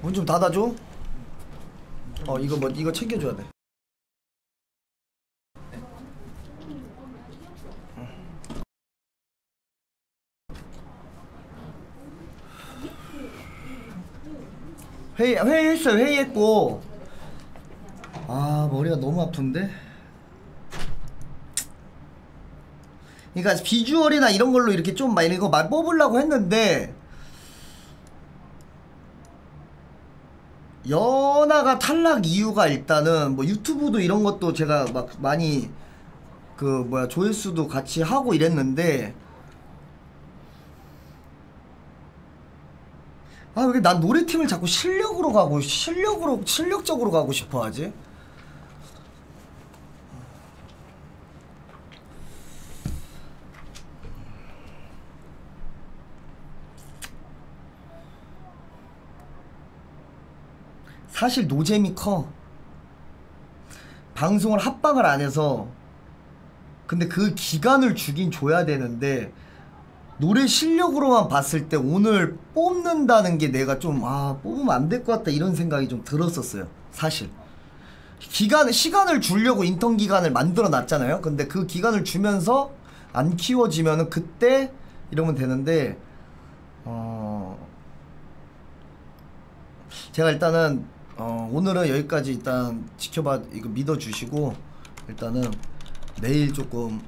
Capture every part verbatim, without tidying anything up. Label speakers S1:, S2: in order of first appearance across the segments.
S1: 문 좀 닫아줘. 어 이거 뭐 이거 챙겨줘야 돼. 회의 회의했어요. 회의했고. 아 머리가 너무 아픈데. 그러니까 비주얼이나 이런 걸로 이렇게 좀 막 이거 말 뽑으려고 했는데 연하가 탈락 이유가 일단은 뭐 유튜브도 이런 것도 제가 막 많이 그 뭐야 조회수도 같이 하고 이랬는데 아 왜 난 노래팀을 자꾸 실력으로 가고 실력으로 실력적으로 가고 싶어 하지? 사실 노잼이 커. 방송을 합방을 안 해서. 근데 그 기간을 주긴 줘야 되는데 노래 실력으로만 봤을 때 오늘 뽑는다는 게 내가 좀 아 뽑으면 안 될 것 같다 이런 생각이 좀 들었었어요. 사실 기간 시간을 주려고 인턴 기간을 만들어 놨잖아요. 근데 그 기간을 주면서 안 키워지면은 그때 이러면 되는데 어 제가 일단은 어 오늘은 여기까지 일단 지켜봐 이거 믿어주시고 일단은 내일 조금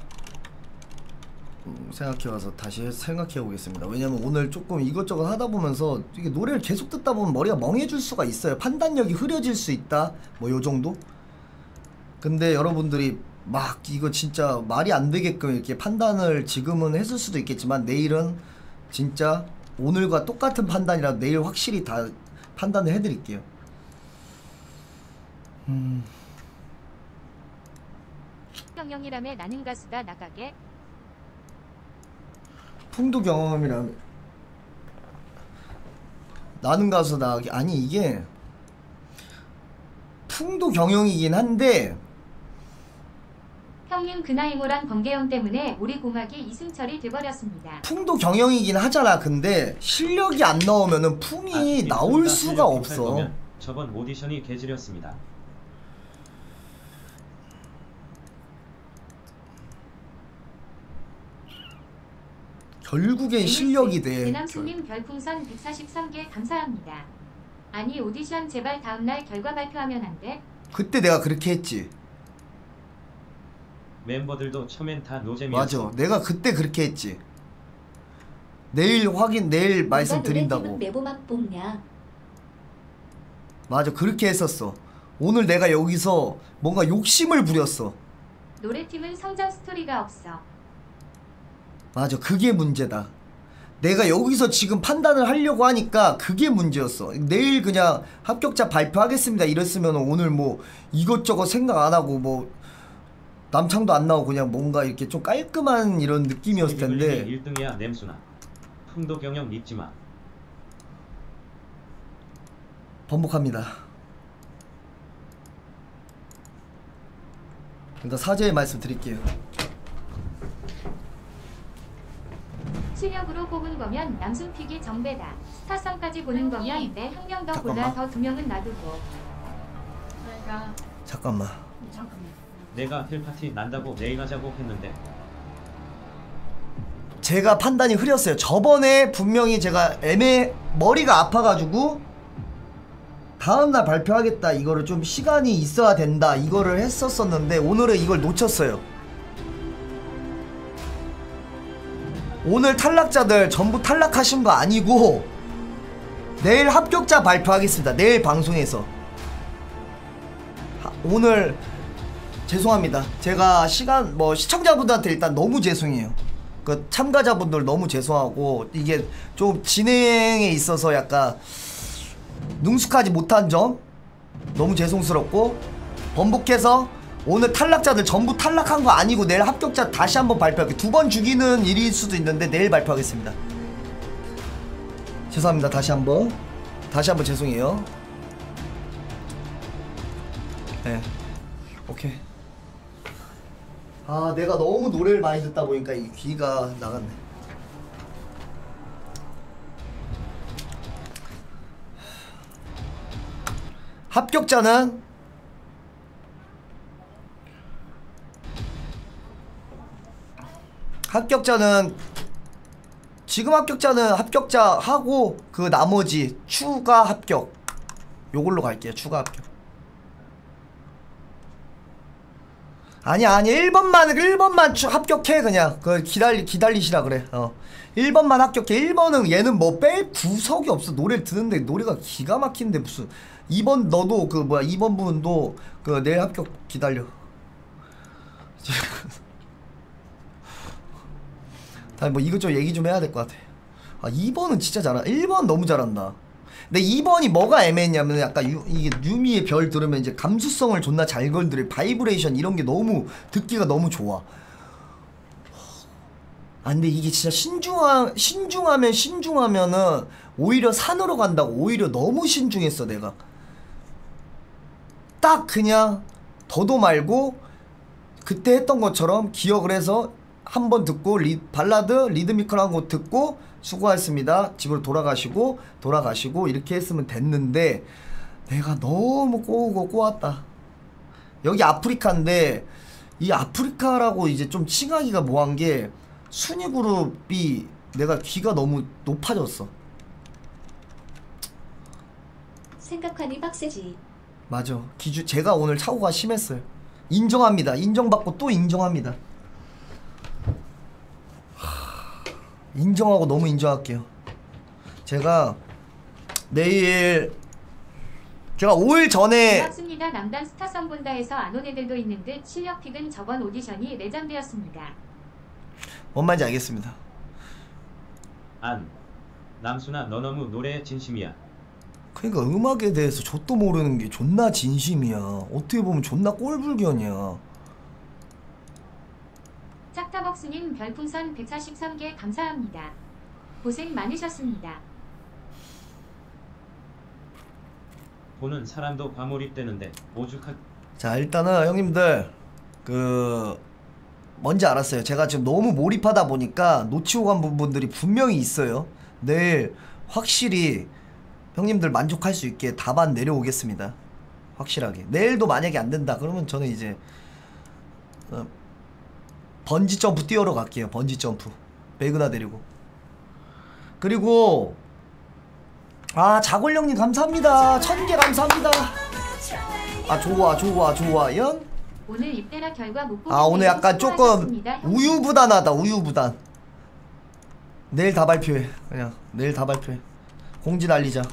S1: 음, 생각해와서 다시 생각해 보겠습니다. 왜냐면 오늘 조금 이것저것 하다 보면서 이게 노래를 계속 듣다 보면 머리가 멍해질 수가 있어요. 판단력이 흐려질 수 있다 뭐 요정도. 근데 여러분들이 막 이거 진짜 말이 안 되게끔 이렇게 판단을 지금은 했을 수도 있겠지만 내일은 진짜 오늘과 똑같은 판단이라 내일 확실히 다 판단을 해드릴게요. 음.
S2: 경영이라며 나는 가수다 나가게.
S1: 풍도 경험이라며 나는 가수 나가게. 아니 이게 풍도 경영이긴 한데
S2: 형님 그 나이 모란 번개형 때문에 우리 공학이 이승철이 돼버렸습니다.
S1: 풍도 경영이긴 하잖아. 근데 실력이 안 나오면은 풍이 아, 나올 수가 없어.
S3: 저번 오디션이 개지렸습니다.
S1: 결국엔 실력이 돼.
S2: 대남수님 별풍선 백사십삼 개 감사합니다. 아니 오디션 제발 다음날 결과 발표하면 안 돼?
S1: 그때 내가 그렇게 했지.
S3: 멤버들도 처음엔 다 노잼이었어.
S1: 맞아. 내가 그때 그렇게 했지. 내일 확인 내일 말씀드린다고.
S4: 메보만 뽑냐?
S1: 맞아. 그렇게 했었어. 오늘 내가 여기서 뭔가 욕심을 부렸어.
S2: 노래팀은 성장 스토리가 없어.
S1: 맞아. 그게 문제다. 내가 여기서 지금 판단을 하려고 하니까 그게 문제였어. 내일 그냥 합격자 발표하겠습니다 이랬으면 오늘 뭐 이것저것 생각 안 하고 뭐 남창도 안 나오고 그냥 뭔가 이렇게 좀 깔끔한 이런 느낌이었을 텐데.
S3: 일 등이야 냄수나. 풍도 경영 믿지마.
S1: 번복합니다. 일단 사죄의 말씀 드릴게요.
S2: 실력으로 뽑은 거면 남순픽이 정배다. 스타성까지 보는 거면 내 한 명 더 골라 더 두 명은 놔두고.
S4: 내가
S1: 잠깐만.
S4: 잠깐만.
S3: 내가 힐파티 난다고 내일 하자고 했는데
S1: 제가 판단이 흐렸어요. 저번에 분명히 제가 애매 머리가 아파가지고 다음날 발표하겠다 이거를 좀 시간이 있어야 된다 이거를 했었었는데 오늘은 이걸 놓쳤어요. 오늘 탈락자들 전부 탈락하신 거 아니고 내일 합격자 발표하겠습니다. 내일 방송에서. 하, 오늘 죄송합니다. 제가 시간 뭐 시청자분들한테 일단 너무 죄송해요. 그 참가자분들 너무 죄송하고 이게 좀 진행에 있어서 약간 능숙하지 못한 점 너무 죄송스럽고 번복해서 오늘 탈락자들 전부 탈락한 거 아니고 내일 합격자 다시 한번 발표할게요. 두 번 죽이는 일일 수도 있는데 내일 발표하겠습니다. 죄송합니다. 다시 한번 다시 한번 죄송해요. 네 오케이. 아 내가 너무 노래를 많이 듣다 보니까 이 귀가 나갔네. 합격자는 합격자는 지금 합격자는 합격자 하고 그 나머지 추가 합격 요걸로 갈게요. 추가 합격. 아니야 아니야 일 번만 일 번만 추, 합격해 그냥 그 기다리 기다리시라 그래. 어 일 번만 합격해. 일 번은 얘는 뭐 뺄 구석이 없어. 노래를 듣는데 노래가 기가 막힌데 무슨 이 번 너도 그 뭐야 이 번 분도 그 내일 합격 기다려. 다 뭐 이것저것 얘기 좀 해야 될 것 같아. 아 이 번은 진짜 잘한다. 일 번 너무 잘한다. 근데 이 번이 뭐가 애매했냐면 약간 유, 이게 유미의 별 들으면 이제 감수성을 존나 잘 건드릴 바이브레이션 이런 게 너무 듣기가 너무 좋아. 아 근데 이게 진짜 신중하, 신중하면 신중하면은 오히려 산으로 간다고. 오히려 너무 신중했어 내가. 딱 그냥 더도 말고 그때 했던 것처럼 기억을 해서 한 번 듣고 리, 발라드 리드미컬한 거 듣고 수고하셨습니다 집으로 돌아가시고 돌아가시고 이렇게 했으면 됐는데 내가 너무 꼬우고 꼬았다. 여기 아프리카인데 이 아프리카라고 이제 좀 칭하기가 뭐한 게 순위 그룹이 내가 귀가 너무 높아졌어.
S4: 생각하니 빡세지.
S1: 맞아. 기주 제가 오늘 착오가 심했어요. 인정합니다. 인정받고 또 인정합니다. 인정하고 너무 인정할게요. 제가 내일 제가 오 일 전에
S2: 고맙습니다. 남단 스타성 본다에서 안 온 애들도 있는 듯 실력 픽은 저번 오디션이 레전드였습니다.
S1: 뭔 말인지 알겠습니다.
S3: 안 남순아 너 너무 노래에 진심이야.
S1: 그러니까 음악에 대해서 저도 모르는 게 존나 진심이야. 어떻게 보면 존나 꼴불견이야.
S2: 짝타벅스님 별풍선 백사십삼 개 감사합니다. 고생 많으셨습니다.
S3: 보는 사람도 과몰입되는데 오죽할.
S1: 자 일단은 형님들 그 뭔지 알았어요. 제가 지금 너무 몰입하다 보니까 놓치고 간 부분들이 분명히 있어요. 내일 확실히 형님들 만족할 수 있게 답안 내려오겠습니다. 확실하게. 내일도 만약에 안 된다 그러면 저는 이제 어, 번지 점프 뛰어러 갈게요. 번지 점프 배그나 데리고. 그리고 아 자골령님 감사합니다. 천 개 감사합니다. 아 좋아 좋아 좋아 연.
S2: 오늘 입대라 결과 못 보고
S1: 아 오늘 약간 조금 우유부단하다. 우유부단. 내일 다 발표해. 그냥 내일 다 발표해. 공지 날리자.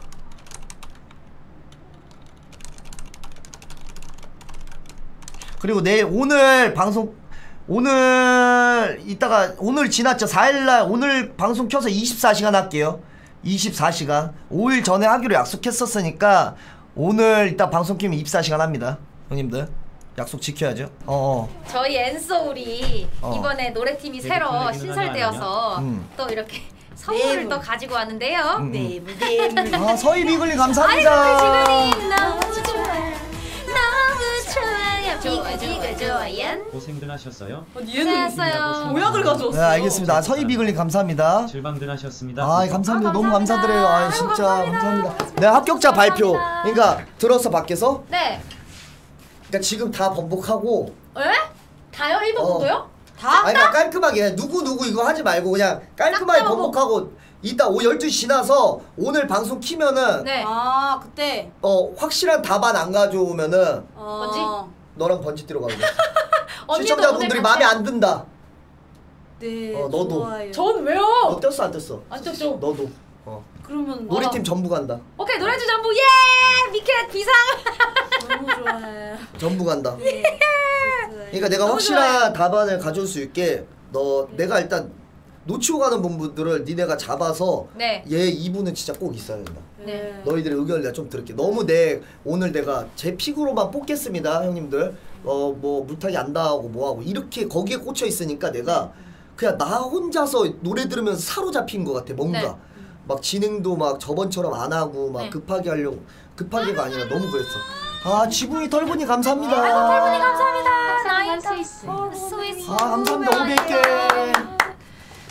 S1: 그리고 내일 오늘 방송 오늘 이따가 오늘 지났죠. 사 일날 오늘 방송 켜서 이십사 시간 할게요. 이십사 시간 오 일 전에 하기로 약속했었으니까 오늘 이따 방송 키면 이십사 시간 합니다. 형님들 약속 지켜야죠. 어어.
S5: 저희 엔소울이
S1: 어.
S5: 이번에 노래팀이
S3: 네,
S5: 새로
S3: 네,
S5: 신설되어서
S1: 음.
S5: 또 이렇게 선물을
S4: 네.
S5: 또 가지고 왔는데요.
S1: 음.
S5: 네, 네.
S1: 아 서희 비글님 감사합니다.
S5: 지글님 너무 좋아요. 너무 좋아요. 비글 비글 좋아요.
S3: 고생들 하셨어요.
S5: 고생했어요.
S6: 모약을 가져왔어.
S1: 네 알겠습니다. 아, 서희 비글님 감사합니다.
S3: 질방들 하셨습니다.
S1: 아 감사합니다.
S5: 아,
S1: 너무
S5: 감사합니다.
S1: 감사드려요. 아 진짜
S5: 감사합니다.
S1: 감사합니다. 네 합격자 발표.
S5: 감사합니다.
S1: 그러니까 들었어 밖에서.
S5: 네.
S1: 그러니까 지금 다 번복하고.
S5: 에? 다요? 일 번
S1: 어.
S5: 정도요? 다?
S1: 아니 그러니까 깔끔하게 누구 누구 이거 하지 말고 그냥 깔끔하게
S5: 딱
S1: 번복하고 이따 오 열두 시 지나서 오늘 방송 키면은
S5: 네.
S6: 아 그때
S1: 어 확실한 답안 안 가져오면은
S6: 어...
S1: 너랑 번지 뛰러 가고.
S5: 언니도
S1: 시청자분들이
S5: 오늘
S1: 마음에
S5: 같이-
S1: 안 든다.
S6: 네
S1: 어, 너도.
S6: 좋아요.
S5: 전 왜요?
S1: 너 떴어 안 떴어?
S6: 안 떴죠?
S1: 너도. 어.
S6: 그러면
S1: 노래팀 전부 간다.
S5: 오케이 노래주 전부 예! 미켓 비상!
S6: 너무 좋아해.
S1: 전부 간다.
S6: 네.
S1: 그러니까 내가
S5: 너무
S1: 확실한 답안을 가져올 수 있게 너 내가 일단 놓치고 가는 분들을 니네가 잡아서
S5: 네.
S1: 얘 이 부는 진짜 꼭 있어야 된다.
S5: 네.
S1: 너희들의 의견을 내가 좀 들을게. 너무 내 오늘 내가 제 픽으로만 뽑겠습니다, 형님들. 어 뭐 물타기 안 당하고 뭐하고 이렇게 거기에 꽂혀 있으니까 내가 그냥 나 혼자서 노래 들으면서 사로잡힌 것 같아. 뭔가
S5: 네.
S1: 막 진행도 막 저번처럼 안 하고 막
S5: 네.
S1: 급하게 하려고 급하게가 아니라 너무 그랬어. 아 지붕이 털분이 감사합니다.
S5: 탈분이 감사합니다.
S2: 한
S5: 나이스.
S2: 스위스.
S5: 스위스.
S1: 아 감사합니다. 오백 개.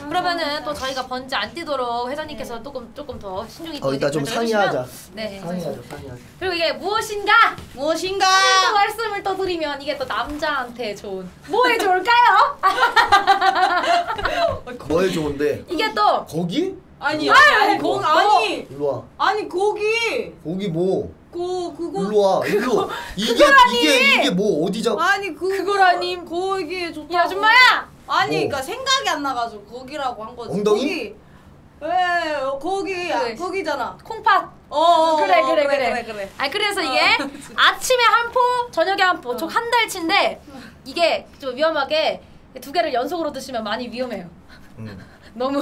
S5: 그러면은 또 저희가 번지 안 뛰도록 회장님께서 조금 조금 더 신중 있게
S1: 어 이따 좀 상의하자.
S5: 네.
S1: 상의하자 상의하자.
S5: 그리고 이게 무엇인가?
S6: 무엇인가?
S5: 또 말씀을 또 드리면 이게 또 남자한테 좋은 뭐에 좋을까요?
S1: 뭐에 좋은데?
S5: 이게 또
S1: 거기?
S6: 아니 아니 거 아니
S1: 일로 와.
S6: 아니 거기
S1: 거기 뭐?
S6: 그 그거
S1: 일로 와. 일로. 이게 이게 이게 뭐 어디 잡?
S6: 아니 그
S5: 그거라니.
S6: 거기 좋다.
S5: 이 아줌마야!
S6: 아니
S1: 뭐?
S6: 그러니까 생각이 안 나가지고 거기라고 한 거지.
S1: 엉덩이?
S6: 거기. 예, 어, 거기
S5: 그래.
S6: 거기잖아.
S5: 콩팥.
S6: 어, 어,
S5: 그래,
S6: 어,
S5: 그래,
S6: 그래
S5: 그래.
S6: 그래 그래.
S5: 아니 그래서 이게 아침에 한 포, 저녁에 한 포, 총 한 달치인데 이게 좀 위험하게 두 개를 연속으로 드시면 많이 위험해요.
S1: 응.
S5: 너무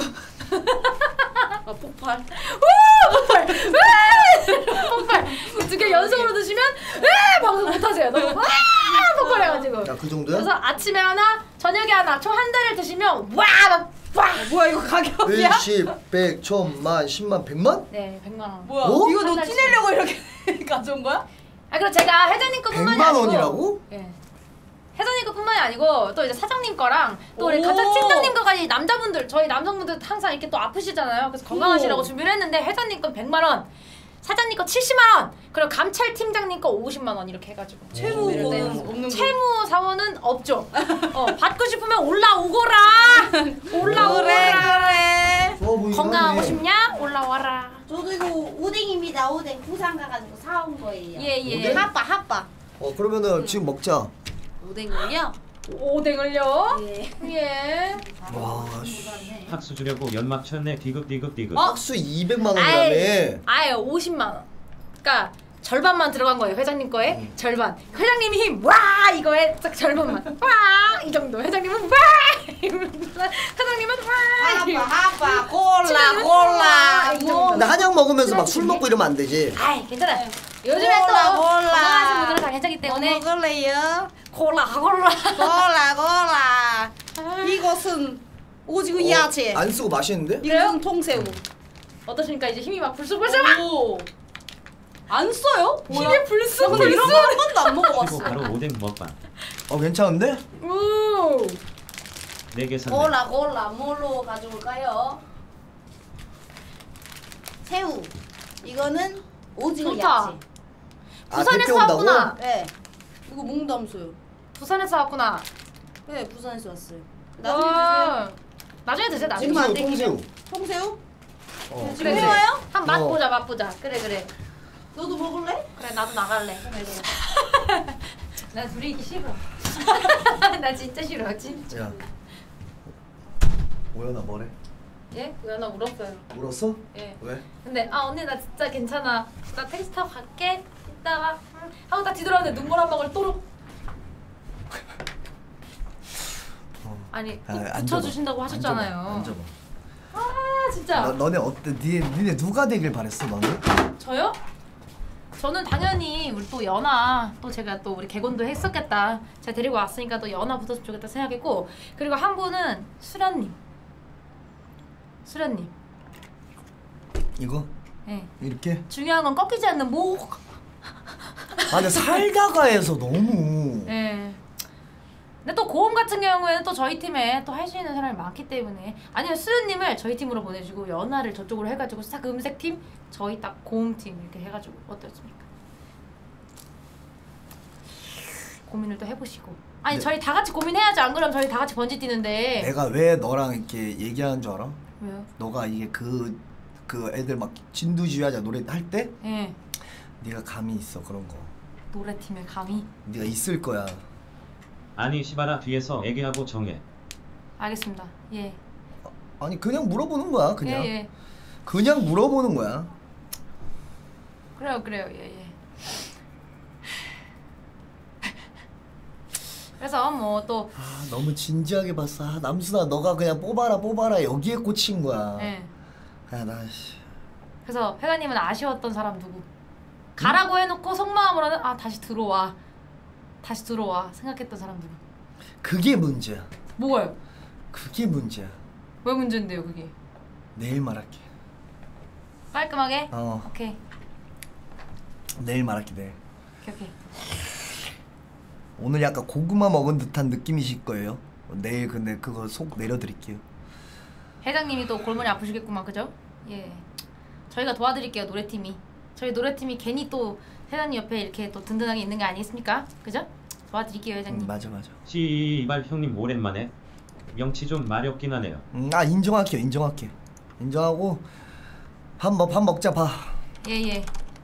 S6: 아, 폭발.
S5: 우! 폭발! 우! 폭발! 두 개 연속으로 드시면 에! 방송 못하세요. 너무 와! 폭발해가지고.
S1: 야 그 정도야?
S5: 그래서 아침에 하나, 저녁에 하나, 총 한 달을 드시면 와! 막 와!
S6: 뭐야 이거 가격이야?
S1: 일십, 백, 천만, 십만, 백만?
S5: 네, 백만 원.
S6: 뭐야?
S1: 어?
S6: 이거
S5: 한
S6: 너
S5: 달치.
S6: 티내려고 이렇게 가져온 거야?
S5: 아 그리고 제가 회장님 거뿐만이
S1: 백만
S5: 아니고
S1: 원이라고?
S5: 예. 회장님 거뿐만이 아니고 또 이제 사장님 거랑 또 우리
S6: 오.
S5: 같은 팀장님 거까지 남자분들 저희 남성분들 항상 이렇게 또 아프시잖아요. 그래서 건강하시라고
S6: 오.
S5: 준비를 했는데 회장님 건 백만 원, 사장님 거 칠십만 원, 그리고 감찰 팀장님 거 오십만 원 이렇게 해가지고 준비를
S6: 채무
S5: 네.
S6: 없는 거.
S5: 채무 사원은 없죠. 어, 받고 싶으면 올라오거라. 올라오거라.
S6: 그래 그래.
S1: 좋아 보이긴
S5: 건강하고
S1: 하네.
S5: 싶냐? 올라와라.
S7: 저도 이거 오뎅입니다. 오뎅 부산 가가지고 사온 거예요.
S5: 예 예.
S1: 오뎅?
S6: 핫바 핫바.
S1: 어 그러면은 지금 먹자.
S6: 오뎅을요?
S5: 오뎅을요?
S7: 예.
S5: 예.
S1: 와 씨.
S3: 학수 주려고 연막 쳤네 디귿 디귿 디귿.
S1: 박수 이백만
S5: 아예,
S1: 원이라며.
S5: 아예 오십만 원. 그러니까 절반만 들어간 거예요. 회장님 거에
S1: 음.
S5: 절반. 회장님이 와 이거에 딱 절반만. 와 이 정도. 회장님은 와. 회장님은 와.
S6: 핫바 핫바 골라 골라.
S5: 이 정도.
S1: 근데 한약 먹으면서 막 술 먹고 이러면 안 되지.
S5: 아이 괜찮아. 요즘에 또
S6: 골라, 골라.
S5: 건강하신 분들은 다 괜찮기
S6: 뭐
S5: 때문에
S6: 먹을래요?
S5: 골라 골라.
S6: 골라 골라. 이것은 오지구
S1: 어,
S6: 야채.
S1: 안 쓰고 맛있는데?
S6: 이것은 통새우.
S5: 어떠십니까? 이제 힘이 막 불쑥불쑥 막.
S6: 오. 안 써요? 뭐야?
S5: 힘이 불쑥
S6: 근데 이런 거 한 번도 안
S3: 그리고
S6: 먹어봤어.
S3: 바로 오뎅 먹방.
S1: 어 괜찮은데?
S5: 오.
S3: 네 개 샀네.
S6: 골라 골라 뭘로 가져올까요?
S7: 새우. 이거는 오징어
S5: 좋다.
S7: 야채.
S1: 아
S5: 부산에서
S1: 대표 온다고?
S5: 왔구나.
S6: 네. 이거 몽담수요.
S5: 부산에서 왔구나.
S6: 네, 부산에서 왔어요. 나중에 드세요.
S5: 와. 나중에 드세요. 나중에.
S1: 통새우
S5: 안 땡기면.
S1: 통새우.
S6: 통새우?
S1: 어.
S5: 그래 그래.
S6: 해와요?
S5: 한 맛보자 맛보자. 그래 그래.
S6: 너도 먹을래?
S5: 그래 나도 나갈래. 나 둘이 있기 싫어. 나 진짜 싫어 진짜.
S1: 야. 오연아 뭐래?
S5: 예? 우연아 울었어요.
S1: 울었어?
S5: 예.
S1: 왜?
S5: 근데 아 언니 나 진짜 괜찮아. 나 택시 타고 갈게. 이따가 응. 하고 딱 뒤돌아오는데 눈물 한 방울 또록.
S1: 어.
S5: 아니
S1: 아,
S5: 꼭
S1: 앉아봐.
S5: 붙여주신다고 하셨잖아요.
S1: 앉아봐. 앉아봐.
S5: 아 진짜.
S1: 너, 너네 어때? 니, 니네 누가 되길 바랬어 너는?
S5: 저요? 저는 당연히 우리 또 연아 또 제가 또 우리 개곤도 했었겠다. 제가 데리고 왔으니까 또 연아 붙었으면 좋겠다 생각했고, 그리고 한 분은 수련님. 수련님.
S1: 이거?
S5: 예.
S1: 이렇게?
S5: 중요한 건 꺾이지 않는 목.
S1: 아 근데 살다가 해서 너무
S5: 예. 근데 또 고음 같은 경우에는 또 저희 팀에 또 할 수 있는 사람이 많기 때문에, 아니면 수련님을 저희 팀으로 보내주고 연아를 저쪽으로 해가지고 싹 음색 팀, 저희 딱 고음 팀 이렇게 해가지고 어떻습니까? 고민을 또 해보시고. 아니
S1: 네.
S5: 저희 다 같이 고민해야지. 안 그러면 저희 다 같이 번지 뛰는데.
S1: 내가 왜 너랑 이렇게 얘기하는 줄 알아?
S5: 왜요?
S1: 너가 이게 그, 그 애들 막 진두지휘하자 노래 할 때
S5: 예.
S1: 네가 감이 있어 그런 거.
S5: 노래팀에 감히.
S1: 네가 있을 거야.
S3: 아니 시바라 뒤에서 얘기하고 정해.
S5: 알겠습니다. 예.
S1: 아니 그냥 물어보는 거야 그냥.
S5: 예, 예.
S1: 그냥 물어보는 거야.
S5: 그래요, 그래요. 예, 예. 그래서 뭐 또
S1: 아 너무 진지하게 봤어. 아, 남순아 너가 그냥 뽑아라 뽑아라 여기에 꽂힌 거야.
S5: 예.
S1: 아나 씨.
S5: 그래서 회장님은 아쉬웠던 사람 누구? 가라고 해놓고 속마음으로는 아 다시 들어와, 다시 들어와 생각했던 사람 누구?
S1: 그게 문제야.
S5: 뭐가요?
S1: 그게 문제야.
S5: 왜 문제인데요 그게?
S1: 내일 말할게.
S5: 깔끔하게?
S1: 어
S5: 오케이
S1: 내일 말할게 내일.
S5: 오케이 오케이.
S1: 오늘 약간 고구마 먹은 듯한 느낌이실 거예요. 내일 근데 그거 속 내려드릴게요.
S5: 회장님이 또 골머리 아프시겠구만, 그죠? 예. 저희가 도와드릴게요, 노래팀이. 저희 노래팀이 괜히 또 회장님 옆에 이렇게 또 든든하게 있는 게 아니겠습니까? 그죠? 도와드릴게요, 회장님.
S1: 음, 맞아 맞아.
S3: 시이발 형님 오랜만에 명치 좀 마렵긴 하네요.
S1: 음, 아 인정할게요 인정할게요. 인정하고 밥 먹, 밥 먹자 밥.
S5: 예예.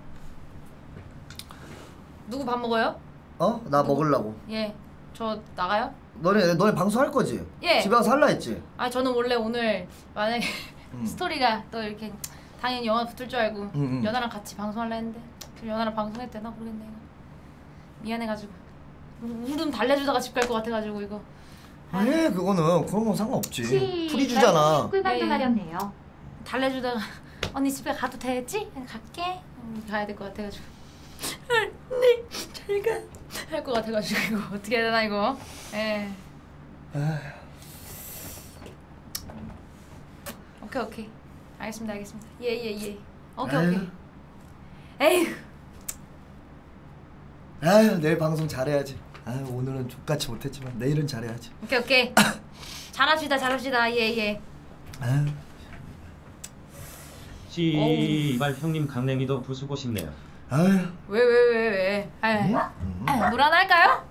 S5: 누구 밥 먹어요?
S1: 어? 나 먹으려고.
S5: 예. 저 나가요?
S1: 너네 너네 방송할 거지?
S5: 예.
S1: 집에 가서 할라 했지?
S5: 아 저는 원래 오늘 만약에
S1: 음.
S5: 스토리가 또 이렇게 당연히 연아 붙을 줄 알고
S1: 음, 음.
S5: 연아랑 같이 방송하려 했는데 연아랑 방송해도 되나 모르겠네 이거. 미안해가지고 웅름 달래주다가 집 갈 것 같아가지고 이거. 아,
S1: 왜 그거는 그런 건 상관없지.
S2: 시-
S1: 풀이 주잖아.
S2: 꿀밤도
S5: 예.
S2: 마렵네요.
S5: 달래주다가 언니 집에 가도 되지? 그냥 갈게. 음, 가야 될 것 같아가지고. 언니 잘가 할 것 같아가지고 이거 어떻게 해야 되나 이거. 예. 오케이 오케이 알겠습니다 알겠습니다. 예예 예, 예. 오케이
S1: 에휴.
S5: 오케이. 에휴.
S1: 아유 내일 방송 잘해야지. 아유 오늘은 족같이 못했지만 내일은 잘해야지.
S5: 오케이 오케이. 잘합시다 잘합시다 예예. 예.
S1: 아유.
S3: 시이발 형님 강냉이도 부수고 싶네요.
S1: 아유.
S5: 왜 왜 왜 왜? 아유.
S1: 음?
S5: 물 하나 할까요?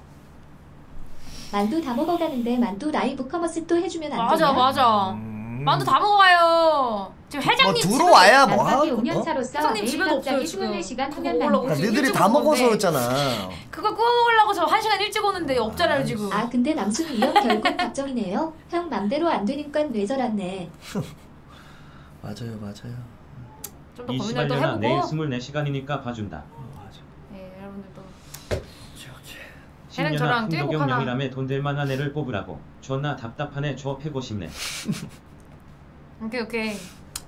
S4: 만두 다 먹어가는데 만두 라이브 커머스 또 해주면 안
S5: 맞아
S4: 되냐?
S5: 맞아.
S1: 음.
S5: 만두 다 먹어가요. 지금 회장님
S1: 뭐 들어와야
S5: 집에도-
S1: 뭐
S2: 난박이
S1: 하고,
S2: 오 년
S1: 어?
S2: 차로서
S5: 회장님
S2: 매일
S5: 집에도 없어요
S2: 갑자기
S5: 지금.
S2: 이십사 시간
S5: 그거
S2: 후면
S5: 먹으려고
S1: 그러니까
S5: 지금
S1: 너희들이
S5: 일찍
S1: 다
S5: 오는데
S1: 먹어서였잖아.
S5: 그거 구워 먹으려고 저 한 시간 일찍 오는데 엎자려요 지금.
S4: 아 근데 남순이 형 결국 걱정이네요. 형 맘대로 안 되니까 뇌절았네.
S1: 맞아요 맞아요.
S5: 좀 더 고민을
S3: 이십팔
S5: 또
S3: 년아
S5: 해보고.
S3: 내일 스물네 시간이니까 봐준다.
S1: 어, 맞아.
S5: 예 여러분들도.
S3: 십 년아
S5: 저랑 듀엣곡
S3: 풍덕영
S5: 하나.
S3: 형이라며 돈 될 만한 애를 뽑으라고. 존나 답답하네. 저 패고 싶네.
S5: 오케이 오케이.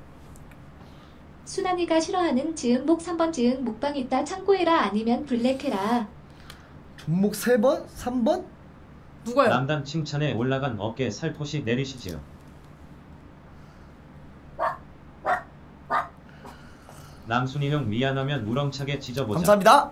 S4: 수남이가 싫어하는 지은목 삼 번 지은 목방 있다 참고해라 아니면 블랙해라.
S1: 종목 세 번? 삼 번?
S5: 누가요?
S3: 남단 칭찬에 올라간 어깨 살포시 내리시지요. 남순이 형 미안하면 우렁차게 찢어보자.
S1: 감사합니다.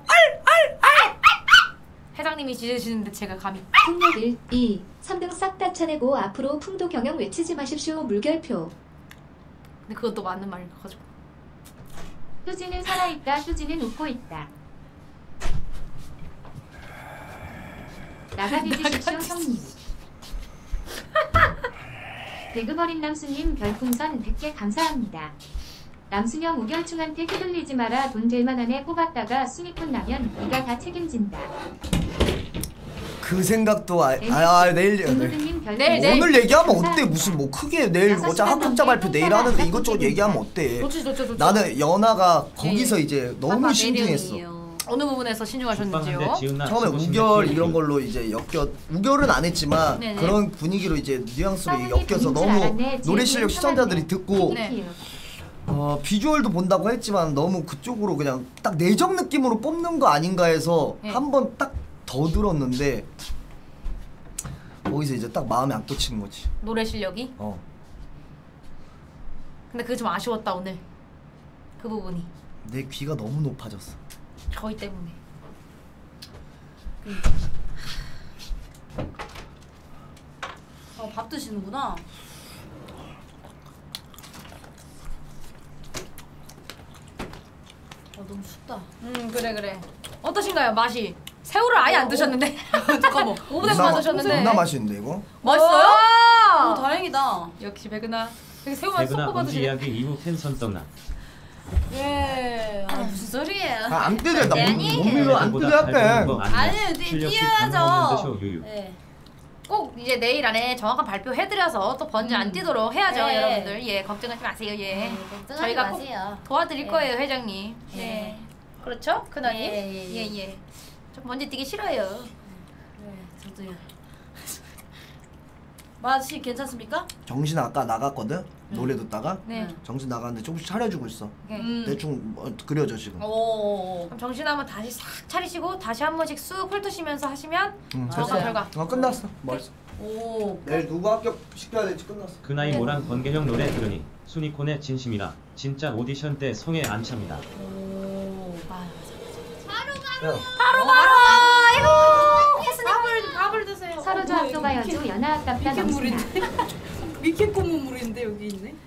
S5: 회장님이 지으시는데 제가 감히.
S4: 풍력 일, 이, 삼 등 싹 다 차내고 앞으로 풍도 경영 외치지 마십시오 물결표.
S5: 근데 그것도 맞는 말인 것 가지고.
S2: 수지는 살아있다. 수지는 웃고 있다. 나가주십시오 형님. 배그버린 남수님 별풍선 백 개 감사합니다. 남순형 우결충한테 휘둘리지 마라. 돈 될 만한 애 뽑았다가 순위권 나면 네가 다 책임진다.
S1: 그 생각도 아, 아, 아 내일 내일.
S2: 김우드님 별풍선
S5: 내일, 내일.
S1: 오늘 얘기하면 어때?
S2: 감사합니다.
S1: 무슨 뭐 크게 내일
S2: 여섯
S1: 어차
S2: 시간
S1: 합격자
S2: 넘게
S1: 발표 내일 하는데
S2: 통과가
S1: 이것저것
S2: 합격입니다.
S1: 얘기하면 어때?
S5: 좋지 좋지 좋지.
S1: 나는 연아가 거기서 이제 너무
S5: 아빠
S1: 신중했어.
S5: 내일이에요. 어느 부분에서 신중하셨는지요?
S3: 죽방한데 지은나
S1: 처음에
S3: 쓰고 싶네.
S1: 우결
S3: 큐,
S1: 이런
S3: 큐.
S1: 걸로 이제 엮여 우결은 안 했지만
S5: 네네.
S1: 그런 분위기로 이제 뉘앙스로
S2: 사장님
S1: 엮여서
S2: 분인 줄
S1: 너무
S2: 알았네.
S1: 노래
S2: 지은님
S1: 실력
S2: 편한데.
S1: 시청자들이 듣고
S5: 네.
S1: 어, 비주얼도 본다고 했지만 너무 그쪽으로 그냥 딱 내적 느낌으로 뽑는 거 아닌가 해서
S5: 네.
S1: 한 번 딱 더 들었는데 거기서 이제 딱 마음에 안 꽂히는 거지.
S5: 노래 실력이?
S1: 어.
S5: 근데 그게 좀 아쉬웠다 오늘. 그 부분이.
S1: 내 귀가 너무 높아졌어.
S5: 저희 때문에.
S6: 어, 밥 드시는구나. 어, 너무 춥다.
S5: 음 그래 그래. 어떠신가요 맛이? 새우를 아예 안 드셨는데.
S6: 잠깐만.
S5: 오 분에만 드셨는데.
S1: 존나 맛있는데 이거?
S5: 맛있어요?
S6: 오, 다행이다.
S5: 역시 배그나. 여기 새우만 쏙
S3: 배그나
S5: 뽑아
S3: 언지
S5: 드시네.
S3: 이야기 이후 팬선 떠나.
S6: 예. 아, 무슨 소리예요?
S1: 아, 안 뜨게 나
S6: 아니.
S1: 못 밀어 안 뜨게 할게.
S6: 아니에요, 네, 띄어야죠.
S3: 유유.
S6: 네.
S5: 꼭 이제 내일 안에 정확한 발표 해드려서 또 번지 안 뛰도록 해야죠
S6: 네.
S5: 여러분들. 예 걱정하지 마세요 예.
S6: 네, 걱정하지
S5: 저희가 꼭
S6: 마세요.
S5: 도와드릴
S6: 네.
S5: 거예요 회장님. 네.
S6: 네.
S5: 그렇죠 근원님?
S6: 예, 예, 예.
S5: 예, 예. 저 번지 뛰기 싫어요.
S6: 네, 저도요. 맛이 괜찮습니까?
S1: 정신 아까 나갔거든? 노래 듣다가
S5: 네.
S1: 정신 나갔는데 조금씩 차려주고 있어.
S5: 오케이.
S6: 음.
S1: 대충 뭐 그려져 지금.
S6: 오.
S5: 그럼 정신 한번 다시 싹 차리시고 다시 한 번씩 쑥 훑으시면서 하시면
S1: 응,
S5: 정확한
S6: 됐어요.
S5: 결과.
S1: 어 끝났어. 멋있어.
S6: 오.
S1: 내일 누구 합격 시켜야 될지 끝났어.
S3: 그 나이 모랑 번개형 노래 들으니 순위콘의 진심이라 진짜 오디션 때 성에 안 찹니다.
S6: 오.
S1: 야,
S5: 바로 바로. 아이고.
S6: 밥을 밥을 드세요.
S2: 서로 저 앞도 가야죠. 연하 아깝다
S6: 이게
S2: 남순아.
S6: 물인데. 미끼 꼬문 물인데 여기 있네.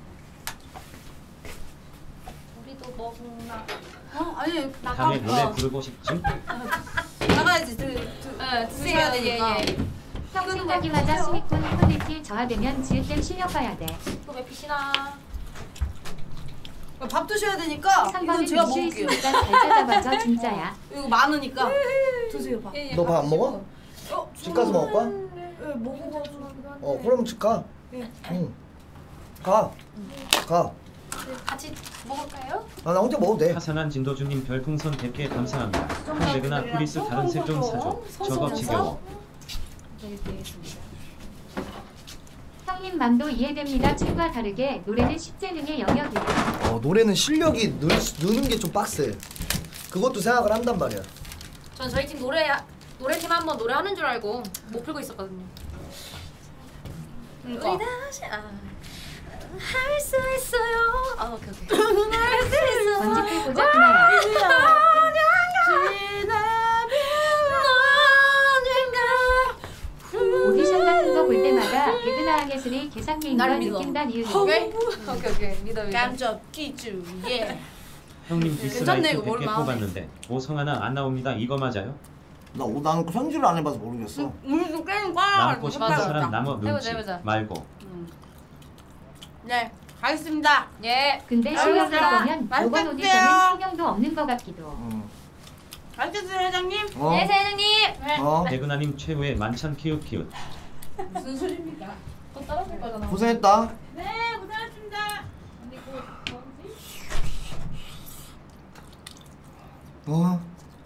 S5: 우리도 먹나?
S6: 어? 아니
S3: 다음에 노래
S6: 어.
S3: 부르고 싶지?
S6: 나가야지. 드, 드,
S5: 네,
S6: 드셔야 되니까.
S2: 형 생각이마다 수익군 퀄리티 저하되면 지읒댐 실력 봐야 돼.
S5: 또왜 피시나?
S6: 밥 드셔야 되니까 이건
S2: 삼 번에
S6: 제가
S2: 이슈
S6: 먹을게요.
S2: 있으니까 잘 찾아봐줘 진짜야.
S6: 이거 많으니까 드세요 밥.
S1: 너 밥 안 먹어?
S6: 어?
S1: 집 가서 먹을 거야?
S6: 예, 먹어가지고.
S1: 어 그럼 집 가.
S6: 네.
S1: 응. 가. 가.
S5: 같이 먹을까요?
S1: 아 나 혼자 먹어도 돼.
S3: 하산한 진도주님 별풍선 백 개 감사합니다. 형배그나 프리스 다른 색 좀 사줘. 저거 지겨워.
S5: 네, 드리겠습니다.
S2: 형님 맘도 이해됩니다. 춤과 다르게 노래는 식재능의 영역이에요.
S1: 어 노래는 실력이 늘, 느는 게 좀 빡세. 그것도 생각을 한단 말이야.
S5: 전 저희 팀 노래 노래팀 한번 노래하는 줄 알고 못 풀고 있었거든요.
S6: 그러니까.
S5: 우리 다시 아, 할 수 있어요. 아 오케이 오케이. 할 수 있어.
S2: 언제쯤 보자 그나야. 오디션 같은 거 볼 때마다 개그나 예술이 계산기인 걸
S6: 날 믿어.
S2: 느낀다 니은.
S5: 오케이 오케이 오케이 믿어 믿어.
S6: 깜짝 기주 예.
S3: 형님
S6: 괜찮네,
S3: 디스라이크
S6: 이거
S3: 백 개
S6: 얼마나
S3: 뽑았는데 오성 하나 안 나옵니다. 이거 맞아요?
S1: 나 오, 나는 편지를 안 해봐서 모르겠어.
S6: 우리도 게임 꽈라.
S3: 남고 싶은
S5: 맞아.
S3: 사람 남어
S5: 해보자,
S3: 눈치
S5: 해보자.
S3: 말고.
S6: 네, 가겠습니다.
S5: 예.
S2: 근데
S6: 아이고,
S2: 실력을
S6: 자,
S2: 보면
S6: 맛있게
S2: 요번
S6: 드세요.
S2: 오디션은 신경도 없는 것 같기도.
S1: 응.
S6: 가겠어요, 회장님.
S1: 어?
S5: 네 사장님.
S1: 어?
S3: 대근아님 최후의 만찬 키읔 키읔.
S6: 무슨 소리입니까?
S5: 또 떨어질 거잖아.
S1: 고생했다.
S6: 네, 고생하셨습니다.
S1: 어?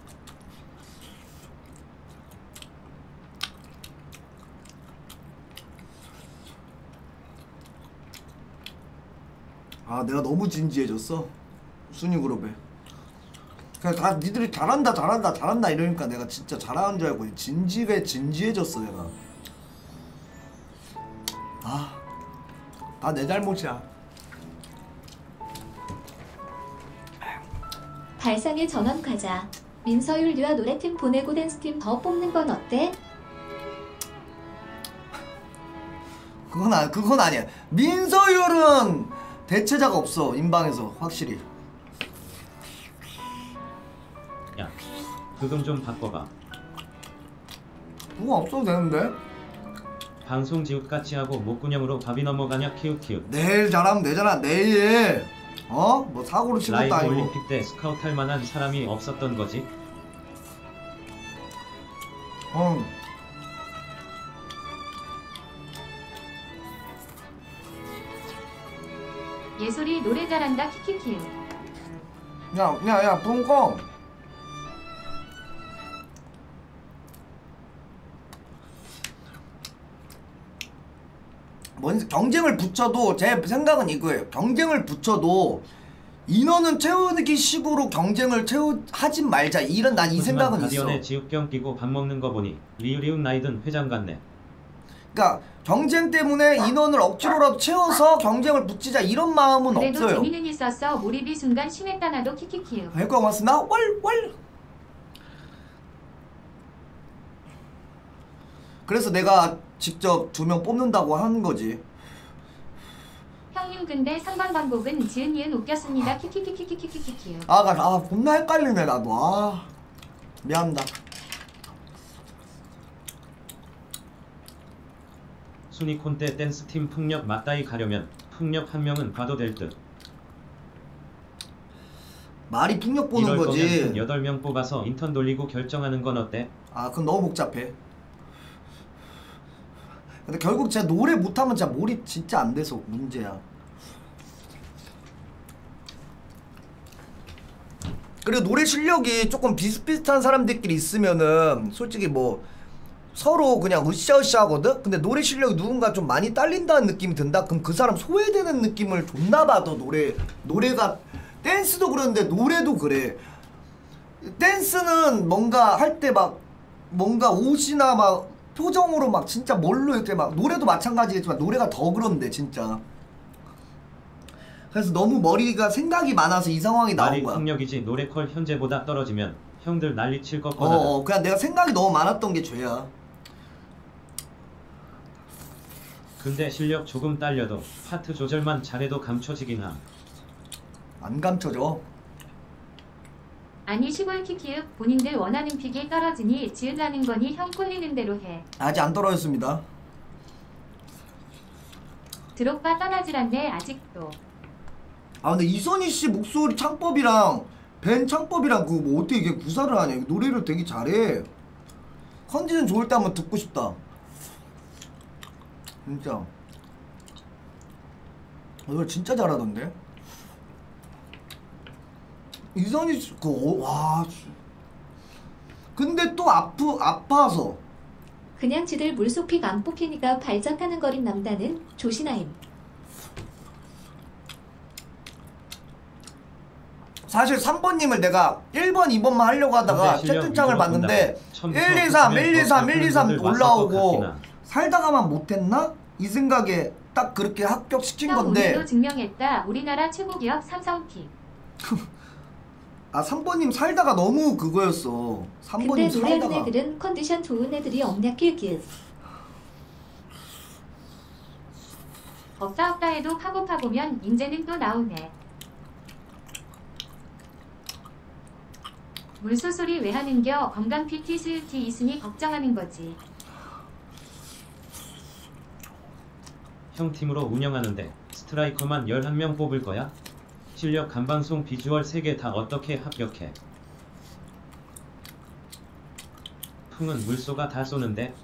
S1: 아 내가 너무 진지해졌어 순위 그룹에. 그냥 다 니들이 잘한다 잘한다 잘한다 이러니까 내가 진짜 잘하는 줄 알고 진지해 진지해졌어 내가. 아 다 내 잘못이야.
S4: 발상의 전원 가자. 민서율 유아 노래팀 보내고 댄스팀 더 뽑는 건 어때?
S1: 그건 아 그건 아니야. 민서율은 대체자가 없어 인방에서 확실히.
S3: 야, 그금 좀 바꿔봐.
S1: 그거 없어도 되는데.
S3: 방송 지읒같이 하고 목구녕으로 밥이 넘어가냐 키읔 키읔.
S1: 내일 잘하면 되잖아 내일. 어? 뭐 사고를 친 것도
S3: 라이브
S1: 아니고.
S3: 올림픽 때 스카우트 할 만한 사람이 없었던 거지.
S1: 응.
S2: 예술이 노래 잘한다 키키키우.
S1: 야, 야, 야, 붕콩. 뭔 경쟁을 붙여도 제 생각은 이거예요. 경쟁을 붙여도 인원은 채우기 식으로 경쟁을 채우 하진 말자. 이런 난 이 생각은 있어.
S3: 가디언에 지읒경 끼고 밥 먹는 거 보니 리우리운 나이든 회장 같네.
S1: 그러니까 경쟁 때문에 인원을 억지로라도 채워서 경쟁을 붙이자 이런 마음은
S2: 그래도
S1: 없어요.
S2: 재미는 있었어. 몰입이 순간 심했다 나도 키키키우.
S1: 할거 고맙습니다. 월월. 그래서 내가 직접 두 명 뽑는다고 하는 거지.
S2: 형님 근데 삼 번 방법은 지은 이은 웃겼습니다. 키키키키키키키키키우.
S1: 아, 나, 아, 겁나 헷갈리네, 나도. 아, 미안합니다.
S3: 순위콘 때 댄스팀 풍력 맞다이 가려면 풍력 한 명은 봐도 될 듯.
S1: 말이 풍력 보는
S3: 이럴
S1: 거지.
S3: 거면 여덟 명 뽑아서 인턴 돌리고 결정하는 건 어때?
S1: 아, 그건 너무 복잡해. 근데 결국 제가 노래 못하면 진짜 몰입 진짜 안 돼서 문제야. 그리고 노래 실력이 조금 비슷비슷한 사람들끼리 있으면은 솔직히 뭐 서로 그냥 으쌰으쌰 하거든? 근데 노래 실력이 누군가 좀 많이 딸린다는 느낌이 든다? 그럼 그 사람 소외되는 느낌을 존나 받아. 노래 노래가 댄스도 그런데 노래도 그래. 댄스는 뭔가 할 때 막 뭔가 옷이나 막 표정으로 막 진짜 뭘로 이렇게 막 노래도 마찬가지겠지만 노래가 더 그런데 진짜. 그래서 너무 머리가 생각이 많아서 이 상황이 나온
S3: 말이
S1: 거야.
S3: 풍력이지 노래컬 현재보다 떨어지면 형들 난리 칠 것
S1: 어,
S3: 뻔하다.
S1: 어, 그냥 내가 생각이 너무 많았던 게 죄야.
S3: 근데 실력 조금 딸려도 파트 조절만 잘해도 감춰지긴 함.
S1: 안 감춰져.
S2: 아니 시골 키키읍 본인들 원하는 픽이 떨어지니 지으라는 거니 형 꼴리는 대로 해.
S1: 아직 안 떨어졌습니다.
S2: 드롭바 떠나질 않네 아직도.
S1: 아 근데 이선희 씨 목소리 창법이랑 밴 창법이랑 그거 뭐 어떻게 이게 구사를 하냐. 노래를 되게 잘해. 컨디션 좋을 때 한번 듣고 싶다. 진짜. 노래 진짜 잘하던데. 이선희 씨, 그, 어, 와. 근데 또 아프, 아파서.
S4: 그냥 지들 물속픽 안 뽑히니까 발작하는 거린 남다는 조신하임.
S1: 사실 삼 번님을 내가 일 번, 이 번만 하려고 하다가
S3: 근데 실력
S1: 채팅창을
S3: 위주로
S1: 봤는데
S3: 본다고
S1: 일, 이, 삼,
S3: 처음부터
S1: 일, 이, 삼, 일, 이, 삼
S3: 분들
S1: 올라오고
S3: 왔을 것 같긴
S1: 살다가만 못했나? 이 생각에 딱 그렇게 합격시킨
S2: 형
S1: 건데
S2: 오늘도 증명했다. 우리나라 최고 기업 삼성픽.
S1: 아 삼 번님 살다가 너무 그거였어. 삼
S4: 근데
S1: 번님
S4: 노래하는
S1: 살다가
S4: 애들은 컨디션 좋은 애들이 없냐 낄낄.
S2: 없다 없다 해도 파고 파보면 인제는 또 나오네. 물소소리 왜 하는겨? 건강 피티 스유티 있으니 걱정하는 거지.
S3: 형 팀으로 운영하는데 스트라이커만 열한 명 뽑을 거야? 실력 감방송 비주얼 세 개 다 어떻게 합격해? 풍은 물소가 다 쏘는데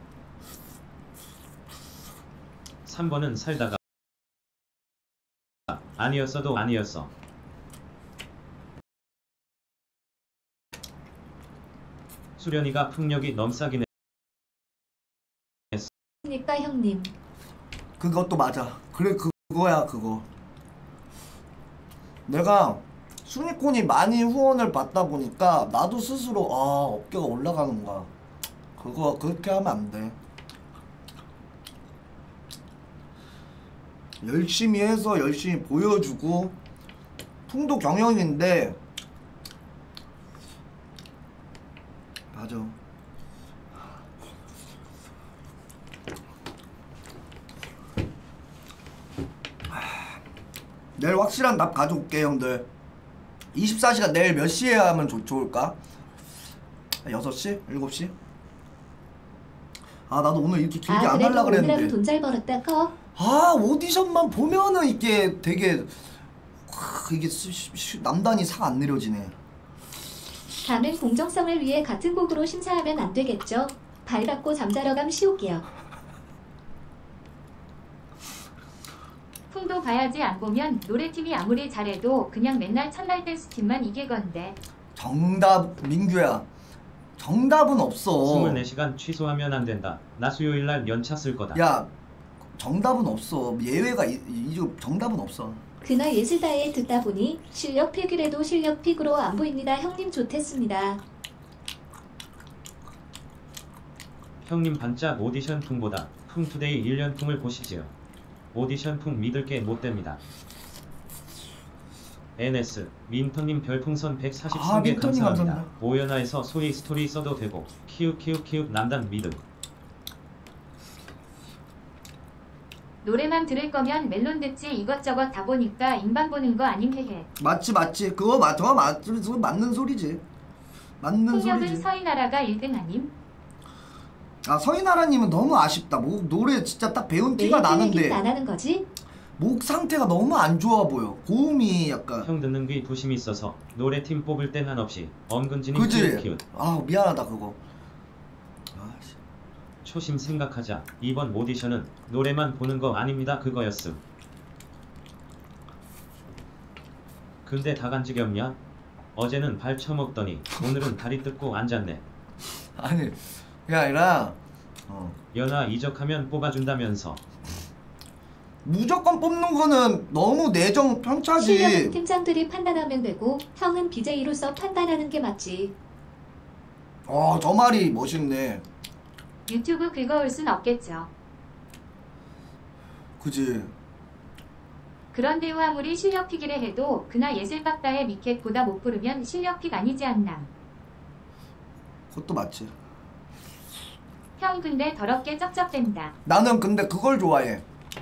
S3: 삼 번은 살다가 아니었어도 아니었어. 수련이가 풍력이 넘사긴 했어.
S4: 그러니까 형님.
S1: 그것도 맞아. 그래 그거야 그거. 내가 수니콘이 많이 후원을 받다 보니까 나도 스스로 아 어깨가 올라가는 거야. 그거 그렇게 하면 안 돼. 열심히 해서 열심히 보여주고 풍도 경영인데 맞아. 내일 확실한 답 가져올게 형들. 이십사 시간 내일 몇 시에 하면 좋, 좋을까? 여섯 시? 일곱 시? 아 나도 오늘 이렇게 길게
S4: 아
S1: 안
S4: 그래도
S1: 하려고
S4: 오늘하루
S1: 그랬는데
S4: 돈 잘 벌었다 커.
S1: 아 오디션만 보면은 이게 되게 크, 이게 수, 수, 남단이 상 안 내려지네.
S4: 다음엔 공정성을 위해 같은 곡으로 심사하면 안 되겠죠. 발받고 잠자러 감 시올게요.
S2: 풍도 봐야지 안 보면 노래팀이 아무리 잘해도 그냥 맨날 첫날 댄스 팀만 이기건데.
S1: 정답 민규야. 정답은 없어.
S3: 이십사 시간 취소하면 안 된다. 나 수요일날 연차 쓸 거다.
S1: 야 정답은 없어. 예외가 이, 이 정답은 없어.
S4: 그날 예술다에 듣다 보니 실력 픽이라도 실력 픽으로 안 보입니다. 형님 좋댔습니다.
S3: 형님 반짝 오디션 풍보다 풍투데이 일 년 풍을 보시지요. 오디션 풍 믿을 게 못 됩니다. 엔에스 민턴님 별풍선 백사십삼 개
S1: 아, 민턴님
S3: 감사합니다.
S1: 감사합니다.
S3: 오연아에서 소리 스토리 써도 되고 키읔 키읔 키읔 남단 믿음.
S2: 노래만 들을 거면 멜론 듣지 이것저것 다 보니까 인방 보는 거 아님 해해.
S1: 맞지 맞지. 그거 맞 그거 맞 그거 맞는 소리지. 맞는
S2: 풍력은
S1: 소리지.
S2: 서희나라가 일 등 아님?
S1: 아 서희나라님은 너무 아쉽다. 목 노래 진짜 딱 배운
S4: 왜
S1: 티가
S4: 이렇게
S1: 나는데
S4: 얘기는 안 하는 거지?
S1: 목 상태가 너무 안 좋아 보여. 고음이 약간.
S3: 형 듣는 귀 부심이 있어서 노래팀 뽑을 땐 한없이 엄근진이 키읔
S1: 그지?
S3: 키읔.
S1: 아 미안하다 그거. 아씨.
S3: 초심 생각하자. 이번 오디션은 노래만 보는 거 아닙니다. 그거였음. 근데 다 간지겹냐? 어제는 발 처먹더니 오늘은 다리 뜯고 앉았네.
S1: 아니 그게 아니라 어.
S3: 연하 이적하면 뽑아준다면서.
S1: 무조건 뽑는 거는 너무 내정
S4: 실력은
S1: 편차지.
S4: 팀장들이 판단하면 되고 형은 비제이로서 판단하는 게 맞지.
S1: 어, 저 말이 멋있네.
S2: 유튜브 긁어올 순 없겠죠.
S1: 그지?
S2: 그런데 아무리 실력 픽이래 해도 그나 예술박다의 미켓보다 못 부르면 실력 픽 아니지 않남.
S1: 그것도 맞지.
S2: 형 근데 더럽게 쩍쩍댄다.
S1: 나는 근데 그걸 좋아해.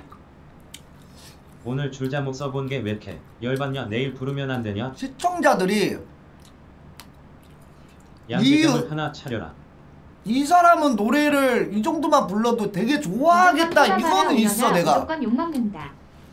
S3: 오늘 줄자목 써본 게 왜 이렇게 열받냐? 내일 부르면 안 되냐?
S1: 시청자들이
S3: 양계장을
S1: 이-
S3: 하나 차려라.
S1: 이 사람은 노래를 이 정도만 불러도 되게 좋아하겠다. 이거는 있어 내가.
S2: 무조건 욕먹는다.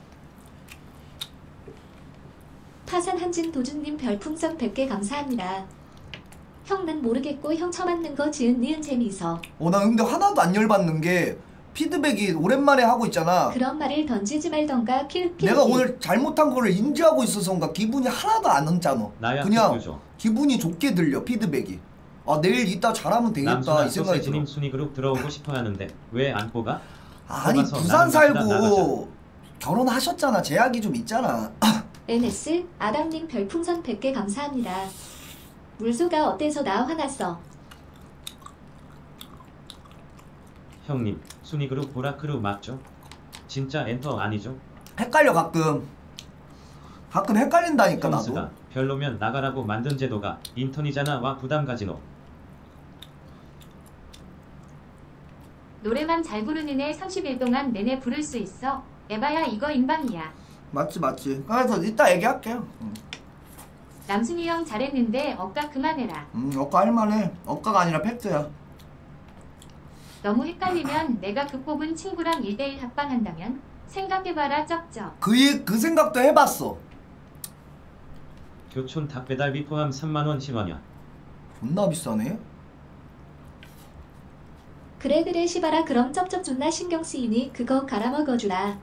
S4: 파산 한진 도준님 별풍선 백 개 감사합니다. 형 난 모르겠고 형 처맞는 거 지은 니은 재미있어.
S1: 어, 나 근데 하나도 안 열받는 게 피드백이 오랜만에 하고 있잖아.
S4: 그런 말을 던지지 말던가 킬킬.
S1: 내가 오늘 잘못한 거를 인지하고 있어서인가 기분이 하나도 안 언짢아.
S3: 나야
S1: 그냥
S3: 큐죠.
S1: 기분이 좋게 들려 피드백이. 아 내일 이따 잘하면 되겠다
S3: 남순아
S1: 이 생각이 들어.
S3: 소세지님 순위 그룹 들어오고 싶어 하는데 왜 안 뽑아?
S1: 아니
S3: 뽑아서
S1: 부산
S3: 나는 갑시다,
S1: 살고 결혼하셨잖아. 제약이 좀 있잖아.
S4: 엔에스 아담님 별풍선 백 개 감사합니다. 물소가 어때서 나 화났어.
S3: 형님 순위 그룹 보라크루 맞죠? 진짜 엔터 아니죠?
S1: 헷갈려 가끔. 가끔 헷갈린다니까 나도.
S3: 형수가 별로면 나가라고 만든 제도가 인턴이잖아. 와 부담 가지노.
S2: 노래만 잘 부르는 애 삼십 일 동안 내내 부를 수 있어. 에바야 이거 인방이야.
S1: 맞지 맞지. 그래서 이따 얘기할게요. 응.
S2: 남순이 형 잘했는데 억까 그만해라.
S1: 음, 억까 할만해. 억까가 아니라 팩트야.
S2: 너무 헷갈리면 내가 그 뽑은 친구랑 일 대일 합방한다면 생각해봐라 쩍쩍.
S1: 그, 이- 그 생각도 해봤어.
S3: 교촌 닭 배달비 포함 삼만 원 실화냐?
S1: 존나 비싸네.
S4: 그래 그래 시바라 그럼 쩝쩝 존나 신경 쓰이니 그거 갈아먹어주라.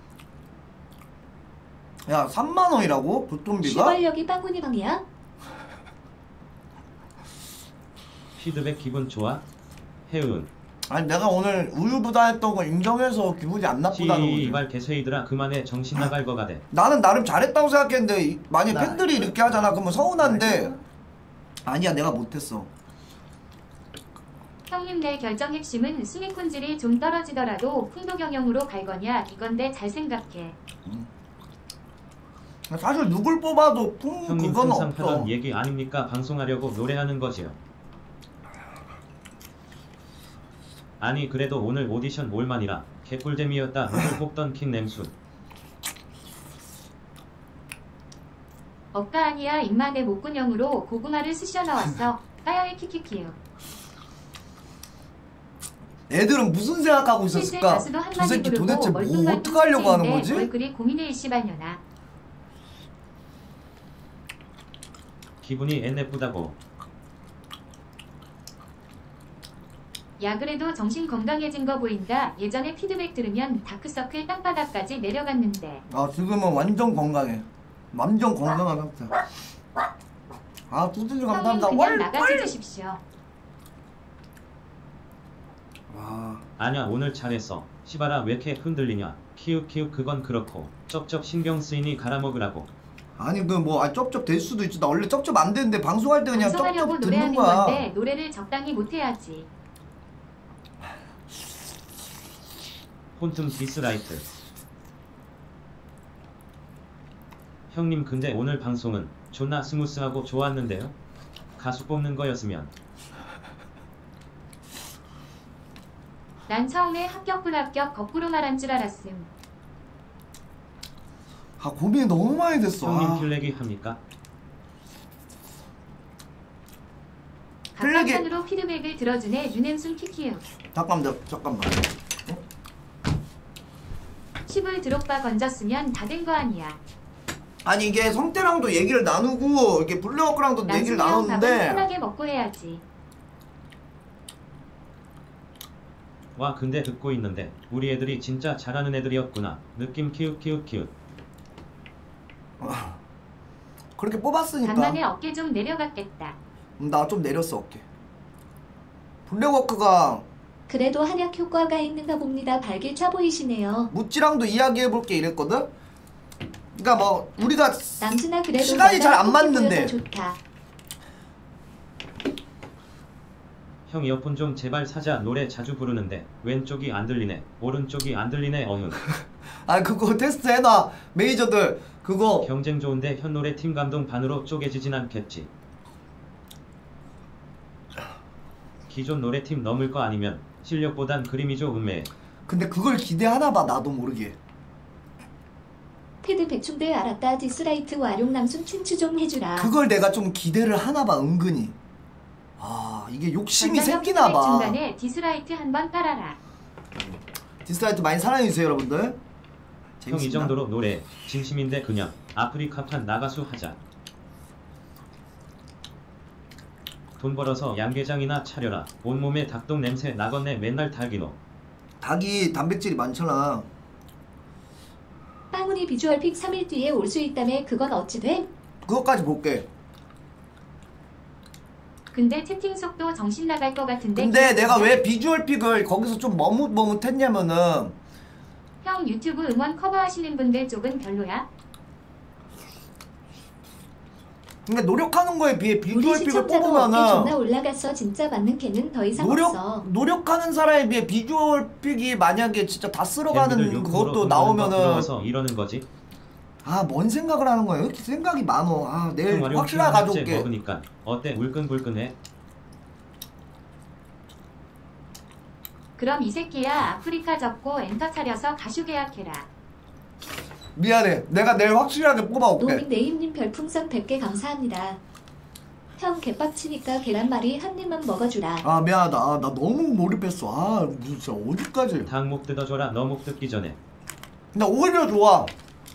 S1: 야 삼만 원이라고? 교통비가?
S4: 시발력이 빵꾸니 방이야?
S3: 피드백 기분 좋아? 해운
S1: 아니 내가 오늘 우유부단했던 거 인정해서 기분이 안 나쁘다는 거지.
S3: 시발 개새이들아 그만해 정신 나갈 거 가대.
S1: 나는 나름 잘했다고 생각했는데 이- 만약
S8: 나-
S1: 팬들이 이렇게 하잖아 그러면 서운한데 아니야 내가 못했어.
S2: 형님 내 결정 핵심은 순위꾼질이 좀 떨어지더라도 풍도 경영으로 갈 거냐 이건데 잘 생각해.
S1: 사실 누굴 뽑아도 풍
S3: 형님
S1: 그건
S3: 항상
S1: 없어.
S3: 하던 얘기 아닙니까? 방송하려고 노래하는 거지요. 아니 그래도 오늘 오디션 올만이라 개꿀잼이었다. 누굴 뽑던 킹 냄수.
S2: 억까 아니야 입만의 목구녕으로 고구마를 쑤셔 넣었어. 까야의 키키키요.
S1: 애들은 무슨 생각하고
S2: 실제
S1: 있었을까?
S2: 가수도
S1: 저
S2: 한마디
S1: 새끼
S2: 부르고
S1: 도대체 뭐
S2: 멀뚱멀뚱
S1: 어떻게 하려고 하는
S2: 천재인데
S1: 거지?
S2: 뭘 그리 고민해 이씨발년아.
S3: 기분이 애내쁘다고.
S2: 야 그래도 정신 건강해진 거 보인다. 예전에 피드백 들으면 다크서클 땅바닥까지 내려갔는데.
S1: 아 지금은 완전 건강해. 완전 건강한 상태. 아 두드리
S2: 형님
S1: 감사합니다.
S2: 그냥
S1: 월
S2: 나가지
S1: 월.
S2: 주십시오.
S1: 와
S3: 아냐 오늘 잘했어. 시바라 왜 이렇게 흔들리냐? 키읔 키읔 그건 그렇고 쩝쩝 신경 쓰이니 갈아먹으라고.
S1: 아니 그 뭐 아, 쩝쩝 될 수도 있지. 나 원래 쩝쩝 안 되는데 방송할 때 그냥
S2: 방송하려고
S1: 쩝쩝 듣는
S2: 노래하는
S1: 거야.
S2: 건데 노래를 적당히 못해야지.
S3: 폰tum 디스라이트. 형님 근데 오늘 방송은 존나 스무스하고 좋았는데요? 가수 뽑는 거였으면
S2: 난 처음에 합격 불합격 거꾸로 말한 줄 알았음.
S1: 아 고민이 너무 많이 됐어.
S3: 형님
S1: 아.
S3: 필래기 합니까?
S1: 필래기-
S2: 각각편으로 피드백을 들어주네 유냄순 키키요.
S1: 잠깐만 잠깐만.
S2: 십을 드롭바 건졌으면 다 된 거 아니야.
S1: 아니 이게 성태랑도 얘기를 나누고 이렇게 블랙워크랑도 얘기를
S2: 남순이 형 밥은
S1: 나눴는데
S2: 편하게 먹고 해야지.
S3: 와 근데 듣고 있는데 우리 애들이 진짜 잘하는 애들이었구나. 느낌 키읔 키읔 키읔.
S1: 그렇게 뽑았으니까
S2: 간만에 어깨 좀 내려갔겠다.
S1: 나 좀 내렸어 어깨. 블랙워크가
S4: 그래도 한약 효과가 있는가 봅니다. 발길차 보이시네요.
S1: 무찌랑도 이야기해볼게 이랬거든? 그니까 뭐 우리가
S4: 남준아 그래도
S1: 시간이
S4: 너가
S1: 잘 안
S4: 토끼
S1: 맞는데.
S4: 보여서 좋다.
S3: 형 이어폰 좀 제발 사자. 노래 자주 부르는데 왼쪽이 안 들리네 오른쪽이 안 들리네 어흥.
S1: 아 그거 테스트 해놔 메이저들 그거
S3: 경쟁 좋은데 현 노래 팀 감동 반으로 쪼개지진 않겠지. 기존 노래팀 넘을 거 아니면 실력보단 그림이 좀 음매해.
S1: 근데 그걸 기대하나 봐 나도 모르게.
S4: 패드 백충대 알았다. 디스라이트 와룡 남순 춘추 좀 해주라.
S1: 그걸 내가 좀 기대를 하나 봐 은근히. 아 이게 욕심이
S2: 전자형
S1: 생기나
S2: 피드백
S1: 봐.
S2: 중간에 디스라이트 한번 깔아라.
S1: 디스라이트 많이 사랑해주세요 여러분들.
S3: 형 이
S1: 재밌습니다.
S3: 정도로 노래 진심인데 그냥 아프리카판 나가수 하자. 돈 벌어서 양계장이나 차려라. 온몸에 닭똥 냄새 나겠네 맨날 닭이노.
S1: 닭이 단백질이 많잖아.
S4: 빵훈이 비주얼 픽 삼 일 뒤에 올 수 있다며 그건 어찌 됨?
S1: 그것까지 볼게.
S2: 근데 채팅 속도 정신 나갈 것 같은데.
S1: 근데
S2: 기분
S1: 내가
S2: 좋아?
S1: 왜 비주얼 픽을 거기서 좀 머뭇머뭇했냐면은
S2: 형 유튜브 음원 커버하시는 분들 쪽은 별로야?
S1: 근데 노력하는 거에 비해
S4: 우리
S1: 비주얼 픽을
S4: 시청자도 어깨
S1: 뽑으면은
S4: 존나 올라갔어. 진짜 맞는 캐는 더 이상
S1: 노력
S4: 없어.
S1: 노력하는 사람에 비해 비주얼 픽이 만약에 진짜 다 쓸어가는
S3: 밴드들 욕으로
S1: 그것도
S3: 돈
S1: 나오면은
S3: 부러워서 이러는 거지.
S1: 아 뭔 생각을 하는 거야? 왜 이렇게 생각이 많어? 아 내일
S3: 형 활용
S1: 확실하게
S3: 피망
S1: 가져올게.
S3: 먹으니까 어때 울끈불끈해?
S2: 그럼 이 새끼야 아프리카 접고 엔터 차려서 가슈 계약해라.
S1: 미안해. 내가 내일 확실하게 뽑아올게.
S4: 노민 네임님 별풍선 백 개 감사합니다. 형 개빡치니까 계란말이 한 입만 먹어주라.
S1: 아 미안하다. 아, 나 너무 몰입했어. 아 진짜 어디까지?
S3: 닭목 뜯어줘라. 너 목 뜯기 전에.
S1: 나 오히려 좋아.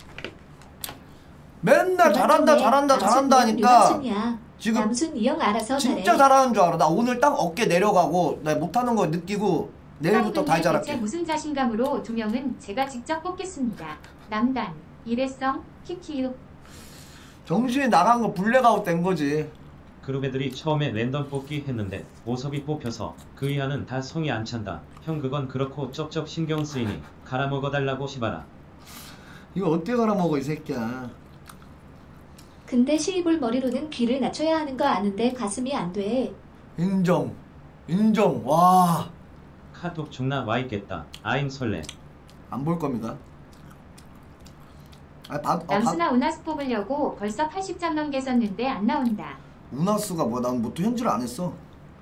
S1: 맨날 잘한다 잘한다 잘한다 하니까 지금
S4: 남순 이형 알아서
S1: 진짜
S4: 잘해.
S1: 잘하는 줄 알아. 나 오늘 딱 어깨 내려가고 나 못하는 거 느끼고 내일부터 다
S2: 대체
S1: 잘할게.
S2: 무슨 자신감으로 두 명은 제가 직접 뽑겠습니다. 남단, 일회성, 키키유.
S1: 정신이 나간 거 블랙아웃 된 거지.
S3: 그룹 애들이 처음에 랜덤 뽑기 했는데 오섭이 뽑혀서 그 이하는 다 성이 안 찬다. 형 그건 그렇고 쩝쩝 신경 쓰이니 갈아먹어달라고 시바라.
S1: 이거 어떻게 갈아먹어 이 새끼야.
S4: 근데 시입을 머리로는 귀를 낮춰야 하는 거 아는데 가슴이 안 돼.
S1: 인정. 인정. 와.
S3: 카톡 존나 와있겠다. 아임 설레.
S1: 안 볼 겁니다. 아, 바, 아, 바,
S2: 남순아 우나스 뽑으려고 벌써 팔십 장 넘게 썼는데 안 나온다.
S1: 우나스가 뭐야? 난 뭐 또 현질을 안 했어.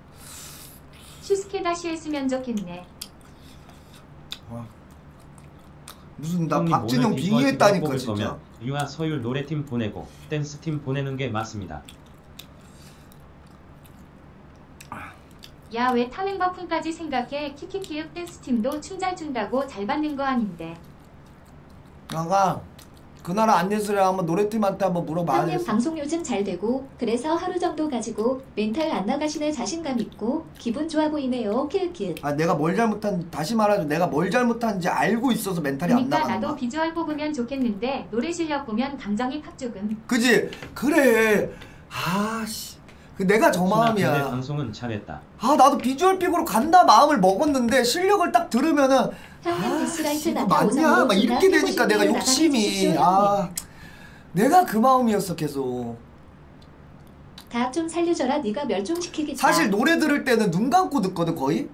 S2: 슈스케 다시 했으면 좋겠네.
S1: 무슨 나
S3: 형님
S1: 박진영
S3: 오늘
S1: 빙의했다니까
S3: 뽑을
S1: 진짜.
S3: 거면 유아 서율 노래팀 보내고 댄스팀 보내는 게 맞습니다.
S2: 야 왜 타맹 버픈까지 생각해. 키키키윽 댄스팀도 춤 잘 춘다고 잘 받는 거 아닌데.
S1: 아가 그 나라 안예슬이랑 한번 노래팀한테 한번 물어봐야
S4: 형님
S1: 겠어.
S4: 방송 요즘 잘 되고 그래서 하루 정도 가지고 멘탈 안 나가시네. 자신감 있고 기분 좋아 보이네요. 킬킬.
S1: 아 내가 뭘 잘못한 다시 말하죠. 내가 뭘 잘못한지 알고 있어서 멘탈이 안
S2: 그러니까
S1: 나가는
S2: 나도
S1: 거야.
S2: 비주얼 뽑으면 좋겠는데 노래 실력 보면 감정이 팍 죽음.
S1: 그지? 그래. 아씨. 그 내가 저
S3: 근데
S1: 마음이야.
S3: 방송은 잘했다.
S1: 아 나도 비주얼 픽으로 간다 마음을 먹었는데 실력을 딱 들으면은
S4: 형님
S1: 아,
S4: 디스라이트
S1: 이거
S4: 나타
S1: 맞냐?
S4: 오상으로
S1: 막 이렇게
S4: 존나
S1: 되니까
S4: 해보시는
S1: 내가
S4: 걸
S1: 욕심이
S4: 나가주십시오,
S1: 아 내가 그 마음이었어 계속.
S4: 다 좀 살려줘라. 네가 멸종시키겠다.
S1: 사실 노래 들을 때는 눈 감고 듣거든 거의.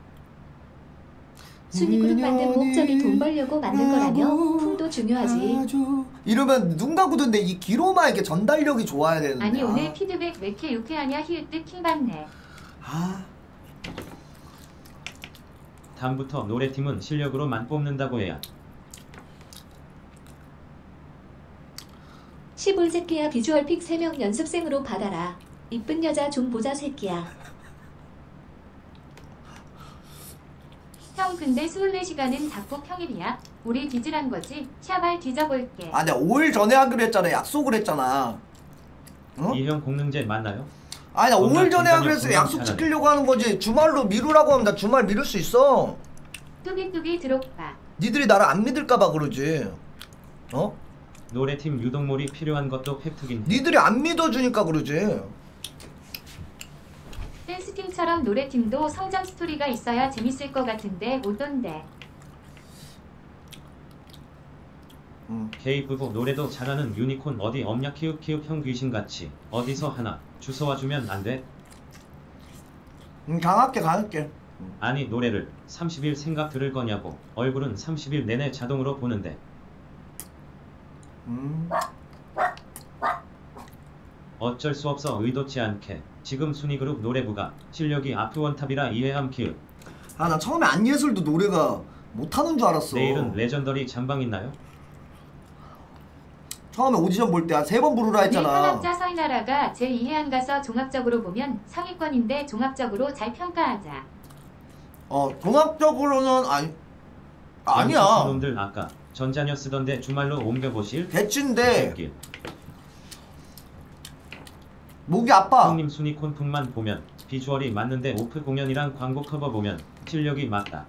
S4: 순위 그룹 만든 목적이 돈 벌려고 만든 거라며 풍도 중요하지.
S1: 아주 이러면 눈 감고 듣는데 이 귀로만 이렇게 전달력이 좋아야 되는데.
S2: 아니
S1: 아.
S2: 오늘 피드백 왜 이렇게 유쾌하냐. 히읗 킹받네.
S1: 아
S3: 다음부터 노래팀은 실력으로만 뽑는다고 해야.
S4: 시골 새끼야. 비주얼 픽 세 명 연습생으로 받아라. 이쁜 여자 좀 보자 새끼야.
S2: 형 근데 스물네 시간은 닭고 평일이야? 우리 뒤질한 거지? 샤발 뒤져볼게.
S1: 아 내가 오 일 전에 하기로 했잖아. 약속을 했잖아. 어?
S3: 이 형 공능제 맞나요?
S1: 아니 나 오 일 전에 하기로 했어.
S3: 건강
S1: 약속
S3: 잘하네.
S1: 지키려고 하는 거지. 주말로 미루라고 하면 나 주말 미룰 수 있어.
S2: 뚜비뚜비 드롭바.
S1: 니들이 나를 안 믿을까봐 그러지. 어?
S3: 노래팀 유동몰이 필요한 것도 팩트긴.
S1: 니들이 안 믿어주니까 그러지.
S2: 댄스팀처럼 노래팀도 성장 스토리가 있어야 재밌을 것 같은데 어떤데?
S1: 응.
S3: K-푸보 노래도 잘하는 유니콘 어디 없냐. 키읔키읔 형 귀신같이 어디서 하나 주워와 주면 안 돼?
S1: 응 강할게 강할게.
S3: 아니 노래를 삼십 일 생각 들을 거냐고. 얼굴은 삼십 일 내내 자동으로 보는데.
S1: 음.
S3: 어쩔 수 없어 의도치 않게. 지금 순위그룹 노래부가 실력이 아프원탑이라 이해함 키읔.
S1: 아 나 처음에 안예슬도 노래가 못하는 줄 알았어.
S3: 내일은 레전더리 잠방 있나요?
S1: 처음에 오디션 볼 때 한 세 번 부르라
S2: 내
S1: 했잖아.
S2: 현악자 서인나라가 제일 이해 안 가서 종합적으로 보면 상위권인데 종합적으로 잘 평가하자.
S1: 어 종합적으로는 아니 아니야.
S3: 놈들 아까 전자녀 쓰던데 주말로 옮겨보실?
S1: 개친데
S3: 길.
S1: 목이 아파.
S3: 형님 순위 콘풍만 보면 비주얼이 맞는데 오프 공연이랑 광고 커버 보면 실력이 맞다.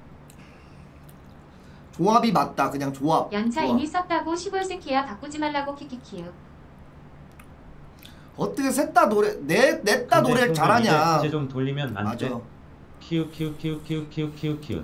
S1: 조합이 맞다. 그냥 조합.
S2: 연차
S1: 조합.
S2: 이미 썼다고 시골 새끼야 바꾸지 말라고 키키키우.
S1: 어떻게 셋 다 노래 내 넷다 노래
S3: 근데
S1: 잘하냐.
S3: 이제 좀 돌리면 안 돼?
S1: 맞아.
S3: 키우 키우 키우 키우 키우 키우 키우.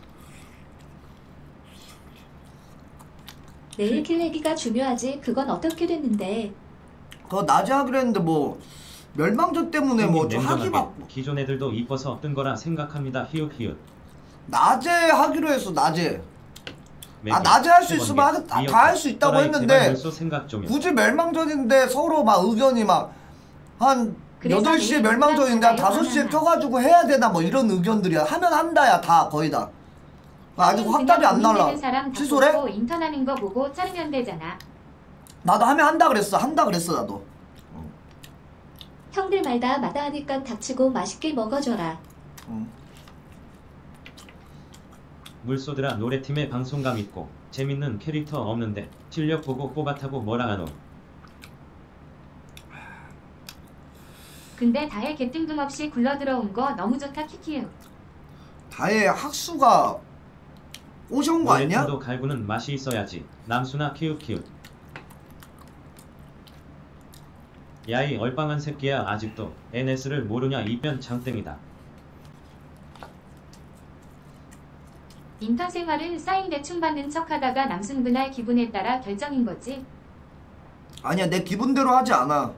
S4: 내일 킬내기가 중요하지. 그건 어떻게 됐는데.
S1: 그거 낮에 하기로 했는데 뭐 멸망전 때문에 뭐 좀 하기 막
S3: 기존 애들도 이뻐서 뜬 거라 생각합니다. 히읗 히읗.
S1: 낮에 하기로 했어. 낮에.
S3: 매기,
S1: 아 낮에 할 수
S3: 세
S1: 있으면
S3: 번개,
S1: 하겠- 다
S3: 미역국,
S1: 할 수 있다고
S3: 또라이
S1: 했는데
S3: 제발 벌써 생각 좀요.
S1: 굳이 멸망전인데 서로 막 의견이 막 한
S2: 그래서
S1: 여덟 시에
S2: 내일
S1: 멸망전인데 한
S2: 끝났잖아요,
S1: 다섯 시에
S2: 바나나.
S1: 켜가지고 해야 되나 뭐 이런 의견들이야. 하면 한다야 다 거의 다. 아직 확답이 안 날라.
S2: 사람
S1: 취소래?
S2: 다 인턴하는 거 보고 자르면 되잖아.
S1: 나도 하면 한다 그랬어. 한다 그랬어 나도.
S4: 형들 말다 마다하니까 닥치고 맛있게 먹어줘라.
S1: 응.
S3: 물소드라 노래팀에 방송감 있고 재밌는 캐릭터 없는데 실력 보고 뽑았다고 뭐라 하노.
S2: 근데 다혜 개 뜬금없이 굴러 들어온 거 너무 좋다 키키우.
S1: 다혜 학수가 오셔온 거 아니야?
S3: 노래팀도 갈구는 맛이 있어야지. 남수나 키우 키우. 야이 얼빵한 새끼야 아직도 엔에스를 모르냐 이변 장땡이다.
S2: 인턴 생활은 사인 대충 받는 척하다가 남순 그날 기분에 따라 결정인 거지.
S1: 아니야 내 기분대로 하지 않아.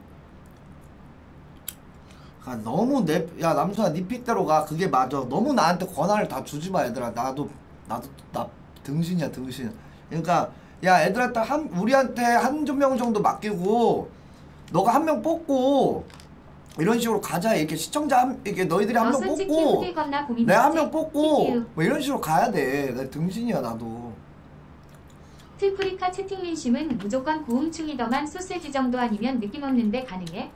S1: 아, 너무 내 야 남수야 네 픽대로 가. 그게 맞아. 너무 나한테 권한을 다 주지 마 얘들아. 나도 나도 나 등신이야 등신. 그러니까 야 애들한테 한 우리한테 한 명 정도 맡기고 너가 한 명 뽑고 이런 식으로 가자. 이렇게 시청자 한 이렇게 너희들이 한
S2: 너
S1: 명
S2: 솔직히
S1: 뽑고
S2: 후기 겁나 고민이지.
S1: 내가 한 명 뽑고
S2: 키키우.
S1: 뭐 이런 식으로 가야 돼. 나 등신이야 나도.
S2: 틀프리카 채팅 민심은 무조건 고음충이더만 소세지 정도 아니면 느낌 없는데 가능해?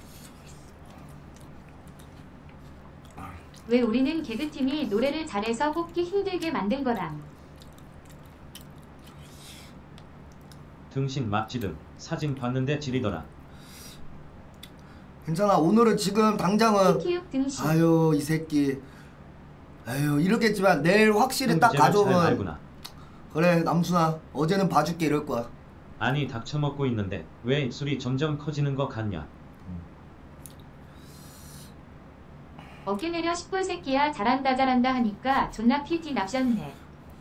S2: 왜 우리는 개그팀이 노래를 잘해서 뽑기 힘들게 만든 거람.
S3: 등신 맛지등 사진 봤는데 지리더라.
S1: 괜찮아. 오늘은 지금 당장은
S2: 키키우 등신.
S1: 아유 이 새끼 아유 이렇겠지만 내일 확실히 딱
S3: 잘
S1: 가져오면
S3: 알구나.
S1: 그래 남순아 어제는 봐줄게 이럴 거야.
S3: 아니 닥쳐먹고 있는데 왜 입술이 점점 커지는 거 같냐.
S2: 어깨 내려 십불 새끼야 잘한다 잘한다 하니까 존나 피티 납셨네.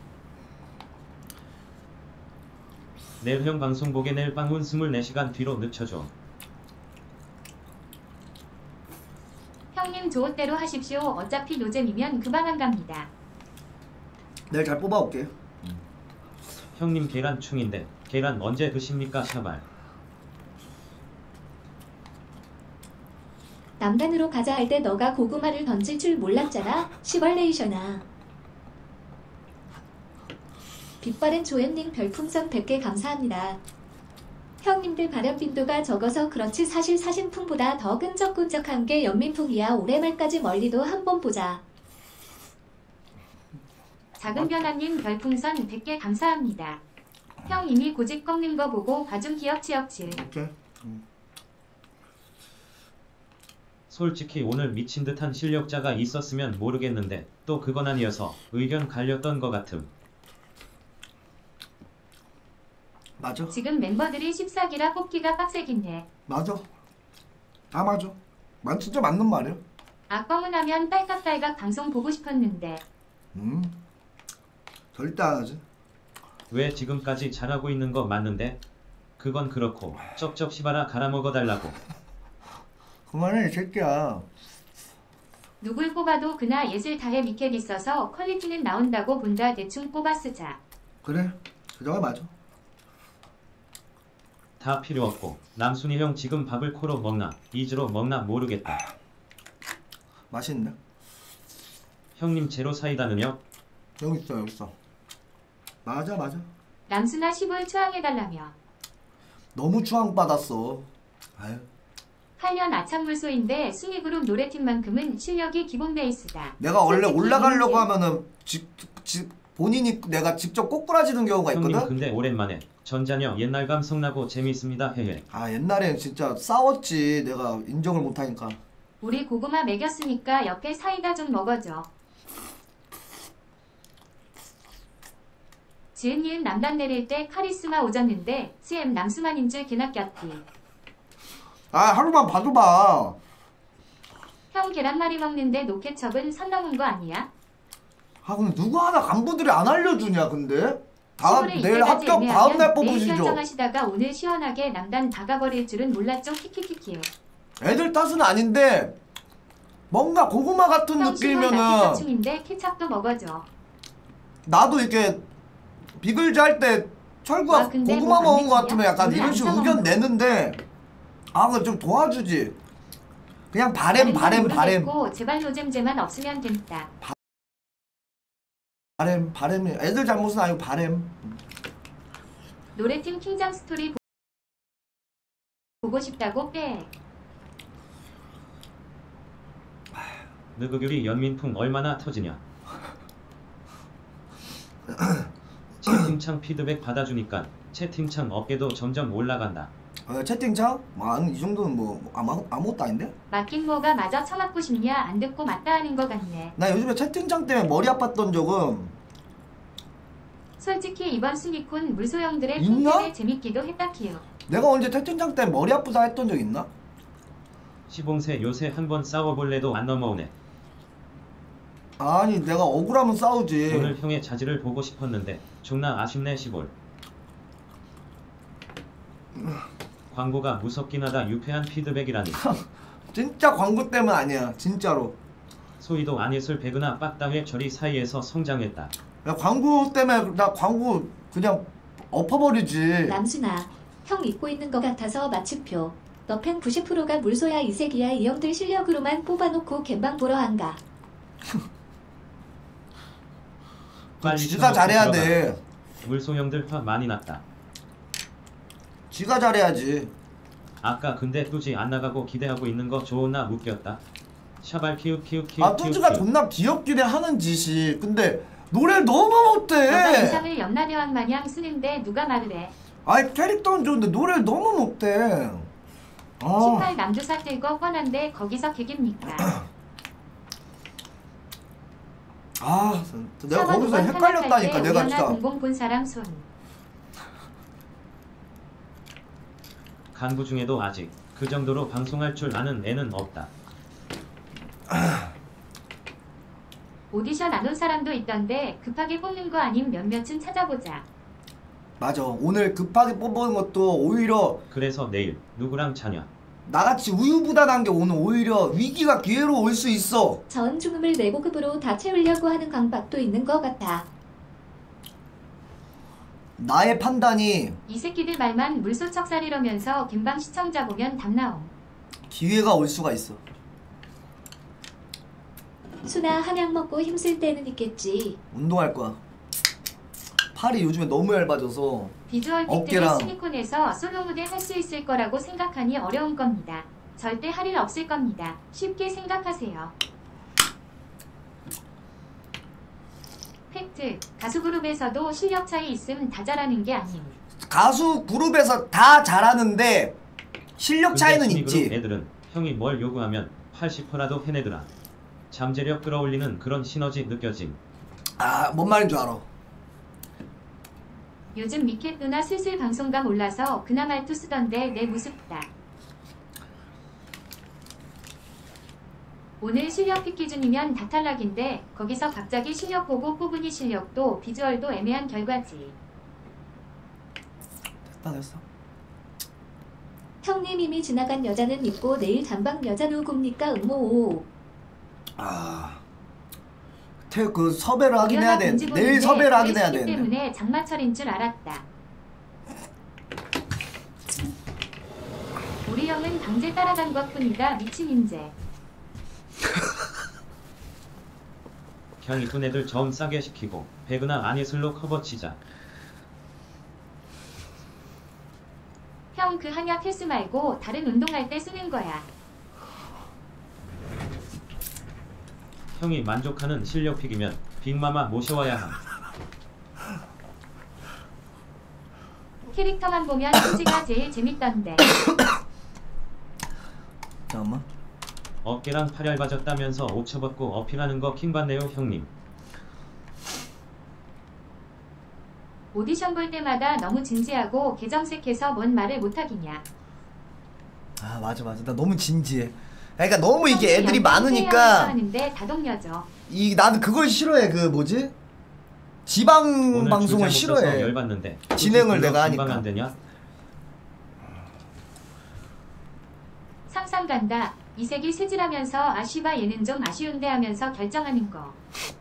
S3: 내일 형 방송 보게 내일 방문 스물네 시간 뒤로 늦춰줘.
S2: 형님 좋은 대로 하십시오. 어차피 노잼이면 그만 안 갑니다.
S1: 내일 잘 뽑아올게.
S3: 형님 계란 충인데 계란 언제 드십니까 샤발.
S4: 남단으로 가자 할 때 너가 고구마를 던질 줄 몰랐잖아. 시벌레이션아. 빛바랜 조엠님 별풍선 백 개 감사합니다. 형님들 발연 빈도가 적어서 그렇지 사실 사신풍보다 더 끈적끈적한 게 연민풍이야. 올해 말까지 멀리도 한번 보자.
S2: 작은 변화님 별풍선 백 개 감사합니다. 형 이미 고집 꺾는 거 보고 봐좀 기억치억칠.
S1: 오케이.
S3: 솔직히 오늘 미친 듯한 실력자가 있었으면 모르겠는데 또 그건 아니어서 의견 갈렸던 거 같음.
S1: 맞아.
S2: 지금 멤버들이 십사기라 뽑기가 빡세긴 해.
S1: 맞아. 다 맞아. 만 진짜 맞는 말이야.
S2: 악범은 하면 딸깍딸깍 방송 보고 싶었는데.
S1: 음. 절대 안 하지.
S3: 왜 지금까지 잘하고 있는 거 맞는데? 그건 그렇고 쩍쩍 씹어라 갈아먹어달라고.
S1: 그만해 이 새끼야.
S2: 누굴 뽑아도 그나 예슬 다해 미켈 있어서 퀄리티는 나온다고 본다. 대충 뽑아 쓰자.
S1: 그래. 그거가 맞아.
S3: 다 필요 없고 남순이 형 지금 밥을 코로 먹나 이즈로 먹나 모르겠다.
S1: 맛있네.
S3: 형님 제로 사이다는요?
S1: 여기 있어 여기 있어. 맞아 맞아.
S2: 남순아 십을 추앙해달라며.
S1: 너무 추앙받았어. 아유.
S2: 팔 년 아참물소인데 순위그룹 노래팀만큼은 실력이 기본 베이스다.
S1: 내가 원래
S2: 솔직히
S1: 올라가려고
S2: 이은지-
S1: 하면은 직, 직, 본인이 내가 직접 꼬꾸라지는 경우가
S3: 형님
S1: 있거든?
S3: 근데 오랜만에 전자녀 옛날 감성 나고 재미있습니다. 헤헤.
S1: 아 옛날엔 진짜 싸웠지. 내가 인정을 못하니까.
S2: 우리 고구마 먹였으니까 옆에 사이다 좀 먹어줘. 지은이은 남단 내릴 때 카리스마 오졌는데 스엠 남수만인 줄 기나꼈디.
S1: 아 하루만 봐줘봐.
S2: 형 계란말이 먹는데 노케첩은 선 넘은 거 아니야?
S1: 아 근데 누구 하나 간부들이 안 알려주냐 근데? 다음
S2: 시골에
S1: 내일
S2: 이때까지
S1: 합격
S2: 애매하면
S1: 다음날
S2: 내일
S1: 뽑으시죠.
S2: 결정하시다가 오늘 시원하게 남단 다가버릴 줄은 몰랐죠. 키키키키.
S1: 애들 탓은 아닌데 뭔가 고구마 같은
S2: 형 시골
S1: 느낌이면은
S2: 낙지사충인데 케찹도 먹어줘.
S1: 나도 이렇게 비글즈 할 때 철구가
S2: 와, 근데
S1: 고구마
S2: 뭐안
S1: 먹은 거
S2: 내주냐?
S1: 같으면 약간
S2: 오늘
S1: 이런
S2: 안
S1: 식으로
S2: 써먹는
S1: 의견 내는데 아 그거 좀 도와주지. 그냥 바램 바램 바램
S2: 모르겠고 제발 노잼제만 없으면 된다.
S1: 바램 바램 애들 잘못은 아니고 바램.
S2: 노래팀 킹잠 스토리 보고 싶다고 빼.
S3: 느그귤이 연민풍 얼마나 터지냐. 채팅창 피드백 받아주니까 채팅창 어깨도 점점 올라간다.
S1: 어, 채팅창? 뭐, 아니, 이 정도는 뭐 아무, 아무것도 아닌데?
S2: 맡긴 뭐가 마저 처맞고 싶냐 안 듣고 맞다 하는 거 같네.
S1: 나 요즘에 채팅창 때문에 머리 아팠던 적은
S2: 솔직히 이번 순위콘 물소형들의
S1: 있나?
S2: 풍경에 재밌기도 했다키요.
S1: 내가 언제 채팅창 때문에 머리 아프다 했던 적 있나?
S3: 시봉새 요새 한번 싸워볼래도 안 넘어오네.
S1: 아니 내가 억울하면 싸우지.
S3: 오늘 형의 자질을 보고 싶었는데 존나 아쉽네 시골. 광고가 무섭긴 하다. 유쾌한 피드백이라니.
S1: 진짜 광고 때문 아니야 진짜로.
S3: 소희도 안예슬 배그나 빡다회 저리 사이에서 성장했다.
S1: 야, 광고 때문에 나 광고 그냥 엎어버리지.
S4: 남순아, 형 잊고 있는 것 같아서 마침표. 너 팬 구십 퍼센트가 물소야 이색이야. 이 형들 실력으로만 뽑아놓고 갬방 보러 안 가.
S3: 빨리
S1: 지가
S3: 쳐먹고
S1: 잘해야
S3: 들어가.
S1: 돼.
S3: 물소형들 화 많이 났다.
S1: 지가 잘해야지.
S3: 아까 근데 뚜지 안 나가고 기대하고 있는 거 좋나 웃겼다. 샤발 키읔 키읔 키읔
S1: 아
S3: 키읔
S1: 뚜지가
S3: 키읔.
S1: 존나 귀엽기는 하는 짓이. 근데 노래를 너무
S2: 너가
S1: 못해.
S2: 인상을 연나대왕 마냥 쓰는데 누가 말을 해.
S1: 아이 캐릭터는 좋은데 노래를 너무 못해. 아,
S2: 신발 남주사 들고 뻔한데 거기서 개깁니까?
S1: 아 내가 거기서 헷갈렸다니까 내가 진짜.
S2: 공공 본 사람 손.
S3: 간부 중에도 아직 그 정도로 방송할 줄 아는 애는 없다.
S2: 오디션 안 온 사람도 있던데 급하게 뽑는 거 아님 몇몇은 찾아보자.
S1: 맞아. 오늘 급하게 뽑은 것도 오히려
S3: 그래서 내일 누구랑 자냐.
S1: 나같이 우유부단한 게 오늘 오히려 위기가 기회로 올 수 있어.
S4: 전 중음을 내고급으로 다 채우려고 하는 강박도 있는 것 같아.
S1: 나의 판단이
S2: 이 새끼들 말만 물소척살이러면서 김방 시청자 보면 답나옴.
S1: 기회가 올 수가 있어.
S4: 순아 한약 먹고 힘쓸 때는 있겠지.
S1: 운동할 거야. 팔이 요즘에 너무 얇아져서.
S2: 비주얼 픽들이
S1: 어깨랑.
S2: 순위콘에서 솔로 무대 할 수 있을 거라고 생각하니 어려운 겁니다. 절대 할 일 없을 겁니다. 쉽게 생각하세요. 팩트. 가수 그룹에서도 실력 차이 있음 다 잘하는 게 아님.
S1: 가수 그룹에서 다 잘하는데 실력 차이는
S3: 근데 순위그룹
S1: 있지.
S3: 애들은 형이 뭘 요구하면 팔십 퍼센트라도 해내더라. 잠재력 끌어올리는 그런 시너지 느껴짐.
S1: 아, 뭔 말인 줄 알아.
S2: 요즘 미켓 누나 슬슬 방송감 올라서 그나 말투 쓰던데 내 무섭다. 오늘 실력 픽 기준이면 다 탈락인데 거기서 갑자기 실력 보고 뽑으니 실력도 비주얼도 애매한 결과지.
S1: 됐다 됐어.
S4: 형님 이미 지나간 여자는 있고 내일 단방 여자 누굽니까? 음모.
S1: 아, 태, 그 섭외를 하긴
S2: 우연한
S1: 해야 돼.
S2: 본지
S1: 내일
S2: 보는데
S1: 섭외를 하긴
S2: 그의
S1: 해야
S2: 시기
S1: 돼.
S2: 때문에 장마철인 줄 알았다. 우리 형은 강제 따라간 것뿐이다. 미친 인재.
S3: 그냥 이쁜 애들 좀 싸게 시키고 배그나 아니슬로 커버 치자.
S2: 형 그 한약 헬스 말고 다른 운동할 때 쓰는 거야.
S3: 형이 만족하는 실력픽이면 빅마마 모셔와야 함.
S2: 캐릭터만 보면 헬스가 제일 재밌던데.
S1: 잠깐만.
S3: 어깨랑 팔 얇아졌다면서 옷 쳐벗고 어필하는 거 킹받네요 형님.
S2: 오디션 볼 때마다 너무 진지하고 개정색해서 뭔 말을 못하겠냐.
S1: 아 맞아 맞아. 나 너무 진지해. 그러니까 너무 이게
S2: 형이
S1: 애들이
S2: 연기
S1: 많으니까
S2: 하는데 다독여져.
S1: 이 나는 그걸 싫어해. 그 뭐지? 지방
S3: 오늘
S1: 방송을
S3: 줄잘 못 써서
S1: 싫어해.
S3: 열받는데
S1: 진행을 내가
S3: 금방
S1: 하니까.
S3: 안 되냐?
S2: 상상 간다. 이색이 새질하면서 아쉬바 얘는 좀 아쉬운데 하면서 결정하는 거.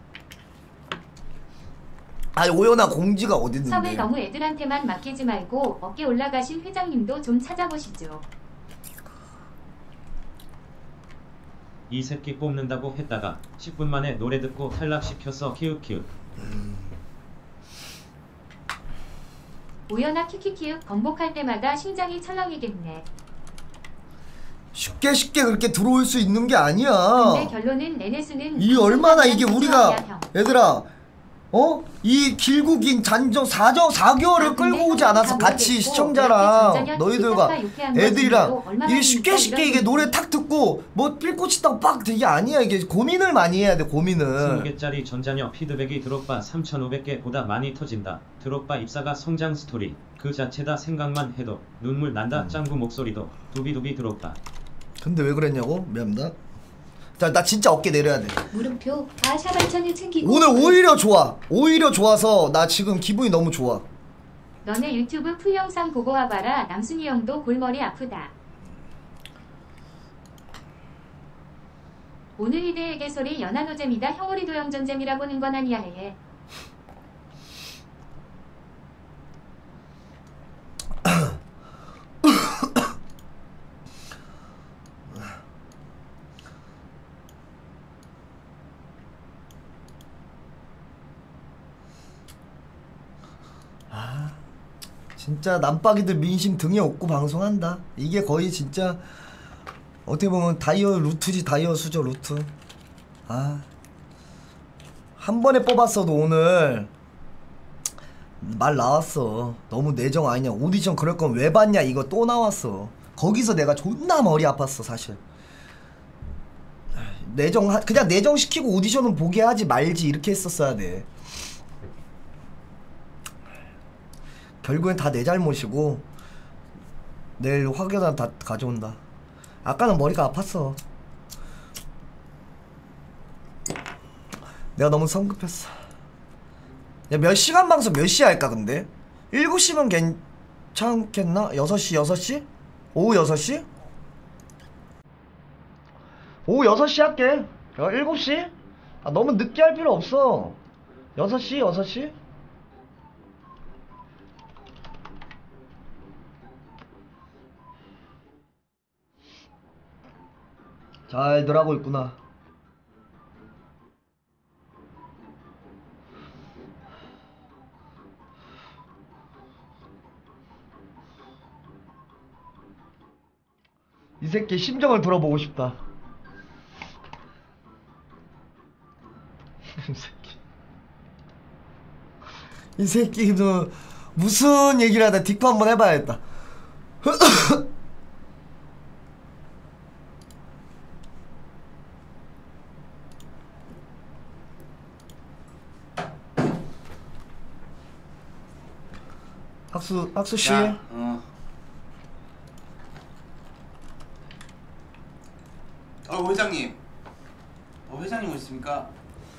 S1: 아니 오연아 공지가
S2: 섭외
S1: 어딨는데?
S2: 너무 애들한테만 맡기지 말고 어깨 올라가신 회장님도 좀 찾아보시죠.
S3: 이 새끼 뽑는다고 했다가 십 분 만에 노래 듣고 탈락시켰어 키읔키읔.
S2: 오연아 키키키윽 번복할 때마다 심장이 철렁이겠네.
S1: 쉽게 쉽게 그렇게 들어올 수 있는 게 아니야.
S2: 근데 결론은 내내수는
S1: 이 얼마나 이게
S2: 형.
S1: 우리가 얘들아 어? 이 길고 긴 잔정 사정 사 개월을
S2: 아, 근데
S1: 끌고 오지
S2: 형이
S1: 않아서
S2: 다
S1: 같이
S2: 모르겠고
S1: 시청자랑
S2: 왜 이렇게
S1: 너희들과
S2: 전자녀 유쾌한 거
S1: 애들이랑
S2: 진짜로 얼마나
S1: 이게 쉽게
S2: 재밌어
S1: 쉽게
S2: 이런
S1: 이게 노래
S2: 분위기.
S1: 탁 듣고 뭐 삘꽃 치다고 빡 되게 아니야. 이게 고민을 많이 해야 돼.
S3: 스무
S1: 고민을.
S3: 개짜리 전자녀 피드백이 드롭바 삼천오백 개보다 많이 터진다. 드롭바 입사가 성장 스토리 그 자체다. 생각만 해도 눈물 난다. 짱구 목소리도 두비두비 드롭바.
S1: 근데 왜 그랬냐고? 미안합니다. 자, 나 진짜 어깨 내려야 돼.
S4: 물음표 아샤 발전을 챙기고
S1: 오늘 오히려 좋아. 오히려 좋아서 나 지금 기분이 너무 좋아.
S2: 너네 유튜브 풀 영상 보고 와봐라. 남순이 형도 골머리 아프다. 오늘 희대의 개소리 연하노잼이다. 형우리 도영전잼이라고는 건 아니야 해.
S1: 진짜 남박이들 민심 등에 업고 방송한다. 이게 거의 진짜 어떻게 보면 다이어 루트지. 다이어 수저 루트. 아, 한 번에 뽑았어도 오늘 말 나왔어. 너무 내정 아니냐. 오디션 그럴 거면 왜 봤냐. 이거 또 나왔어. 거기서 내가 존나 머리 아팠어 사실. 내정 그냥 내정 시키고 오디션은 보게 하지 말지 이렇게 했었어야 돼. 결국엔 다 내 잘못이고 내일 확연한 다 가져온다. 아까는 머리가 아팠어. 내가 너무 성급했어. 야, 몇 시간 방송 몇 시에 할까 근데? 일곱 시면 괜찮겠나? 여섯 시 여섯 시? 오후 여섯 시? 오후 여섯 시 할게. 야, 일곱 시? 아, 너무 늦게 할 필요 없어. 여섯 시 여섯 시? 잘들 하고 있구나. 이 새끼 심정을 들어보고 싶다. 이 새끼. 이 새끼도 무슨 얘기를 하다 딕프 한번 해봐야겠다. 학수 학수 씨.
S8: 야, 어. 어 회장님. 어 회장님 오셨습니까?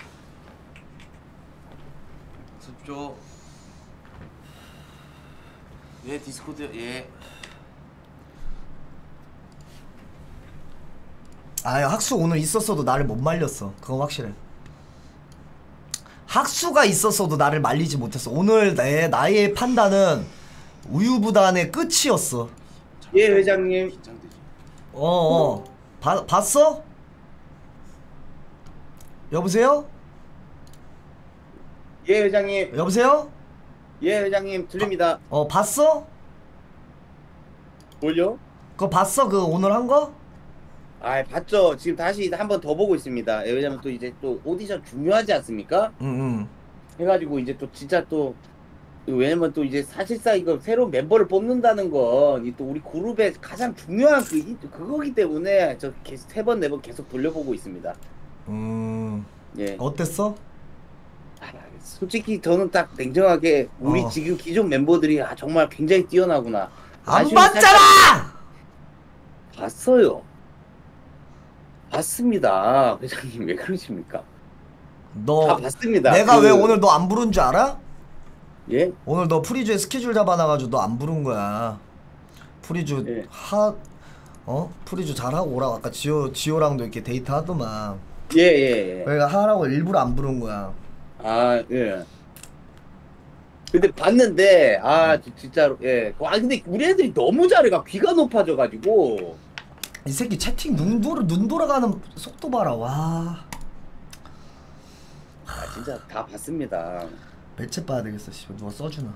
S8: 어서오십시오. 예 디스코드 예.
S1: 아, 학수 오늘 있었어도 나를 못 말렸어. 그건 확실해. 학수가 있었어도 나를 말리지 못했어. 오늘 내 나의 판단은 우유부단의 끝이었어.
S8: 예 회장님.
S1: 어어. 봐 봤어? 여보세요?
S8: 예 회장님.
S1: 여보세요?
S8: 예 회장님 들립니다.
S1: 어 봤어?
S8: 뭘요?
S1: 그거 봤어? 그 오늘 한 거?
S8: 아 봤죠. 지금 다시 한 번 더 보고 있습니다. 예, 왜냐면 또 이제 또 오디션 중요하지 않습니까?
S1: 응응.
S8: 해가지고 이제 또 진짜 또 왜냐면 또 이제 사실상 이거 새로운 멤버를 뽑는다는 건 이 또 우리 그룹의 가장 중요한 그 이- 그거기 때문에 저 세 번 네 번 계속 돌려보고 있습니다.
S1: 음.
S8: 예.
S1: 어땠어?
S8: 아, 솔직히 저는 딱 냉정하게 우리
S1: 어.
S8: 지금 기존 멤버들이 아, 정말 굉장히 뛰어나구나.
S1: 안
S8: 아쉬움이
S1: 봤잖아!
S8: 살짝 봤어요. 봤습니다. 회장님 왜 그러십니까? 다
S1: 너
S8: 봤습니다.
S1: 내가
S8: 그-
S1: 왜 오늘 너 안 부른 줄 알아?
S8: 예?
S1: 오늘 너 프리즈에 스케줄 잡아놔가지고 너 안 부른 거야. 프리즈
S8: 예.
S1: 하 어? 프리즈 잘하고 오라고 아까 지호 지호랑도 이렇게 데이트 하더만.
S8: 예, 예, 예.
S1: 그러니까 하라고 일부러 안 부른 거야.
S8: 아, 예. 근데 봤는데 아 지- 진짜로 예. 와 근데 우리 애들이 너무 잘해가 귀가 높아져가지고
S1: 이 새끼 채팅 눈 돌아 눈 돌아가는 속도 봐라. 와.
S8: 아 진짜 다 봤습니다.
S1: 배째 봐야 되겠어. 씨 누가 써주나.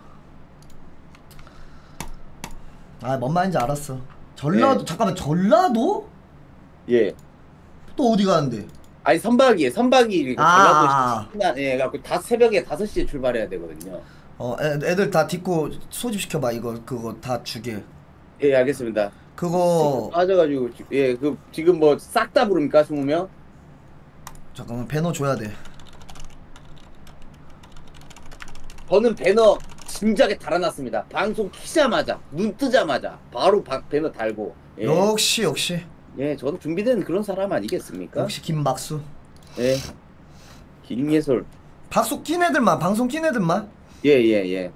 S1: 아 뭔 말인지 알았어. 전라도
S8: 예.
S1: 잠깐만 전라도?
S8: 예.
S1: 또 어디 가는데?
S8: 아니 선박이에요. 선박이
S1: 아.
S8: 전라도 예, 갖고 다 새벽에 다섯 시에 출발해야 되거든요.
S1: 어 애, 애들 다 딛고 소집시켜봐. 이거 그거 다 주게.
S8: 예, 알겠습니다.
S1: 그거
S8: 빠져가지고 지- 예, 그 지금 뭐 싹 다 부릅니까 스무 명?
S1: 잠깐만 배너 줘야 돼.
S8: 저는 배너 진작에 달아놨습니다. 방송 키자마자 눈 뜨자마자 바로 바, 배너 달고. 예.
S1: 역시 역시
S8: 예, 저는 준비된 그런 사람 아니겠습니까?
S1: 역시 김박수.
S8: 예. 김예솔.
S1: 박수 낀 애들만 방송 낀 애들만.
S8: 예, 예, 예.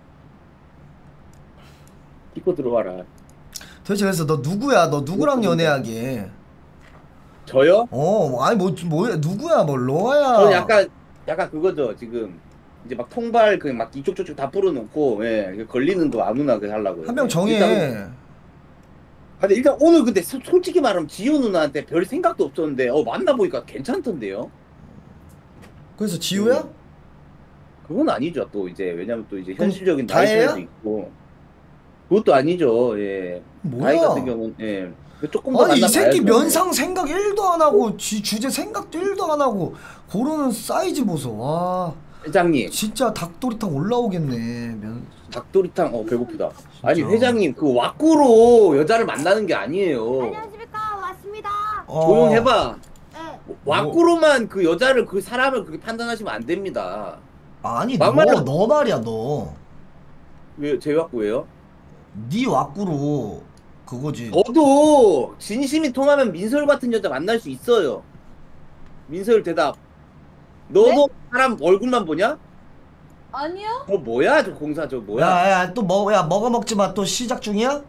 S8: 끼고 들어와라.
S1: 도대체 그래서 너 누구야? 너 누구랑 연애하게?
S8: 저요?
S1: 어 아니 뭐 뭐야 누구야 뭐 로아야.
S8: 저는 약간 약간 그거죠. 지금 이제 막 통발 그 막 이쪽 저쪽 다 풀어놓고 예 걸리는 거 아무나 그 하려고.
S1: 한 명 정해.
S8: 일단, 아, 근데 일단 오늘 근데 소- 솔직히 말하면 지효 누나한테 별 생각도 없었는데 어 만나보니까 괜찮던데요.
S1: 그래서 지우야?
S8: 음. 그건 아니죠. 또 이제 왜냐면 또 이제
S1: 그럼
S8: 현실적인
S1: 다혜야?
S8: 나이 차이도 있고 그것도 아니죠. 예.
S1: 뭐야?
S8: 다혜 같은 경우는 예. 조금 더
S1: 아니 이 새끼
S8: 만나봐야죠.
S1: 면상 생각 일도 안 하고 지, 주제 생각도 일도 안 하고 고르는 사이즈 보소. 와
S8: 회장님
S1: 진짜 닭도리탕 올라오겠네. 면
S8: 닭도리탕 어 배고프다. 아니 회장님 그 왁구로 여자를 만나는 게 아니에요.
S7: 안녕하십니까. 왔습니다.
S1: 어.
S8: 조용해봐.
S7: 네.
S8: 왁구로만 그 여자를 그 사람을 그렇게 판단하시면 안 됩니다.
S1: 아니
S8: 막말로-
S1: 너, 너 말이야 너.
S8: 왜 제 왁구예요?
S1: 네 왁구로 그거지.
S8: 저도 진심이 통하면 민설 같은 여자 만날 수 있어요. 민설 대답. 너도 사람 얼굴만 보냐?
S6: 아니요.
S8: 저 뭐야 저 공사 저 뭐야?
S1: 야야 또 먹, 야 먹어 먹지 마. 또 시작 중이야?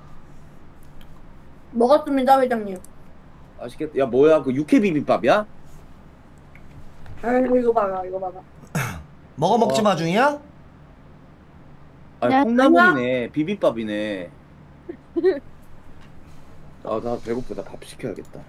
S7: 먹었습니다, 회장님.
S8: 맛있겠다. 야 뭐야 그 육회 비빔밥이야?
S7: 아, 이거 봐봐, 이거 봐봐.
S1: 먹어 먹지
S8: 어.
S1: 마 중이야?
S8: 아
S7: 네,
S8: 콩나물이네 비빔밥이네. 아 나 배고프다. 밥 시켜야겠다.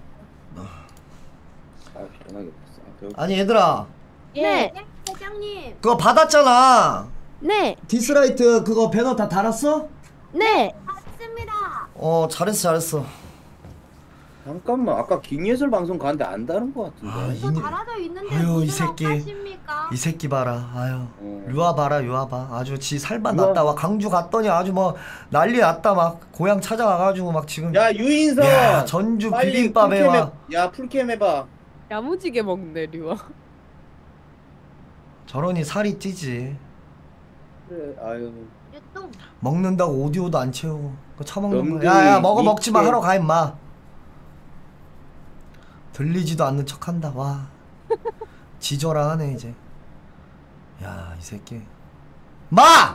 S8: 아 전화기 없어. 아, 배고파.
S1: 아니 얘들아
S7: 네. 회장님.
S1: 그거 받았잖아.
S7: 네.
S1: 디스라이트 그거 배너 다 달았어?
S7: 네. 맞습니다.
S1: 어 잘했어 잘했어.
S8: 잠깐만 아까 김예술 방송 가는데 안 다른 것 같은데.
S1: 아,
S7: 또
S1: 이-
S7: 달아져 있는데
S1: 아유, 이
S7: 무슨
S1: 새끼.
S7: 억하십니까?
S1: 이 새끼 봐라. 아유
S8: 어.
S1: 유아 봐라 유아 봐. 아주 지 살만
S8: 유아.
S1: 났다. 와 강주 갔더니 아주 뭐 난리 났다. 막 고향 찾아가가지고 막 지금
S8: 야 유인선.
S1: 야, 전주
S8: 빨리
S1: 비빔밥에
S8: 풀캠 해-
S1: 와.
S8: 야 풀캠 해봐.
S6: 야무지게 먹네 류아.
S1: 저러니 살이 찌지.
S8: 그래 아유.
S7: 유통.
S1: 먹는다고 오디오도 안 채우고 그거 처먹는
S8: 염둥이,
S1: 거야. 야야 먹어 먹지 마
S8: 이게-
S1: 하러 가 임마. 들리지도 않는 척한다. 와 지저라 하네 이제. 야 이 새끼 마!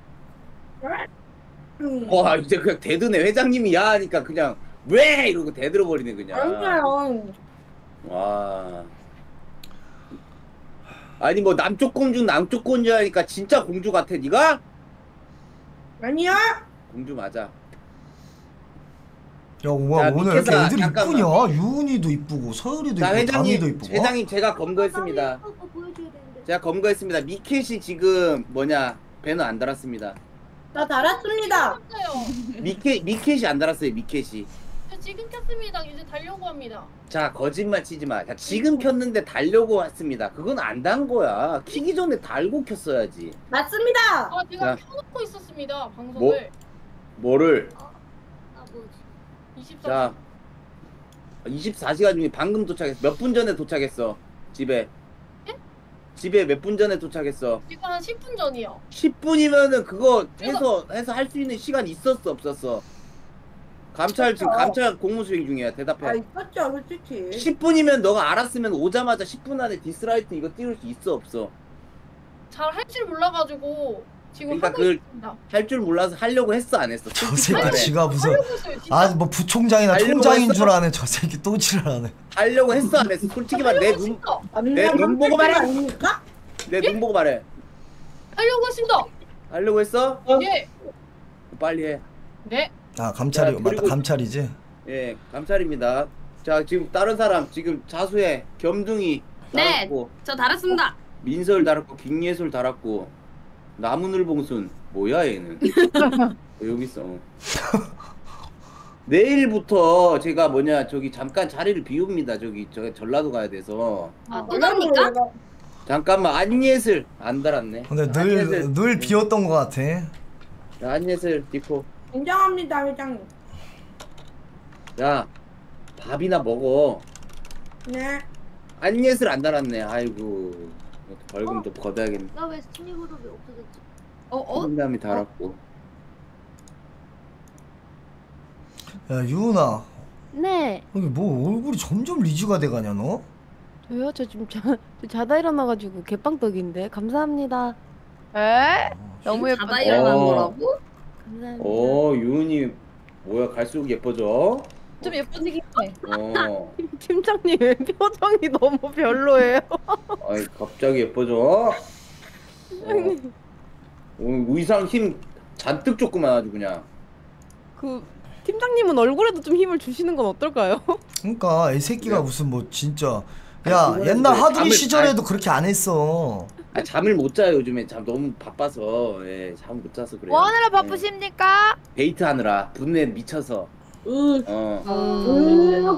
S8: 와 이제 그냥 대드네. 회장님이 야 하니까 그냥 왜 이러고 대들어 버리네 그냥.
S7: 아니요.
S8: 와. 아니 뭐 남쪽 공주 남쪽 공주 하니까 진짜 공주 같아 니가?
S7: 아니요.
S8: 공주 맞아.
S1: 야 우와
S8: 자,
S1: 오늘 이렇게
S8: 밑에다
S1: 애들이
S8: 잠깐만.
S1: 이쁘냐? 유은이도 이쁘고 서율이도
S8: 자
S1: 이쁘고
S8: 회장님
S1: 담이도 이쁘고. 어?
S8: 회장님 제가 검거했습니다.
S7: 보여줘야 되는데.
S8: 제가 검거했습니다. 미켓이 지금 뭐냐 배너 안 달았습니다.
S7: 나 달았습니다.
S8: 미켓 미켓이 안 달았어요. 미켓이.
S9: 저 지금 켰습니다. 이제 달려고 합니다.
S8: 자 거짓말 치지 마. 자, 지금 켰는데 달려고 왔습니다. 그건 안 단 거야. 키기 전에 달고 켰어야지.
S7: 맞습니다.
S9: 아 제가
S8: 자.
S9: 켜놓고 있었습니다. 방송을.
S8: 뭐? 뭐를?
S9: 아 뭐지? 이십사.
S8: 자 이십사 시간 중에 방금 도착했어. 몇 분 전에 도착했어. 집에.
S9: 예?
S8: 집에 몇 분 전에 도착했어.
S9: 지금 한 십 분 전이요.
S8: 십 분이면은 그거 해서 해서 할 수 있는 시간 있었어 없었어? 감찰 지금 감찰 공무 수행 중이야.
S7: 아
S8: 대답해.
S7: 있었죠 솔직히.
S8: 십 분이면 너가 알았으면 오자마자 십 분 안에 디스라이트 이거 띄울 수 있어 없어?
S9: 잘 할 줄 몰라가지고 지금
S8: 그러니까
S9: 하고
S8: 그걸
S9: 있습니다.
S8: 할 줄 몰라서 하려고 했어 안 했어?
S1: 저
S8: 솔직히
S1: 새끼
S8: 말해.
S1: 지가 무슨
S9: 하려고 했어요. 진짜.
S1: 아 뭐 부총장이나
S8: 하려고
S1: 총장인
S8: 했어?
S1: 줄 아네. 저 새끼 또 지랄하네.
S8: 하려고 했어 안 했어? 솔직히 말해. 내 눈 내 눈 보고 말해.
S7: 아닙니까?
S8: 내 눈 보고 말해.
S9: 하려고 했습니다.
S8: 하려고 했어?
S9: 예.
S8: 빨리 해.
S9: 네.
S1: 아 감찰이
S8: 야,
S1: 맞다.
S8: 그리고-
S1: 감찰이지.
S8: 예, 감찰입니다. 자, 지금 다른 사람 지금 자수해. 겸둥이
S9: 네.
S8: 달았고,
S9: 저 달았습니다.
S8: 민설 달았고, 김예솔 달았고, 나무늘봉순 뭐야 얘는? 어, 여기 있어. 내일부터 제가 뭐냐 저기 잠깐 자리를 비웁니다. 저기 저 전라도 가야 돼서
S9: 아 또 답니까?
S8: 잠깐만 안예슬 안 달았네.
S1: 근데
S8: 안예슬.
S1: 늘 늘 비었던 것 같아.
S8: 야, 안예슬 디코.
S7: 인정합니다 회장님.
S8: 야 밥이나 먹어.
S7: 네.
S8: 안예슬 안 달았네. 아이고 벌금 또 걷어야겠네.
S9: 나 왜 스티니 그룹이 없어졌지?
S8: 어? 상담이 달았고.
S1: 야 유은아,
S6: 네.
S1: 여기 뭐 얼굴이 점점 리즈가 돼가냐 너?
S6: 저요? 저 지금 자, 저 자다 일어나가지고 개빵떡인데 감사합니다.
S10: 에? 너무
S9: 자다
S10: 예쁘다.
S9: 일어난
S8: 어.
S9: 거라고?
S6: 감사합니다.
S8: 어 유은이 뭐야 갈수록 예뻐져.
S10: 좀 예쁘시긴 해.
S8: 어.
S6: 팀장님 표정이 너무 별로예요.
S8: 아이 갑자기 예뻐져. 어. 오늘 의상 힘 잔뜩 줬구만 아주 그냥.
S6: 그 팀장님은 얼굴에도 좀 힘을 주시는 건 어떨까요?
S1: 그러니까 이 새끼가
S8: 그래.
S1: 무슨 뭐 진짜
S8: 아니,
S1: 야
S8: 그거는
S1: 옛날
S8: 이제
S1: 하두리
S8: 잠을-
S1: 시절에도 그렇게 안 했어.
S8: 아 잠을 못 자요 요즘에 잠 너무 바빠서 예, 잠 못 자서 그래요.
S10: 뭐 하느라
S8: 예.
S10: 바쁘십니까?
S8: 데이트 하느라 분내 미쳐서.
S7: 으.
S8: 어.
S10: 으.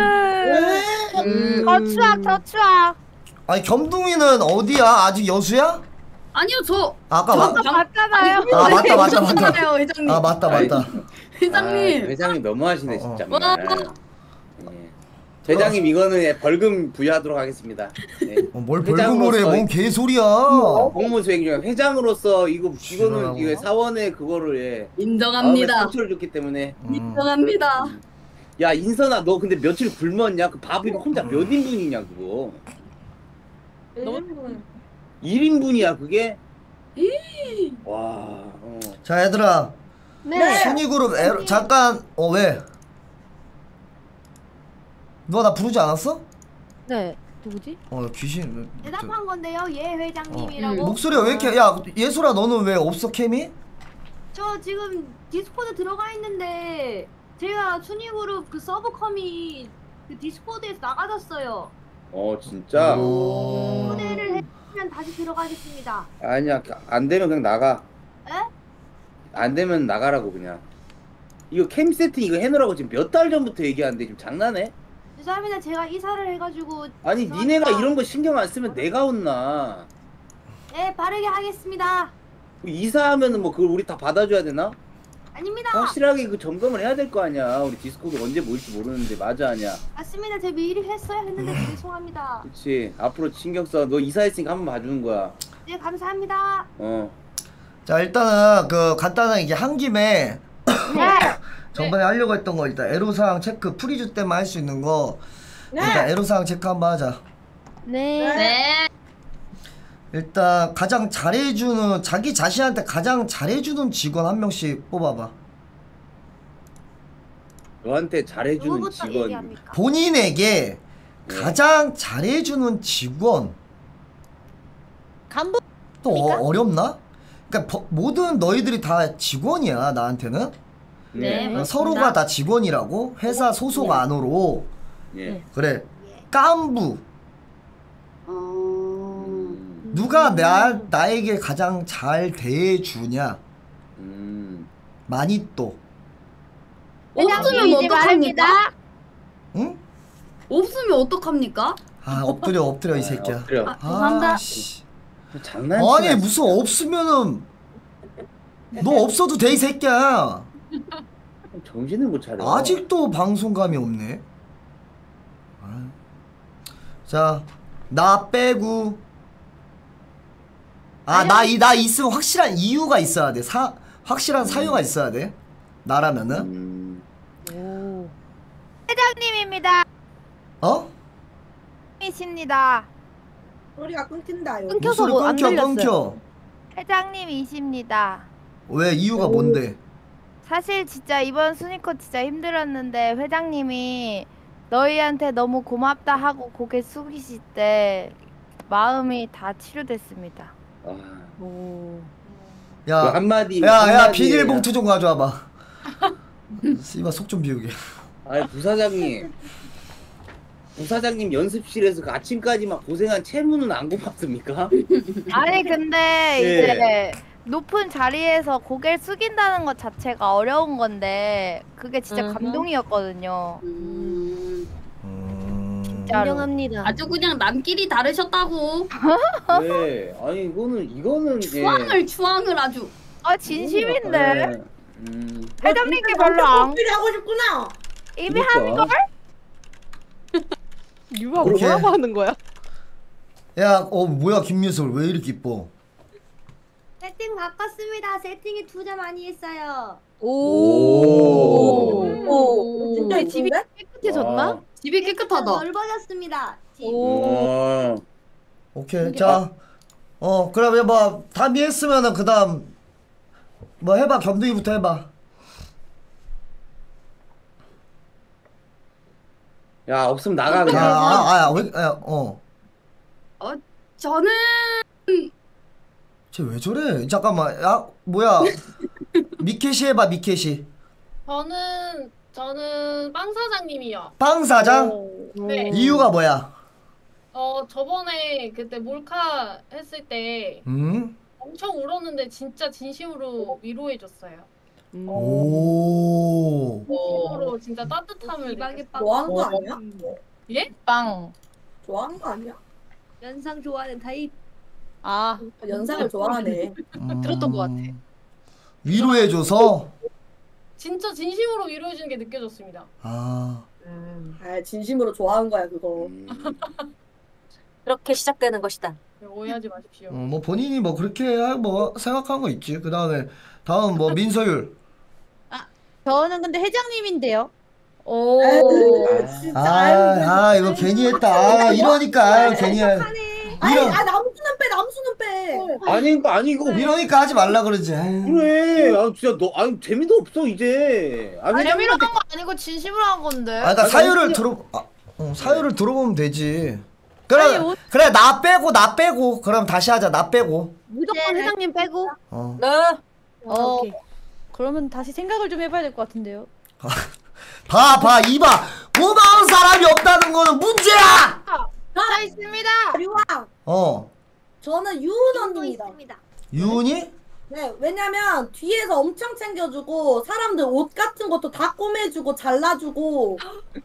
S8: 음.
S10: 더 추악, 더 추악.
S1: 아니 겸둥이는 어디야? 아직 여수야?
S9: 아니요 저
S1: 아까
S10: 저
S1: 마...
S10: 아까 봤잖아요.
S1: 아 맞다 맞다 맞다.
S9: 맞아요 회장님.
S1: 아 맞다 맞다.
S9: 회장님.
S8: 아, 회장님 너무하시네 진짜.
S9: 와.
S8: 맨날. 예. 회장님 이거는 예, 벌금 부여하도록 하겠습니다. 예.
S1: 어, 뭘
S8: 회장으로서
S1: 벌금을 해? 뭔 개소리야?
S8: 공무 수행 중에 회장으로서 이거 이거는
S1: 지랄하고.
S8: 이거 사원의 그거를 예.
S9: 인정합니다.
S8: 마음에 상처를 줬기 때문에.
S1: 음.
S9: 인정합니다.
S8: 야 인선아 너 근데 며칠 굶었냐? 그 밥이 혼자 몇 인분이냐 그거? 일 인분이야 그게? 와. 어.
S1: 자 얘들아
S6: 네.
S1: 순위그룹 에러... 잠깐 어 왜? 너 나 부르지 않았어?
S6: 네. 누구지?
S1: 어 귀신
S7: 대답한 건데요 예
S1: 어.
S7: 회장님이라고.
S1: 목소리가 왜 이렇게 야 예솔아 너는 왜 없어 캠이?
S7: 저 지금 디스코드 들어가 있는데 제가 순위그룹 그 서브컴이 그 디스코드에서 나가졌어요.
S8: 어 진짜?
S1: 오.
S7: 초대를 해주면 다시 들어가겠습니다.
S8: 아니야 안 되면 그냥 나가.
S7: 에?
S8: 안 되면 나가라고 그냥. 이거 캠 세팅 이거 해놓으라고 지금 몇 달 전부터 얘기하는데 지금 장난해?
S7: 죄송합니다. 제가 이사를 해가지고.
S8: 아니
S7: 죄송합니다.
S8: 니네가 이런 거 신경 안 쓰면 내가 혼나.
S7: 네 바르게 하겠습니다.
S8: 이사하면은 뭐 그걸 우리 다 받아줘야 되나?
S7: 아닙니다.
S8: 확실하게 그 점검을 해야 될 거 아니야. 우리 디스코드 언제 모일지 모르는데 맞아 아니야?
S7: 맞습니다. 제가 미리 했어야 했는데 죄송합니다.
S8: 그치 앞으로 신경 써. 너 이사했으니까 한 번 봐주는 거야.
S7: 네 감사합니다.
S8: 어.
S1: 자 일단은 그 간단하게 이게 한 김에
S7: 네.
S1: 전번에 하려고 했던 거 일단 애로사항 체크 프리즈 때만 할 수 있는 거
S7: 네.
S1: 일단 애로사항 체크 한번 하자.
S6: 네.
S9: 네.
S1: 일단 가장 잘해주는 자기 자신한테 가장 잘해주는 직원 한 명씩 뽑아봐.
S8: 너한테 잘해주는
S7: 누구부터
S8: 직원.
S7: 얘기합니까?
S1: 본인에게
S8: 네.
S1: 가장 잘해주는 직원.
S10: 간부.
S1: 또 어, 어렵나? 그러니까 버- 모든 너희들이 다 직원이야 나한테는.
S9: 네.
S1: 어, 서로가 다 직원이라고 회사 소속 안으로.
S8: 예.
S1: 그래 깐부
S8: 음.
S1: 누가 나, 나에게 가장 잘 대해주냐?
S8: 음.
S1: 많이 또.
S11: 없으면 어떡합니까?
S1: 응?
S11: 없으면 어떡합니까?
S1: 아 엎드려 엎드려 이 새끼야.
S8: 엎드려.
S11: 아, 죄송합니다.
S1: 씨.
S8: 장난치나.
S1: 아니 무슨 없으면은 너 없어도 돼 이 새끼야.
S8: 정신을 못 차려.
S1: 아직도 방송감이 없네. 아. 자, 나 빼고. 아, 나 이 나 있으면 확실한 이유가 있어야 돼. 사 확실한 사유가 있어야 돼. 나라면은.
S8: 음.
S6: 오.
S10: 회장님입니다.
S1: 어?
S10: 이십니다.
S7: 소리가 끊긴다요.
S6: 끊겨서
S1: 목소리
S6: 뭐 안
S1: 끊겨
S6: 들렸어요.
S1: 끊겨.
S10: 회장님이십니다.
S1: 왜 이유가 뭔데?
S10: 사실 진짜 이번 스니커 진짜 힘들었는데 회장님이 너희한테 너무 고맙다 하고 고개 숙이실 때 마음이 다 치료됐습니다.
S8: 아.
S6: 오.
S8: 그
S1: 야,
S8: 한마디.
S1: 야, 야,
S8: 한마디.
S1: 비닐봉투 좀 가져와봐. 씨발 속 좀 비우게.
S8: 아니 부사장님. 부사장님 연습실에서 그 아침까지만 고생한 채무는 안 고맙습니까?
S10: 아니 근데
S8: 예.
S10: 이제 높은 자리에서 고개를 숙인다는 것 자체가 어려운 건데 그게 진짜
S11: 음흠.
S10: 감동이었거든요.
S11: 음,
S10: 진짜로.
S6: 인정합니다.
S11: 아주 그냥 남끼리 다르셨다고.
S8: 네. 아니 이거는 이거는 이제.
S11: 추앙을 추앙을 아주.
S10: 아 진심인데
S8: 네. 음.
S10: 회장님께 별로 안
S7: 필요 하고 싶구나.
S10: 이미
S8: 그러니까.
S10: 한 걸?
S6: 유아
S1: 오케이.
S6: 뭐라고 하는 거야?
S1: 야, 어 뭐야 김유솔 왜 이렇게 이뻐?
S7: 세팅 바꿨습니다. 세팅이 투자 많이 했어요.
S8: 오.
S11: 오.
S7: 진짜
S6: 집이
S7: 이쁜데?
S6: 깨끗해졌나?
S8: 와.
S11: 집이 깨끗하다.
S7: 넓어졌습니다. 집.
S8: 와.
S1: 오케이. 자. 어, 그러면 뭐 담이 했으면은 그다음 뭐 해봐. 겸둥이부터 해봐.
S8: 야 없으면 나가
S1: 아,
S8: 그냥.
S1: 아, 아, 왜, 야, 어.
S11: 저는
S1: 쟤 왜 저래? 잠깐만. 야, 뭐야? 미케시 해봐. 미케시.
S9: 저는 저는 빵 사장님이요.
S1: 빵 사장?
S9: 네.
S1: 이유가 뭐야?
S9: 어 저번에 그때 몰카 했을 때
S1: 음?
S9: 엄청 울었는데 진짜 진심으로 위로해줬어요.
S6: 음.
S1: 오.
S9: 진심으로 진짜 따뜻함을
S7: 이방에
S9: 느꼈어요.
S7: 좋아한 거 아니야?
S9: 예?
S5: 빵.
S7: 좋아한 거 아니야?
S12: 연상 좋아하는 타입.
S5: 아,
S7: 연상을 좋아하네.
S1: 음.
S5: 들었던 것 같아.
S1: 위로해줘서?
S9: 진짜 진심으로 위로해주는 게 느껴졌습니다.
S1: 아.
S7: 아 진심으로 좋아한 거야 그거.
S8: 음.
S12: 그렇게 시작되는 것이다.
S9: 오해하지 마십시오.
S1: 어, 뭐 본인이 뭐 그렇게 하- 뭐 생각한 거 있지. 그 다음에 다음 뭐 민서율.
S13: 저는 근데 회장님인데요.
S5: 오.
S7: 진짜
S1: 아,
S7: 아유,
S1: 아 이거 괜히 했다. 아, 이러니까 아유, 괜히 해.
S7: 아니
S1: 이런
S7: 아 남수는 빼 남수는 빼.
S8: 아니 그러니까 아니 이거
S1: 이러니까 하지 말라 그러지. 아유.
S8: 그래. 아 진짜 너 아니 재미도 없어 이제. 아,
S5: 재미로
S8: 회장님한테
S5: 한 거 아니고 진심으로 한 건데.
S1: 아, 그러니까 사유를 들어, 아, 어, 사유를 들어보면 되지. 그래,
S13: 아니, 오-
S1: 그래 나 빼고 나 빼고. 그럼 다시 하자. 나 빼고.
S13: 무조건 회장님 빼고.
S1: 어.
S12: 네.
S13: 어. 그러면 다시 생각을 좀 해봐야 될 것 같은데요.
S1: 봐, 봐, 이봐. 고마운 사람이 없다는 거는 문제야.
S7: 자 있습니다. 류왕.
S1: 어.
S7: 저는 유은 언니입니다.
S1: 유은이?
S7: 네, 왜냐면 뒤에서 엄청 챙겨주고 사람들 옷 같은 것도 다 꼬매주고 잘라주고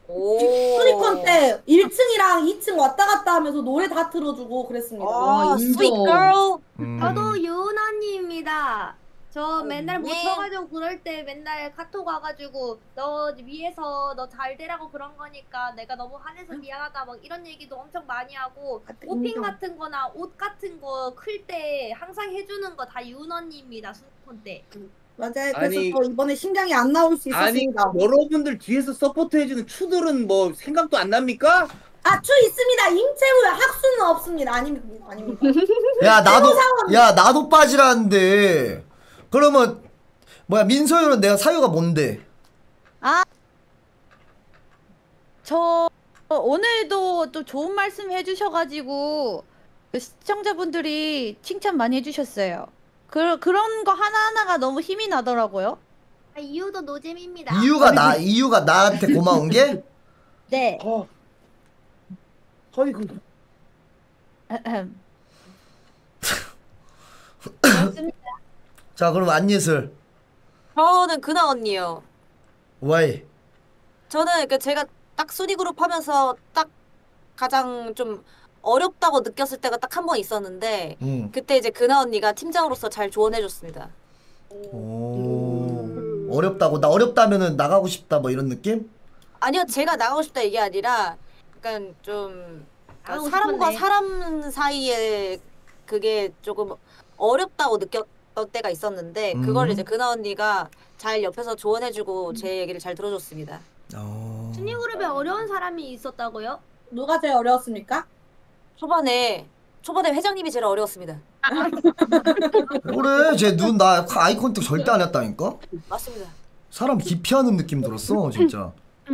S7: 스리컨 때 일 층이랑 이 층 왔다 갔다 하면서 노래 다 틀어주고 그랬습니다.
S12: 아, sweet girl.
S1: 음.
S12: 저도 유은 언니입니다. 저 맨날 못
S11: 네.
S12: 쳐가지고 그럴 때 맨날 카톡 와가지고 너 위해서 너 잘 되라고 그런 거니까 내가 너무 화내서 미안하다 막 이런 얘기도 엄청 많이 하고 쇼핑 같은 거나 옷 같은 거 클 때 항상 해주는 거 다 유은 언니입니다. 순콘 때.
S7: 맞아요. 그래서
S8: 아니-
S7: 저 이번에 심장이 안 나올 수
S8: 아니
S7: 있었습니다.
S8: 여러분들 뒤에서 서포트 해주는 추들은 뭐 생각도 안 납니까?
S7: 아, 추 있습니다. 임채우에 학수는 없습니다. 아닙니다. 아닙니다.
S1: 야, 나도, 야, 나도 빠지라는데. 그러면, 뭐야, 민서율은 내가 사유가 뭔데?
S13: 저 오늘도 또 좋은 말씀 해주셔가지고 시청자분들이 칭찬 많이 해주셨어요. 그, 그런 거 하나하나가 너무 힘이 나더라고요.
S12: 아, 이유도 노잼입니다.
S1: 이유가 나, 이유가 나한테 고마운 게?
S13: 네.
S8: 어. 아니 그
S1: 자 그럼 안예슬.
S14: 저는 그나 언니요.
S1: 와이.
S14: 저는 그 제가 딱 순위그룹 하면서 딱 가장 좀 어렵다고 느꼈을 때가 딱 한 번 있었는데
S1: 음.
S14: 그때 이제 그나 언니가 팀장으로서 잘 조언해줬습니다.
S1: 오. 어렵다고? 나 어렵다면은 나가고 싶다 뭐 이런 느낌?
S14: 아니요, 제가 나가고 싶다 이게 아니라 약간 좀 그러니까
S12: 나가고
S14: 사람과
S12: 싶었네.
S14: 사람 사이에 그게 조금 어렵다고 느꼈던 때가 있었는데
S1: 음.
S14: 그걸 이제 그나 언니가 잘 옆에서 조언해주고 제 얘기를 잘 들어줬습니다.
S1: 어.
S12: 순위그룹에 어려운 사람이 있었다고요?
S7: 누가 제일 어려웠습니까?
S14: 초반에 초반에 회장님이 제일 어려웠습니다.
S1: 그래 쟤 눈 나 아이 컨택 절대 안 했다니까?
S14: 맞습니다.
S1: 사람 기피하는 느낌 들었어 진짜.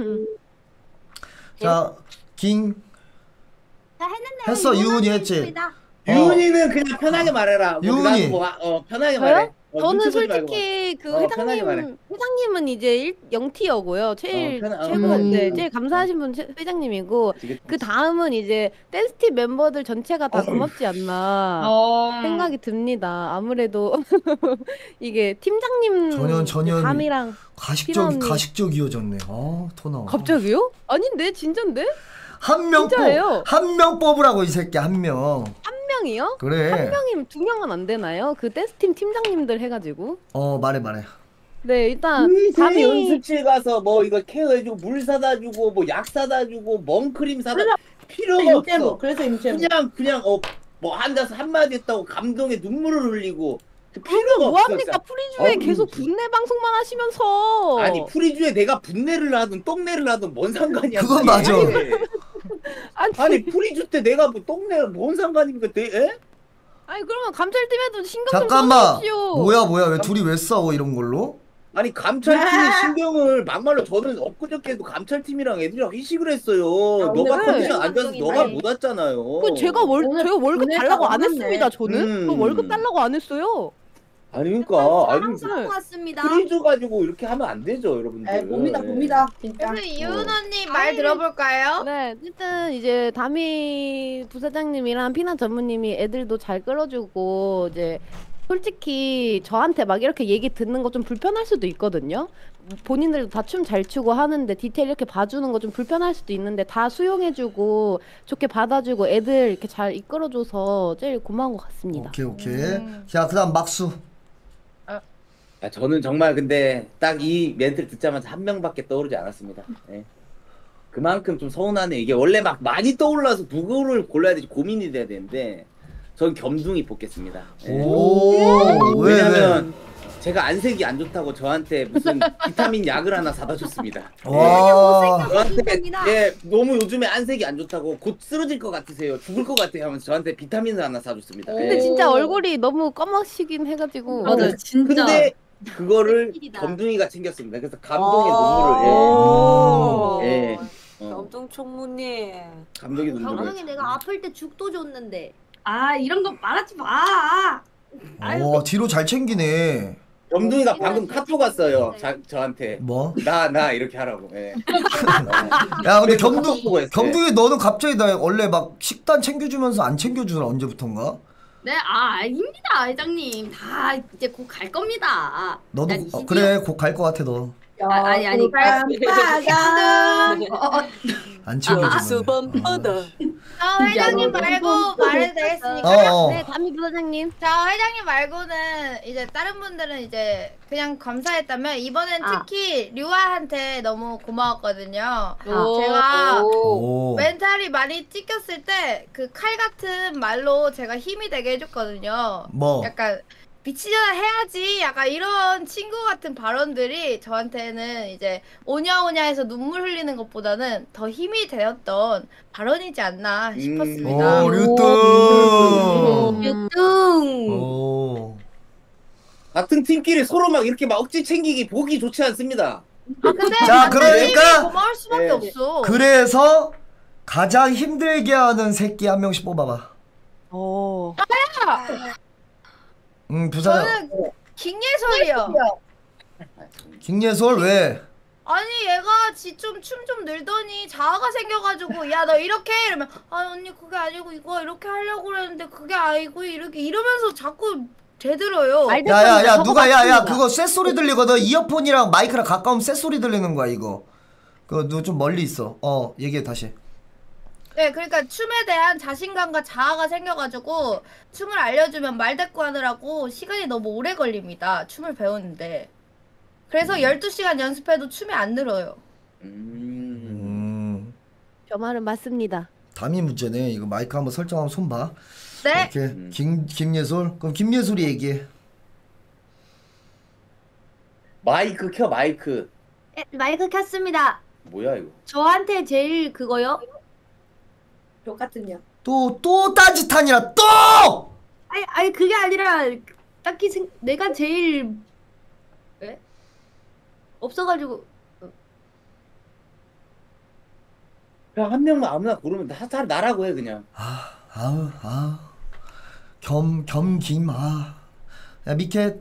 S1: 자 긴
S12: 다 했는데
S1: 했어 유은이 했지?
S8: 유은이는 그냥 편하게 말해라. 뭐
S1: 유은이.
S8: 나도 뭐, 하- 어, 편하게
S6: 저요?
S8: 말해. 어,
S6: 저는
S8: 눈치 보지 말고.
S6: 솔직히 그
S8: 어, 편하게 말해.
S6: 회장님 회장님은 이제 영 티어고요. 제일
S8: 어, 편하- 어,
S6: 최고
S8: 음.
S6: 네, 제일 감사하신 분 최- 회장님이고 그 다음은 이제 댄스팀 멤버들 전체가 다 고맙지 않나
S5: 어.
S6: 생각이 듭니다. 아무래도 이게 팀장님
S1: 전현 전현
S6: 감이랑
S1: 가식적
S6: 필요한-
S1: 가식적 이어졌네. 아 토나.
S6: 갑자기요? 아닌데 진짠데?
S1: 한명
S6: 진짜예요.
S1: 한 명 뽑으라고 이 새끼 한 명.
S6: 한 명이요?
S1: 그래.
S6: 한 명이면 두 명은 안 되나요? 그 댄스팀 팀장님들 해가지고.
S1: 어 말해 말해.
S6: 네 일단
S8: 그
S6: 담이
S8: 연습실 가서 뭐 이거 케어해주고 물 사다 주고 뭐 약 사다 주고 멍크림 사다 필요가
S7: 임채무,
S8: 없어.
S7: 그래서 임채무.
S8: 그냥 그냥 어 뭐 앉아서 한마디 했다고 감동에 눈물을 흘리고 그 필요가 없어.
S6: 뭐합니까?
S8: 진짜.
S6: 프리즈에
S8: 어우,
S6: 계속 분내 방송만 하시면서.
S8: 아니 프리즈에 내가 분내를 하든 똥내를 하든 뭔 상관이야.
S1: 그건
S8: 그게.
S1: 맞아.
S6: 아니,
S8: 아니 프리즈 때 내가 뭐 똥내 뭔 상관입니까? 내, 에?
S6: 아니 그러면 감찰팀에도 신경 좀
S1: 잠깐만.
S6: 써주십시오.
S1: 뭐야 뭐야 왜 둘이 왜 싸워 이런 걸로?
S8: 아니 감찰팀의 신경을 막말로 저는 엊그저께도 감찰팀이랑 애들이랑 회식을 했어요.
S6: 아,
S8: 너가
S6: 오늘
S8: 컨디션 안 좋아서
S6: 감독이
S8: 너가
S6: 많이-
S8: 못 왔잖아요.
S6: 그 제가 월 제가 월급
S7: 분내
S6: 달라고 안
S7: 당황했네.
S6: 했습니다. 저는
S8: 음.
S6: 저 월급 달라고 안 했어요.
S8: 아니 그러니까 아니
S12: 사랑스러운 것 같습니다.
S8: 프리즈 가지고 이렇게 하면 안 되죠, 여러분들.
S7: 에 봅니다
S8: 예.
S7: 봅니다 진짜.
S12: 그래서 이윤
S8: 어.
S12: 언니 말 들어볼까요?
S6: 네, 어쨌든 이제 다미 부사장님이랑 피나 전무님이 애들도 잘 끌어주고 이제 솔직히 저한테 막 이렇게 얘기 듣는 거 좀 불편할 수도 있거든요. 본인들도 다 춤 잘 추고 하는데 디테일 이렇게 봐주는 거 좀 불편할 수도 있는데 다 수용해주고 좋게 받아주고 애들 이렇게 잘 이끌어줘서 제일 고마운 것 같습니다.
S1: 오케이 오케이. 자 그다음 막수.
S8: 아, 저는 정말 근데 딱 이 멘트를 듣자마자 한 명밖에 떠오르지 않았습니다. 예. 그만큼 좀 서운하네. 이게 원래 막 많이 떠올라서 누구를 골라야 될지 고민이 돼야 되는데 전 겸둥이 뽑겠습니다. 예.
S1: 오, 왜,
S8: 왜냐면 제가 안색이 안 좋다고 저한테 무슨 비타민 약을 하나 사다 줬습니다.
S1: 와.
S8: 저한테 예 너무 요즘에 안색이 안 좋다고 곧 쓰러질 것 같으세요, 죽을 것 같아요 하면서 저한테 비타민을 하나 사줬습니다.
S6: 근데
S8: 예.
S6: 진짜 얼굴이 너무 검어시긴 해가지고
S5: 맞아, 진짜.
S8: 근데 그거를
S12: 힐이다.
S8: 검둥이가 챙겼습니다. 그래서 감동의
S6: 오.
S8: 눈물을 예. 예. 어,
S14: 염동 총무님.
S8: 감동의 눈물을.
S12: 감독이 내가 아플 때 죽도 줬는데. 아 이런 거 말하지 마.
S1: 와 뒤로 잘 챙기네.
S8: 검둥이가 방금 카톡 왔어요. 자, 저한테
S1: 뭐?
S8: 나 나 이렇게 하라고. 예.
S1: 야 근데
S8: 그래서
S1: 경둥
S8: 카톡 보고 했어요.
S1: 경둥이 너는 갑자기 나 원래 막 식단 챙겨주면서 안 챙겨주나 언제부턴가?
S11: 네, 아, 아닙니다, 회장님. 다 이제 곧 갈 겁니다.
S1: 너도
S11: 난
S1: 어,
S11: 이제-
S1: 그래 곧 갈 것 같아 너.
S11: 아, 아니, 아니.
S7: 깜빡아.
S1: 안 챙겨주면.
S14: 수범하다.
S12: 저 회장님 말고 말해도 되겠습니까?
S1: 어, 어.
S6: 네, 담임 부사장님.
S12: 저 회장님 말고는 이제 다른 분들은 이제 그냥 감사했다면 이번엔
S11: 아.
S12: 특히 류아한테 너무 고마웠거든요.
S6: 오.
S12: 제가
S1: 오.
S12: 멘탈이 많이 찍혔을 때 그 칼 같은 말로 제가 힘이 되게 해줬거든요.
S1: 뭐?
S12: 약간 미치잖아 해야지 약간 이런 친구 같은 발언들이 저한테는 이제 오냐오냐 해서 눈물 흘리는 것보다는 더 힘이 되었던 발언이지 않나 싶었습니다.
S1: 오 류뚱.
S12: 유뚱.
S1: 오.
S8: 같은 팀끼리 서로 막 이렇게 막 억지 챙기기 보기 좋지 않습니다.
S12: 아 근데
S1: 자,
S12: 반대팀이
S1: 그러니까
S12: 고마울 수밖에
S8: 네.
S12: 없어.
S1: 그래서 가장 힘들게 하는 새끼 한 명씩 뽑아봐.
S6: 오.
S1: 응 부사장.
S12: 저는 김예솔이요.
S1: 김예솔 왜?
S12: 아니 얘가 지 좀 춤 좀 늘더니 자아가 생겨가지고 야 너 이렇게 해 이러면 아 언니 그게 아니고 이거 이렇게 하려고 그랬는데 그게 아니고 이렇게 이러면서 자꾸
S10: 제대로요.
S1: 야야야 누가 야야 그거 쇳소리 들리거든. 이어폰이랑 마이크랑 가까우면 쇳소리 들리는 거야 이거. 그거 너 좀 멀리 있어. 어 얘기해 다시.
S10: 네, 그러니까 춤에 대한 자신감과 자아가 생겨가지고 춤을 알려주면 말대꾸 하느라고 시간이 너무 오래 걸립니다. 춤을 배우는데. 그래서 열두 시간 연습해도 춤이 안 늘어요.
S1: 음.
S6: 저 말은 맞습니다.
S1: 담이 문제네. 이거 마이크 한번 설정하면 손 봐.
S10: 네.
S1: 이렇게 김 김예솔. 그럼 김예솔이 얘기해.
S8: 마이크 켜 마이크.
S12: 에, 마이크 켰습니다.
S8: 뭐야 이거?
S12: 저한테 제일 그거요? 똑같은요.
S1: 또 또 딴짓하니라 또.
S12: 아니 아니 그게 아니라 딱히 생, 내가 제일 왜? 없어가지고.
S8: 그냥 한 명만 아무나 고르면 다, 다 나라고 해 그냥.
S1: 아우 아우 겸 겸김 아. 야 미켓.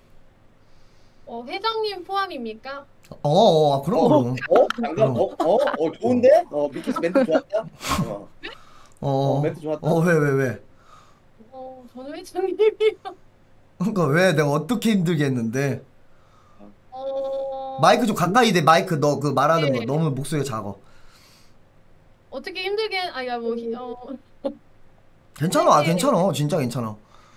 S9: 어 회장님 포함입니까?
S1: 어어 어, 그럼
S8: 어,
S1: 그럼.
S8: 어? 잠깐 어? 어? 어 좋은데? 어 미키스 멘트 좋았다. 어.
S1: 어,
S8: 멘트 좋았다.
S1: 어, 왜, 왜, 왜?
S9: 어 저는 회장님이요.
S1: 그러니까 왜 내가 어떻게 힘들게 했는데?
S9: 어
S1: 마이크 좀 가까이 대. 마이크 너 그 말하는
S9: 네.
S1: 거 너무 목소리가 작아.
S9: 어떻게 힘들게 아야 뭐 어.
S1: 괜찮아, 아, 괜찮아, 진짜 괜찮아.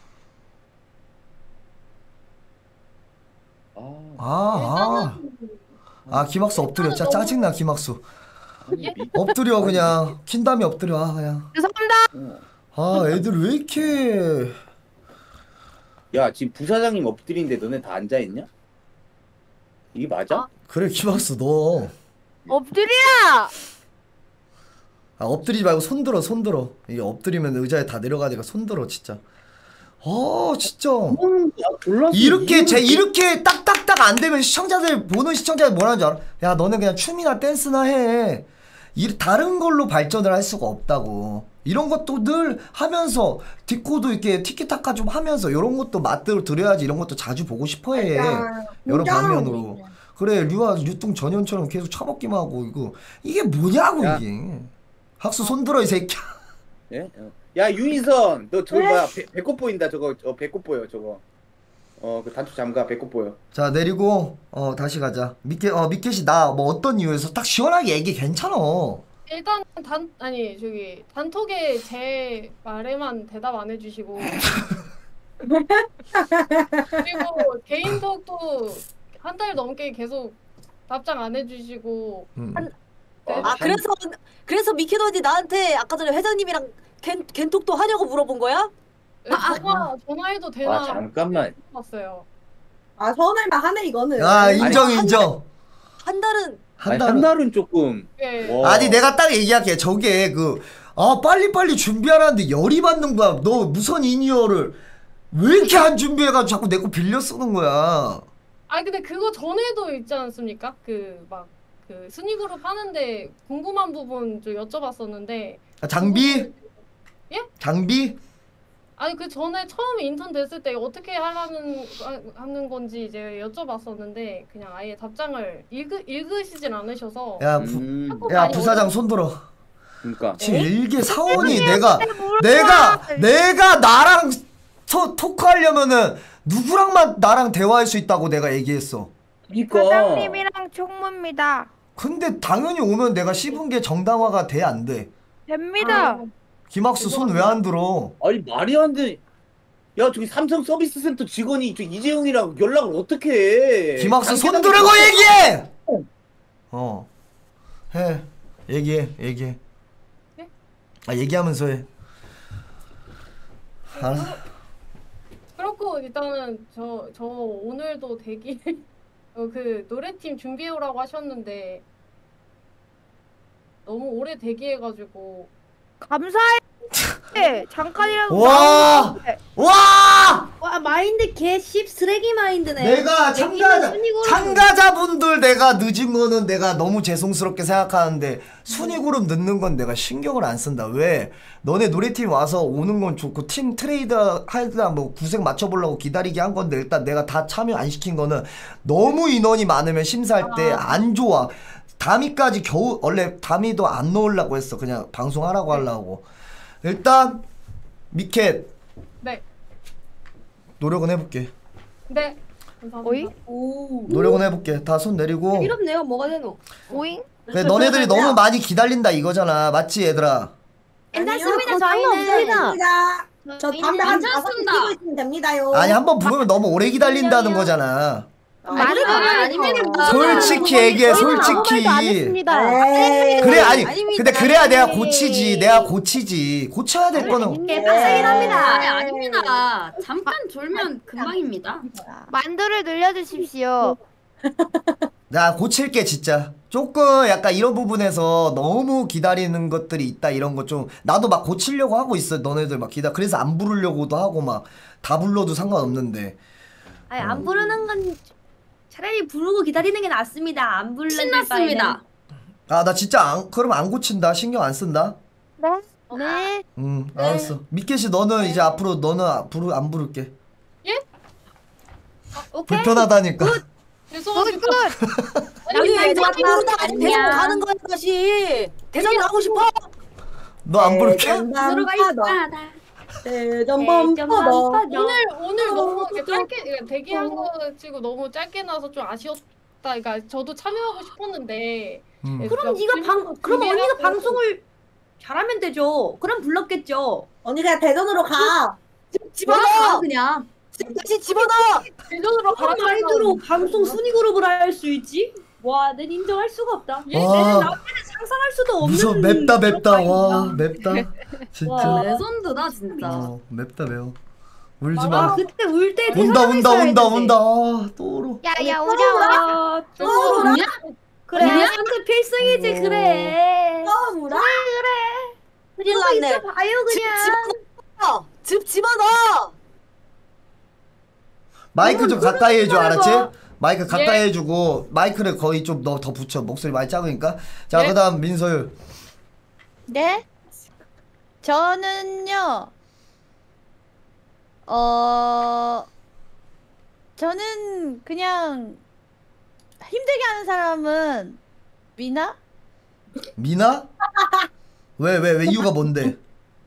S1: 아, 아, 아, 김학수 엎드려. 진짜 짜증나, 김학수. 엎드려 그냥. 킨다음에 엎드려. 아, 그냥.
S10: 죄송합니다.
S1: 아, 애들 왜 이렇게.
S8: 야 지금 부사장님 엎드린데 너네 다 앉아 있냐? 이게 맞아?
S1: 그래, 김학수 너.
S10: 엎드려!
S1: 아, 엎드리지 말고 손 들어, 손 들어. 이게 엎드리면 의자에 다 내려가니까 손 들어, 진짜. 어, 진짜. 이렇게 제 이렇게 딱딱딱 안 되면 시청자들 보는 시청자들 뭐라는 줄 알아? 야, 너는 그냥 춤이나 댄스나 해. 이 다른 걸로 발전을 할 수가 없다고. 이런 것도 늘 하면서 디코도 이렇게 티키타카 좀 하면서 이런 것도 맛대로 들여야지. 이런 것도 자주 보고 싶어해. 여러 방면으로. 그래, 류아 유통 전현처럼 계속 처먹기만 하고 이거 이게 뭐냐고
S8: 야.
S1: 이게. 학수 손들어 이 새끼야.
S8: 예? 어. 야 윤희선 너 저거 뭐야 배, 배꼽 보인다 저거 어 배꼽 보여 저거 어 그 단추 잠가 배꼽 보여.
S1: 자 내리고 어 다시 가자. 미켓 어 미켓이 나 뭐 어떤 이유에서 딱 시원하게 얘기 괜찮아.
S9: 일단 단 아니 저기 단톡에 제 말에만 대답 안 해주시고 그리고 개인톡도 한 달 넘게 계속 답장 안 해주시고
S1: 음.
S9: 한,
S14: 아 그래서 그래서 미키 언니 나한테 아까 전에 회장님이랑 겐 겐톡도 하냐고 물어본 거야?
S9: 아, 전화 전화해도 되나?
S8: 아 잠깐만.
S9: 봤어요.
S7: 아 서운할만 하네 이거는.
S1: 야 인정 인정.
S14: 한 달은
S1: 한
S8: 아니,
S1: 달은
S8: 한 달은 조금.
S9: 예.
S8: 와.
S1: 아니 내가 딱 얘기할게. 저게 그 아 빨리빨리 준비하라는데 열이 받는 거야. 너 무선 인이어를 왜 이렇게 안 준비해가지고 자꾸 내 거 빌려 쓰는 거야.
S9: 아 근데 그거 전에도 있지 않습니까? 그 막 그 순위 그룹 하는데 궁금한 부분 좀 여쭤봤었는데.
S1: 아, 장비?
S9: 예?
S1: 장비?
S9: 아니 그 전에 처음 인턴 됐을 때 어떻게 하라는 하- 하는 건지 이제 여쭤봤었는데 그냥 아예 답장을 읽으, 읽으시진 않으셔서
S1: 야, 부,
S8: 음.
S9: 자꾸
S1: 야
S9: 많이
S1: 부사장
S9: 어려-
S1: 손 들어.
S8: 그러니까.
S1: 지금 일개 사원이 내가 내가 내가 나랑 토, 토크하려면은 누구랑만 나랑 대화할 수 있다고 내가 얘기했어.
S8: 그러니까.
S10: 사장님이랑 총무입니다.
S1: 근데 당연히 오면 내가 씹은 게 정당화가 돼 안 돼?
S10: 됩니다.
S1: 김학수 손 왜 안 들어?
S8: 아니 말이 안 돼. 야 저기 삼성 서비스 센터 직원이 저 이재용이랑 연락을 어떻게 해?
S1: 김학수 손
S8: 당연하게
S1: 들고
S8: 그-
S1: 얘기해. 어, 해 얘기해 얘기해.
S9: 네?
S1: 아 얘기하면서 해. 알았어.
S9: 그렇고 일단은 저 저 오늘도 대기 어, 그 노래팀 준비해 오라고 하셨는데 너무 오래 대기해가지고
S10: 감사해. 잠깐이라도
S1: 와!
S10: 나오는데.
S1: 와!
S12: 와 마인드 개씹 쓰레기 마인드네.
S1: 내가 참가자 참가자분들 내가 늦은 거는 내가 너무 죄송스럽게 생각하는데 순위 그룹 늦는 건 내가 신경을 안 쓴다. 왜? 너네 노래팀 와서 오는 건 좋고 팀 트레이드 하다 뭐 구색 맞춰보려고 기다리게 한 건데 일단 내가 다 참여 안 시킨 거는 너무 인원이 많으면 심사할 때 안 좋아. 다미까지 겨우 원래 다미도 안 넣으려고 했어. 그냥 방송하라고 하려고. 일단 미켓
S9: 네
S1: 노력은 해볼게.
S9: 네. 감사합니다.
S6: 오잉?
S12: 오.
S1: 노력은 해볼게. 다 손 내리고.
S12: 이럽네요. 뭐가 되노?
S6: 오잉?
S1: 그래, 너네들이 너무 많이 기다린다 이거잖아. 맞지 얘들아?
S12: 괜찮습니다.
S7: 저희는 저 담배 한 다섯 개
S12: 괜찮습니다.
S7: 피고 있으면 됩니다요.
S1: 아니 한번 부으면 너무 오래 기다린다는 거잖아.
S12: 말은 아닙니다.
S1: 솔직히 얘기해 솔직히. 그래 아니 근데 그래야 내가 고치지. 내가 고치지. 고쳐야 될 거는.
S11: 게 빡세긴 합니다. 아니, 아닙니다. 잠깐 졸면 금방입니다.
S15: 만두를 늘려주십시오.
S1: 나 고칠게 진짜. 조금 약간 이런 부분에서 너무 기다리는 것들이 있다 이런 거 좀 나도 막 고치려고 하고 있어. 너네들 막 기다. 그래서 안 부르려고도 하고 막 다 불러도 상관없는데.
S12: 아니 안 부르는 건 차라리 부르고 기다리는 게 낫습니다. 안 부르는
S11: 신났습니다.
S1: 아 나 진짜 안 그럼 안 고친다. 신경 안 쓴다.
S15: 네. 네.
S1: 응 알았어. 미케시 너는 이제 앞으로 너는 부르 안 부를게.
S9: 예?
S12: 오케이.
S1: 불편하다니까.
S9: 죄송합니다.
S14: 아니 왜 자꾸
S12: 아니야.
S14: 부르다가 대전 가는 거야 다시. 대전 가고 싶어.
S1: 너 안 부를게.
S12: 들어가 있다.
S7: 대전범퍼다.
S9: 오늘 오늘 너무 이렇게 짧게 그러니까 대기한 거 치고 너무 짧게 나서 좀 아쉬웠다. 그러니까 저도 참여하고 싶었는데.
S1: 음.
S9: 예,
S12: 그럼
S9: 그러니까
S12: 네가 방 그럼
S9: 준비를
S12: 언니가
S9: 하고
S12: 방송을 잘하면 되죠. 그럼 불렀겠죠.
S7: 언니 그냥 대전으로 가.
S14: 집어넣어.
S12: 그냥.
S14: 다시 집어넣어.
S9: 대전으로
S12: 그런 말대로 방송 순위 그룹을 할 수 있지? 와, 난 인정할 수가 없다. 얘
S1: 와.
S12: 내는 나한테는 상상할 수도 없는.
S1: 무서워 맵다 맵다 와 맵다 진짜.
S12: 와,
S11: 레전드다 진짜.
S1: 어 맵다 매워. 울지
S12: 아,
S1: 마.
S12: 그때 울 때
S1: 운다 운다 운다 운다. 아, 또 울어.
S15: 야야 우려 우려.
S12: 또 울어. 그래,
S11: 뭐냐?
S12: 상대 필승이지 그래.
S7: 또 울어?
S12: 그래.
S14: 큰일
S12: 그래.
S14: 났네.
S12: 있어 봐요
S14: 집
S12: 그냥.
S14: 집어넣어. 집 집어넣어.
S1: 마이크 좀 가까이 해줘
S12: 그걸
S1: 알았지?
S12: 봐.
S1: 마이크 가까이
S9: 예.
S1: 해주고 마이크를 거의 좀 너 더 붙여. 목소리 많이 작으니까. 자
S9: 예.
S1: 그다음 민서율.
S13: 네? 저는요, 어, 저는 그냥 힘들게 하는 사람은 미나?
S1: 미나? 왜 왜 왜 이유가 뭔데?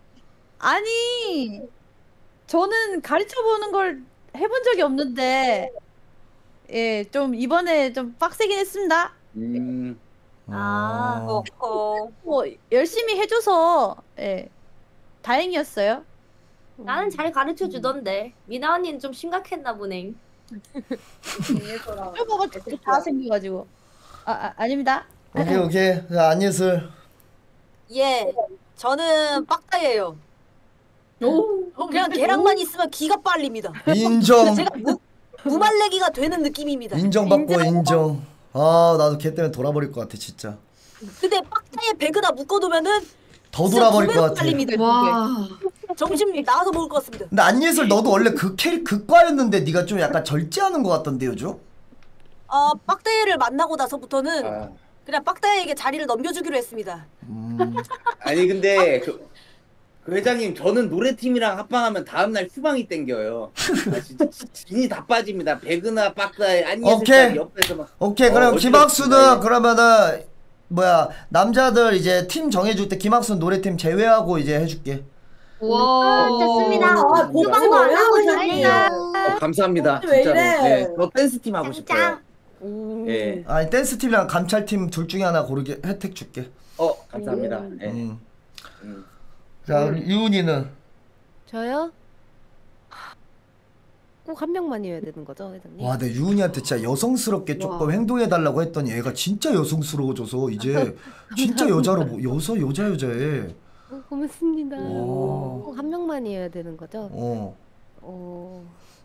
S13: 아니, 저는 가르쳐 보는 걸 해본 적이 없는데, 예, 좀 이번에 좀 빡세긴 했습니다.
S8: 음.
S14: 아, 어, 어.
S13: 뭐 열심히 해줘서 예, 다행이었어요.
S12: 나는 잘 가르쳐 주던데. 미나 언니는 좀 심각했나 보네.
S13: 쫄보가 다 생겨가지고. 아, 아 아닙니다.
S1: 오케이 오케이. 자 안예슬.
S14: 예. 저는 빡다예요.
S12: 오.
S14: 그냥 걔랑만 있으면 기가 빨립니다.
S1: 인정.
S14: 제가 무, 무말레기가 되는 느낌입니다.
S1: 인정받고 인정. 아 나도 걔 때문에 돌아버릴 것 같아 진짜.
S14: 근데 빡다에 배그나 묶어두면은
S1: 더
S14: 진짜
S1: 돌아버릴
S14: 두
S1: 것
S14: 배로
S1: 같아.
S14: 빨립니다.
S11: 와.
S14: 점심 나와서 먹을 것 같습니다.
S1: 근데 안예슬 너도 원래 그 캐릭 극과였는데 네가 좀 약간 절제하는 것 같던데 요즘?
S14: 어, 빡다이를 만나고 나서부터는
S8: 아.
S14: 그냥 빡다이에게 자리를 넘겨주기로 했습니다.
S1: 음.
S8: 아니 근데 그, 그 회장님 저는 노래팀이랑 합방하면 다음날 휴방이 땡겨요. 아, 진짜 진이 다 빠집니다. 배그나 빡다이
S1: 오케이.
S8: 안예슬까지 옆에서 막.
S1: 오케이 그럼
S8: 어,
S1: 김학수는
S8: 어지럽습니다.
S1: 그러면은 뭐야 남자들 이제 팀 정해줄 때 김학수는 노래팀 제외하고 이제 해줄게.
S11: 와.
S7: 됐습니다. 아,
S8: 뭐야?
S7: 복수도 안 하고
S15: 잘했어요.
S8: 어, 감사합니다.
S7: 왜
S8: 진짜로.
S7: 이래?
S8: 네, 저 댄스 팀 하고 싶어요. 예.
S1: 아니 댄스팀이랑 감찰팀 둘 중에 하나 고르게 혜택 줄게.
S8: 어 감사합니다. 예.
S1: 음.
S8: 음.
S1: 자 우리 유은이는
S6: 저요? 꼭 한 명만이어야 되는 거죠, 회장님?
S1: 와, 내 유은이한테 진짜 여성스럽게 조금 행동해달라고 했더니 얘가 진짜 여성스러워져서 이제 진짜 여자로 뭐- 여서 여자 여자해.
S6: 어, 고맙습니다.
S1: 와.
S6: 꼭 한 명만이어야 되는 거죠?
S1: 어.
S6: 어,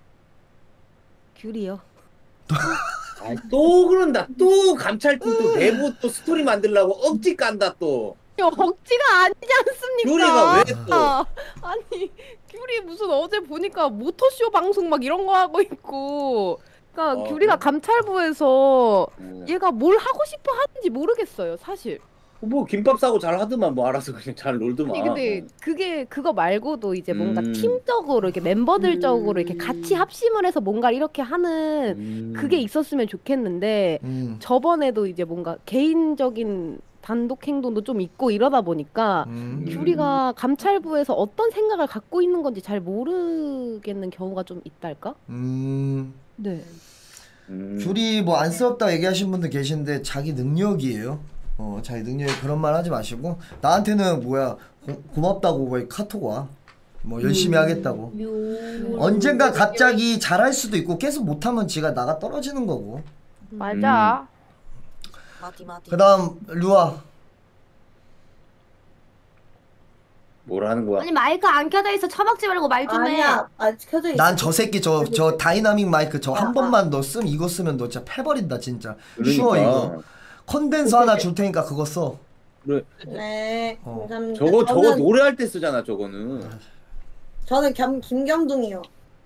S6: 귤이요.
S8: 아, 또 그런다. 또 감찰팀 또 내부 또 스토리 만들려고 억지 깐다 또.
S6: 억지가 아니지 않습니까?
S8: 귤이가 왜 또?
S6: 아니 귤이 무슨 어제 보니까 모터쇼 방송 막 이런 거 하고 있고 그러니까
S8: 어,
S6: 귤이가 감찰부에서
S8: 음.
S6: 얘가 뭘 하고 싶어 하는지 모르겠어요 사실.
S8: 뭐 김밥 싸고 잘 하더만 뭐 알아서 그냥 잘 놀더만.
S6: 아니, 근데 그게 그거 말고도 이제 뭔가
S8: 음.
S6: 팀적으로 이렇게 멤버들적으로 이렇게 같이 합심을 해서 뭔가 이렇게 하는
S8: 음.
S6: 그게 있었으면 좋겠는데
S1: 음.
S6: 저번에도 이제 뭔가 개인적인 단독 행동도 좀 있고 이러다 보니까
S1: 음.
S6: 규리가 감찰부에서 어떤 생각을 갖고 있는 건지 잘 모르겠는 경우가 좀 있달까?
S1: 음.
S6: 네.
S8: 음.
S1: 귤이 뭐 안쓰럽다 얘기하신 분들 계신데 자기 능력이에요. 어, 자기 능력이 그런 말 하지 마시고 나한테는 뭐야 고, 고맙다고 왜 카톡 와. 뭐 열심히 하겠다고. 언젠가 갑자기 잘할 수도 있고 계속 못하면 지가 나가 떨어지는 거고.
S15: 맞아.
S14: 마디 마디.
S1: 그다음 류아.
S8: 뭘 하는 거야?
S12: 아니 마이크 안 켜져 있어. 처먹지 말고 말 좀 해.
S7: 아니야. 아 켜져 있어.
S1: 난 저 새끼 저 저 다이나믹 마이크 저 한 번만 너 쓰면 이거 쓰면 너 진짜 패버린다 진짜. 쉬워
S8: 그러니까.
S1: 이거. 컨덴서 하나 줄 테니까 그거 써.
S8: 그래.
S7: 네.
S1: 어.
S7: 감사합니다.
S8: 저거 저거
S7: 저는,
S8: 노래할 때 쓰잖아 저거는.
S7: 저는 겸, 김경둥이요.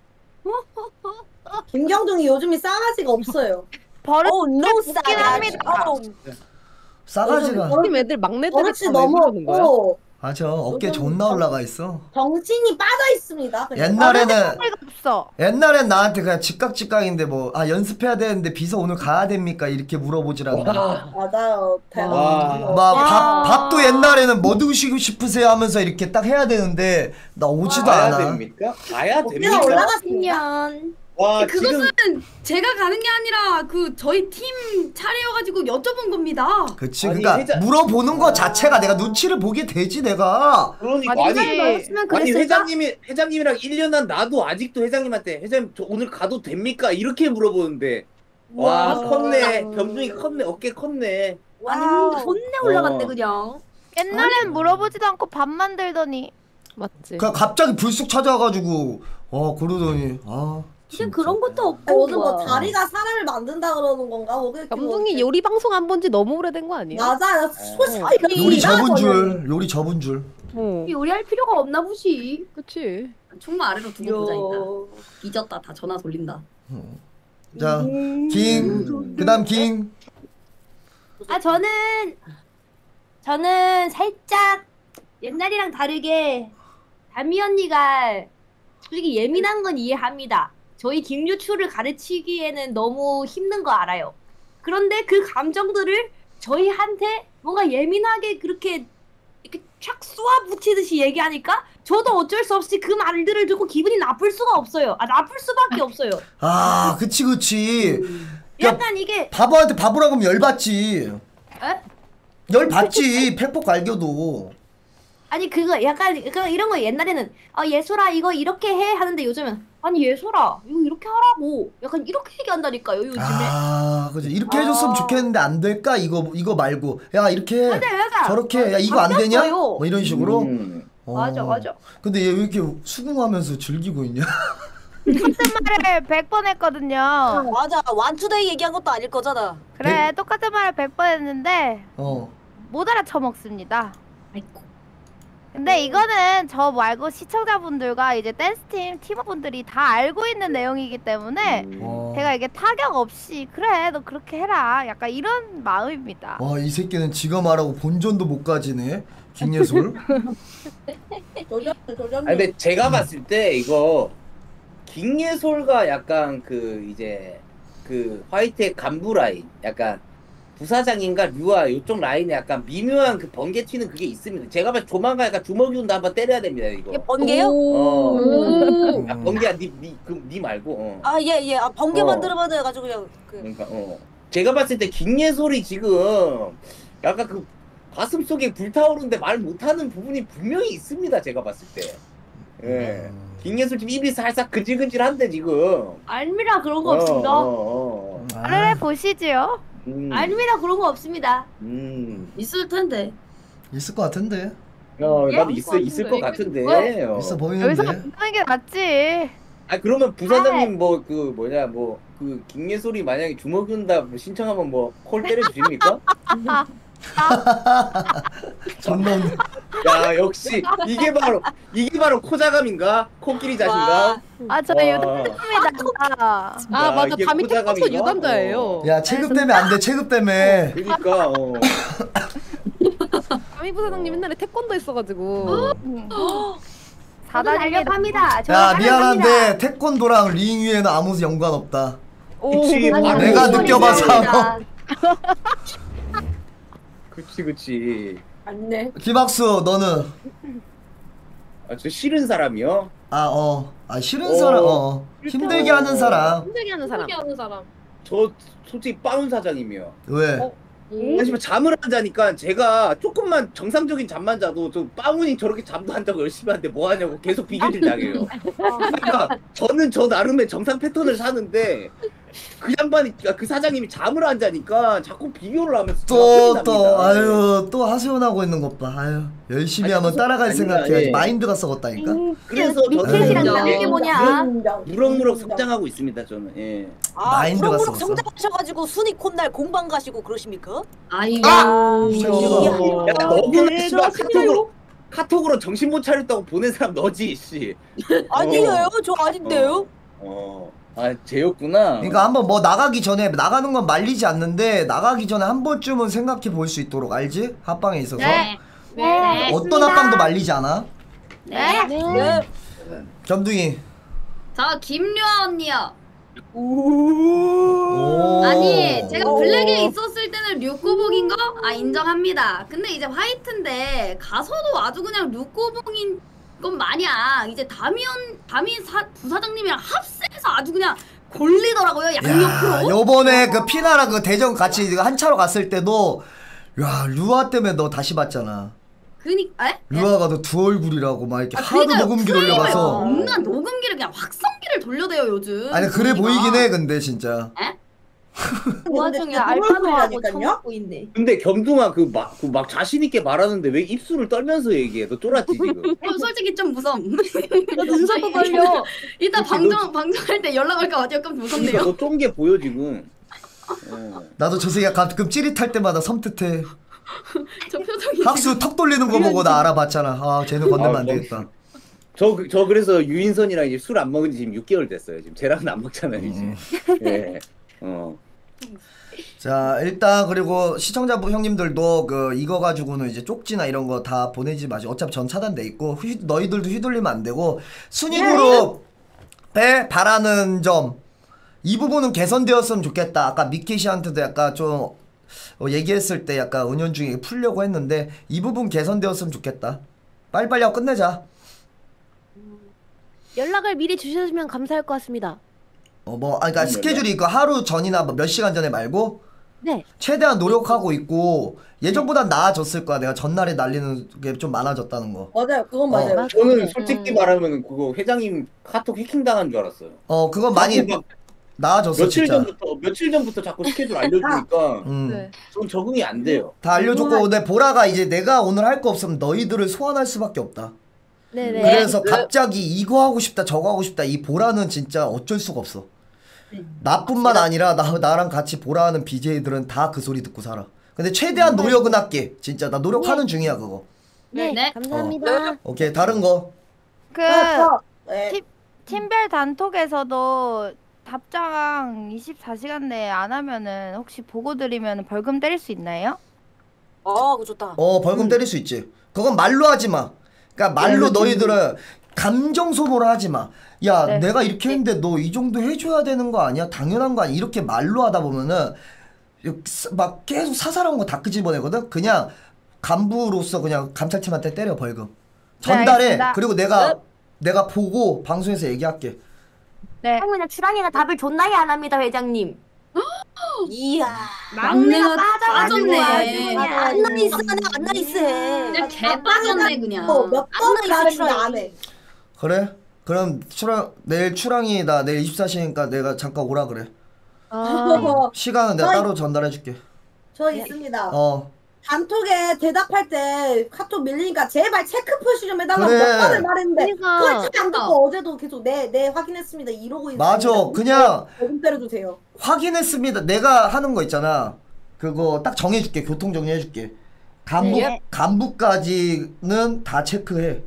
S7: 김경둥이 요즘에 싸가지가 없어요.
S15: 버릇
S14: 오, 노
S15: 웃긴
S14: 싸가지.
S15: 합니다.
S14: 어,
S1: 싸가지가.
S6: 팀 애들 막내들이
S7: 버릇이
S6: 다
S7: 너무
S6: 왜 그러는 거야?
S7: 없고
S1: 맞아 어깨
S7: 요즘
S1: 존나 올라가 있어.
S7: 정신이 빠져 있습니다. 그냥.
S1: 옛날에는
S15: 없어.
S1: 옛날엔 나한테 그냥 즉각즉각인데 뭐 아 연습해야 되는데 비서 오늘 가야 됩니까 이렇게 물어보질 않나.
S7: 맞아요.
S8: 와.
S7: 대박.
S1: 막 밥 밥도 옛날에는 뭐 드시고 싶으세요 하면서 이렇게 딱 해야 되는데 나 오지도
S8: 가야
S1: 않아.
S8: 됩니까? 가야
S7: 어깨가
S8: 됩니까?
S7: 올라갔으면
S8: 와
S11: 그것은
S8: 지금
S11: 제가 가는 게 아니라 그 저희 팀 차례여가지고 여쭤본 겁니다.
S1: 그치
S8: 아니,
S1: 그러니까
S8: 회장-
S1: 물어보는 거 자체가 내가 눈치를 보게 되지 내가.
S8: 그러니까
S15: 아니,
S8: 아니,
S15: 회장이
S12: 넣었으면
S8: 아니
S12: 그랬을까?
S8: 회장님이 회장님이랑 일 년 한 나도 아직도 회장님한테 회장님 저 오늘 가도 됩니까? 이렇게 물어보는데 와
S7: 와.
S8: 컸네 겸중이 컸네 어깨 컸네.
S12: 아니
S14: 와우.
S12: 존내 올라갔네
S8: 어.
S12: 그냥.
S15: 옛날엔 물어보지도 않고 밥 만들더니
S6: 맞지?
S1: 그냥 갑자기 불쑥 찾아와가지고 어 그러더니 아.
S12: 이제
S1: 진짜.
S12: 그런 것도
S7: 아,
S12: 없고.
S7: 요즘 뭐 다리가 사람을 만든다 그러는 건가? 뭐 그렇게
S6: 감독이
S7: 뭐-
S6: 요리 방송 안 본 지 너무 오래된 거 아니에요?
S7: 맞아요. 솔직히
S1: 요리 접은 줄 요리 접은 줄.
S6: 어.
S12: 요리할 필요가 없나 보시.
S6: 그치.
S11: 충마 아래로 두고 보자 이따. 잊었다 다 전화 돌린다.
S1: 자,
S7: 음.
S1: king. 그다음 king.
S12: 아 저는 저는 살짝 옛날이랑 다르게 담이 언니가 솔직히 예민한 건 이해합니다. 저희 김유추를 가르치기에는 너무 힘든 거 알아요. 그런데 그 감정들을 저희한테 뭔가 예민하게 그렇게 이렇게 촥 쏘아붙이듯이 얘기하니까 저도 어쩔 수 없이 그 말들을 듣고 기분이 나쁠 수가 없어요. 아 나쁠 수밖에 없어요.
S1: 아, 그치 그치. 야,
S12: 약간 이게
S1: 바보한테 바보라고 하면 열받지.
S12: 에?
S1: 열받지. 팩폭 갈겨도.
S12: 아니 그거 약간 그 이런 거 옛날에는 아 예솔아 이거 이렇게 해 하는데 요즘은 아니 예솔아 이거 이렇게 하라고 약간 이렇게 얘기한다니까요 요즘에.
S1: 아, 그치. 이렇게 해줬으면 좋겠는데 안 될까? 이거 이거 말고. 야, 이렇게 해.
S12: 맞아 맞아.
S1: 저렇게 해. 야, 이거 안 되냐?
S12: 바뀌었어요.
S1: 뭐 이런 식으로.
S8: 음.
S1: 어.
S12: 맞아 맞아.
S1: 근데 얘 왜 이렇게 수긍하면서 즐기고 있냐?
S15: 똑같은 말을 백 번 했거든요.
S14: 맞아. 완투데이 얘기한 것도 아닐 거잖아.
S15: 그래, 똑같은 말을 백 번 했는데
S1: 어.
S15: 못 알아쳐먹습니다.
S11: 아이고.
S15: 근데 이거는 저 말고 시청자분들과 이제 댄스팀 팀원분들이 다 알고 있는 내용이기 때문에
S1: 어.
S15: 제가 이게 타격 없이 그래 너 그렇게 해라 약간 이런 마음입니다.
S1: 와, 이 새끼는 지가 말하고 본전도 못 가지네. 김예솔.
S7: 조전 조전.
S8: 아니 근데 제가 봤을 때 이거 김예솔과 약간 그 이제 그 화이트의 간부 라인 약간 부사장인가 류아 이쪽 라인에 약간 미묘한 그 번개 튀는 그게 있습니다. 제가 봤을 때 조만간 약간 주먹이 온다 한번 때려야 됩니다 이거.
S14: 이게 번개요?
S8: 어.
S14: 음.
S8: 아, 번개야 니니그니 말고. 어.
S14: 아, 예, 예. 아, 번개
S8: 어.
S14: 만들어봐도 해가지고 그냥 그.
S8: 그러니까 어. 제가 봤을 때 김예솔이 지금 약간 그 가슴 속에 불타오르는데 말 못하는 부분이 분명히 있습니다. 제가 봤을 때. 예. 김예솔 지금 입이 살짝 근질근질한데 지금.
S12: 알미라 그런 거
S8: 어,
S12: 없습니다.
S8: 어, 어.
S15: 말을 해보시지요.
S8: 음.
S12: 알미라 그런 거 없습니다.
S8: 음.
S11: 있을 텐데.
S1: 있을 것 같은데.
S8: 어,
S12: 예?
S8: 나도 있어 있을 것 같은데. 어.
S1: 있어
S15: 여기서
S1: 보이는데.
S15: 만나는 게 낫지.
S8: 아 그러면 부사장님 뭐 그 뭐냐 뭐 그 김예솔이 만약에 주먹이 온다 뭐 신청하면 뭐 콜 때려주십니까?
S1: 존나 웃네.
S8: 야 역시 이게 바로 이게 바로 코자감인가? 코끼리 자신가?
S15: 아, 저
S8: 와.
S15: 유담입니다.
S6: 아, 맞아.
S8: 이게
S6: 담이
S8: 코자감인가?
S6: 태권도 유담자예요.
S1: 야, 체급 때문에 안 돼. 체급 때문에.
S8: 그러니까 어.
S6: 다미 부사장님 옛날에 태권도 했어가지고.
S15: 사단입니다.
S12: 합니다.
S1: 야 미안한데 태권도랑 링 위에는 아무 연관 없다.
S8: 그치,
S1: 아,
S8: 바로
S1: 내가
S8: 그거는
S1: 느껴봐서.
S8: 그치 그치.
S7: 맞네.
S1: 김학수 너는?
S8: 아, 저 싫은 사람이요?
S1: 아 어. 아 싫은
S8: 어.
S1: 사람. 어. 힘들게 하는 사람.
S6: 힘들게 하는 사람.
S9: 힘들게 하는 사람.
S8: 저 솔직히 빠운 사장님이요.
S1: 왜?
S9: 어?
S8: 하지만 잠을 안 자니까 제가 조금만 정상적인 잠만 자도 저 빠운이 저렇게 잠도 안 자고 열심히 하는데 뭐 하냐고 계속 비교질 당해요. 그러니까 저는 저 나름의 정상 패턴을 사는데 그 양반이 그 사장님이 잠을 안 자니까 자꾸 비교를 하면서
S1: 또 또 아유 또 하소연하고 있는 것 봐. 아유 열심히
S8: 아니,
S1: 하면
S8: 무슨-
S1: 따라갈
S8: 아니다,
S1: 생각해야지.
S8: 예.
S1: 마인드가 썩었다니까.
S8: 그래서 저는
S12: 미켓이랑 다른 게 뭐냐?
S8: 무럭무럭 성장하고 있습니다 저는. 예.
S14: 아,
S1: 마인드가
S14: 무럭무럭
S1: 썩었어.
S14: 성장하셔가지고 순위 콧날 공방 가시고 그러십니까?
S12: 아이고.
S8: 야 너구나 씨발 카톡으로 카톡으로 정신 못 차렸다고 보낸 사람 너지 씨.
S14: 아니에요, 저 아닌데요.
S8: 어. 아 쟤였구나.
S1: 그러니까 한번 뭐 나가기 전에 나가는 건 말리지 않는데 나가기 전에 한 번쯤은 생각해 볼 수 있도록 알지? 합방에 있어서.
S12: 네. 네.
S1: 어떤 합방도 말리지 않아?
S12: 네.
S14: 네.
S1: 겸둥이.
S12: 저 김유아 언니요.
S1: 오.
S12: 아니 제가 블랙에 있었을 때는 류꼬봉인 거? 아 인정합니다. 근데 이제 화이트인데 가서도 아주 그냥 류꼬봉인 건 마냥 이제 다미언 다미 사, 부사장님이랑 합세해서 아주 그냥 골리더라고요
S1: 야,
S12: 양옆으로.
S1: 요번에 그 피나랑 그 대전 같이 한 차로 갔을 때도 야 류아 때문에 너 다시 봤잖아.
S12: 그니 에?
S1: 류아가 너 두 얼굴이라고 막 이렇게
S12: 아,
S1: 하도
S12: 그러니까요.
S1: 녹음기
S12: 프레임을
S1: 돌려가서.
S12: 없는 녹음기를 그냥 확성기를 돌려대요 요즘.
S1: 아니 그래
S12: 언니가.
S1: 보이긴 해 근데 진짜.
S7: 그 와중에 알바노하고 처먹고 있네.
S8: 근데 겸둥아 그 막 그 막 자신 있게 말하는데 왜 입술을 떨면서 얘기해? 너 쫄았지 지금?
S12: 어, 솔직히 좀 무서움.
S7: 눈썹도 걸려.
S12: 이따
S8: 그치,
S12: 방송 방송할 때 연락 올까 봐 약간 무섭네요.
S8: 너 쫀 게 보여 지금. 어.
S1: 나도 저 새끼가 가끔 찌릿할 때마다 섬뜩해.
S12: 저 표정이.
S1: 학수 턱 돌리는 거 보고 나 알아봤잖아. 아 쟤는 건들면
S8: 아,
S1: 안 되겠다.
S8: 저, 그- 저 그래서 유인선이랑 이제 술 안 먹은 지 지금 육 개월 됐어요. 지금 쟤랑은 안 먹잖아요 이제.
S1: 음.
S8: 예. 어.
S1: 자 일단 그리고 시청자분 형님들도 그 이거 가지고는 이제 쪽지나 이런 거 다 보내지 마시고 어차피 전 차단돼 있고 휘, 너희들도 휘둘리면 안 되고 순위 그룹에 바라는 점 이 부분은 개선되었으면 좋겠다. 아까 미키 씨한테도 약간 좀 어, 얘기했을 때 약간 은연중에 풀려고 했는데 이 부분 개선되었으면 좋겠다. 빨리빨리 하고 끝내자.
S6: 연락을 미리 주셔주면 감사할 것 같습니다.
S1: 어 뭐 아 그러니까 스케줄이 있고 하루 전이나 뭐 몇 시간 전에 말고
S6: 네.
S1: 최대한 노력하고 있고 예전보단 나아졌을 거야. 내가 전날에 날리는 게 좀 많아졌다는 거.
S7: 맞아요. 그건 맞아요.
S1: 어.
S8: 저는 솔직히 말하면 그거 회장님 카톡 해킹 당한 줄 알았어요.
S1: 어 그건 많이
S8: 막
S1: 나아졌어
S8: 며칠
S1: 진짜.
S8: 전부터 며칠 전부터 자꾸 스케줄 알려주니까
S1: 음.
S6: 네.
S8: 전 적응이 안 돼요.
S1: 다 알려줬고 근데 보라가 이제 내가 오늘 할 거 없으면 너희들을 소환할 수밖에 없다.
S6: 네네.
S1: 그래서 갑자기 이거 하고 싶다 저거 하고 싶다 이 보라는 진짜 어쩔 수가 없어. 나뿐만 아니라 나, 나랑 같이 보라하는 비제이들은 다 그 소리 듣고 살아. 근데 최대한 노력은 할게. 진짜 나 노력하는 중이야 그거.
S6: 네.
S12: 네.
S6: 감사합니다.
S1: 오케이 다른 거.
S15: 그
S7: 네.
S15: 팀, 팀별 단톡에서도 답장 이십사 시간 내에 안 하면은 혹시 보고 드리면 벌금 때릴 수 있나요?
S14: 아, 그거 좋다.
S1: 어 벌금 때릴 수 있지. 그건 말로 하지 마. 그러니까 말로 너희들은 감정 소모를 하지 마. 야
S15: 네.
S1: 내가 이렇게 했는데 너 이 정도 해줘야 되는 거 아니야? 당연한 거 아니야? 이렇게 말로 하다 보면은 막 계속 사사로운 거 다 끄집어내거든. 그냥 간부로서 그냥 감찰팀한테 때려 벌금. 전달해.
S15: 알겠습니다.
S1: 그리고 내가 내가 보고 방송에서 얘기할게.
S15: 네.
S12: 그냥 주랑이가 답을 존나게 안 합니다 회장님.
S14: 이야.
S12: 막내가 빠졌네.
S14: 안 나이스하네, 안 나이스해.
S12: 그냥 개 빠졌네 그냥.
S7: 어, 몇
S14: 안
S7: 번을
S14: 나이스
S7: 말했는데
S14: 추락이.
S7: 안 해.
S1: 그래? 그럼 추랑 내일 추랑이 나 내일 이십사 시니까 내가 잠깐 오라 그래.
S7: 어,
S1: 시간은 내가
S7: 저희-
S1: 따로 전달해 줄게.
S7: 저 있습니다.
S1: 어.
S7: 단톡에 대답할 때 카톡 밀리니까 제발 체크 표시 좀 해달라고
S1: 그래.
S7: 몇 번을 말했는데
S6: 그러니까.
S7: 그걸 잘 안 듣고 어제도 계속 네, 네 확인했습니다 이러고 있습니다.
S1: 맞아. 그냥
S7: 벌금 때려주세요.
S1: 확인했습니다. 내가 하는 거 있잖아. 그거 딱 정해줄게. 교통 정리해줄게. 간부
S15: 네.
S1: 간부까지는 다 체크해.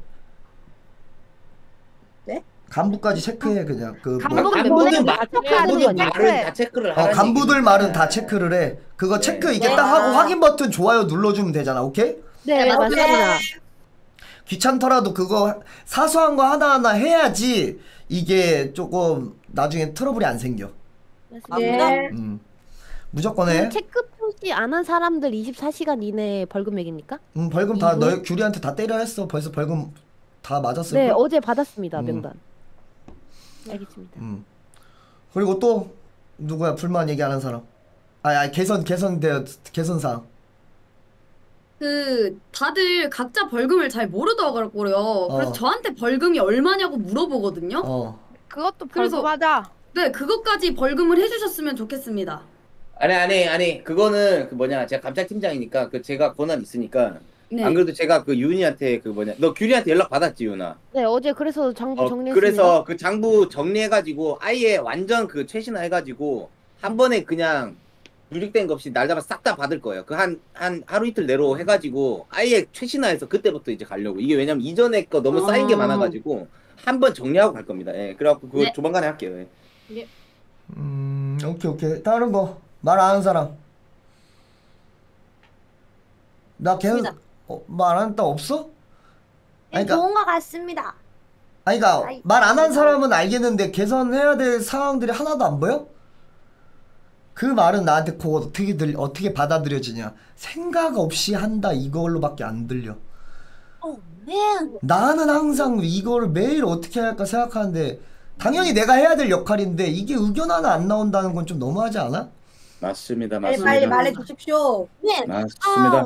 S7: 네?
S1: 간부까지 체크해 그냥 그 뭐,
S6: 간부는
S8: 간부는
S6: 멤버들
S8: 말-
S6: 다 체크하는
S8: 간부는
S6: 거죠.
S8: 말은 다 체크를
S1: 어,
S8: 하라는
S1: 간부들
S8: 얘기니까.
S1: 말은 다 체크를 해. 그거
S8: 네.
S1: 체크 이게
S14: 네.
S1: 딱 하고 확인 버튼 좋아요 눌러주면 되잖아. 오케이?
S6: 네,
S15: 네,
S6: 맞습니다.
S1: 귀찮더라도 그거 사소한 거 하나하나 해야지 이게 조금 나중에 트러블이 안 생겨.
S14: 맞습니다.
S7: 예.
S1: 음. 무조건 해.
S6: 그 체크 표시 안 한 사람들 이십사 시간 이내에 벌금 매깁니까?
S1: 음, 벌금 다
S6: 이후?
S1: 너 규리한테 다 때려 했어. 벌써 벌금 다 맞았을
S6: 네,
S1: 걸?
S6: 어제 받았습니다.
S1: 음.
S6: 명단. 알겠습니다.
S1: 음. 그리고 또 누구야 불만 얘기하는 사람? 아, 아 개선 개선대 개선사항.
S11: 그 다들 각자 벌금을 잘 모르더라고요. 그래서
S1: 어.
S11: 저한테 벌금이 얼마냐고 물어보거든요.
S1: 어.
S15: 그것도
S11: 그래서-
S15: 벌금하자.
S11: 네, 그것까지 벌금을 해주셨으면 좋겠습니다.
S8: 아니 아니 아니 그거는 그 뭐냐 제가 감찰 팀장이니까 그 제가 권한 있으니까
S11: 네.
S8: 안 그래도 제가 그 유은이한테 그 뭐냐 너 규리한테 연락 받았지 유은아?
S6: 네, 어제 그래서 장부
S8: 어
S6: 정리했습니다.
S8: 그래서 그 장부 정리해가지고 아예 완전 그 최신화 해가지고 한 번에 그냥 누적된 거 없이 날짜만 싹 다 받을 거예요. 그 한 한 하루 이틀 내로 해가지고 아예 최신화해서 그때부터 이제 가려고. 이게 왜냐면 이전에 거 너무 쌓인 게
S11: 아.
S8: 많아가지고 한 번 정리하고 갈 겁니다. 예, 그래갖고 그거
S11: 네.
S8: 조만간에 할게요. 예.
S11: 예.
S1: 음, 오케이 오케이. 다른 거 말 안 하는 사람. 나 걔는
S14: 없습니다.
S1: 어, 말 안 했다 없어? 아니 그러니까
S12: 좋은 것 같습니다.
S1: 아니 그러니까
S12: 아이,
S1: 말 안 한 사람은 알겠는데 개선해야 될 상황들이 하나도 안 보여? 그 말은 나한테 그거 어떻게 들 어떻게 받아들여지냐? 생각 없이 한다 이걸로밖에 안 들려.
S14: 오, 맨.
S1: 나는 항상 이거를 매일 어떻게 할까 생각하는데 당연히 내가 해야 될 역할인데 이게 의견 하나 안 나온다는 건 좀 너무하지 않아?
S8: 맞습니다,
S7: 빨리
S8: 맞습니다.
S7: 빨리 말해 주십시오.
S14: 맨.
S8: 맞습니다.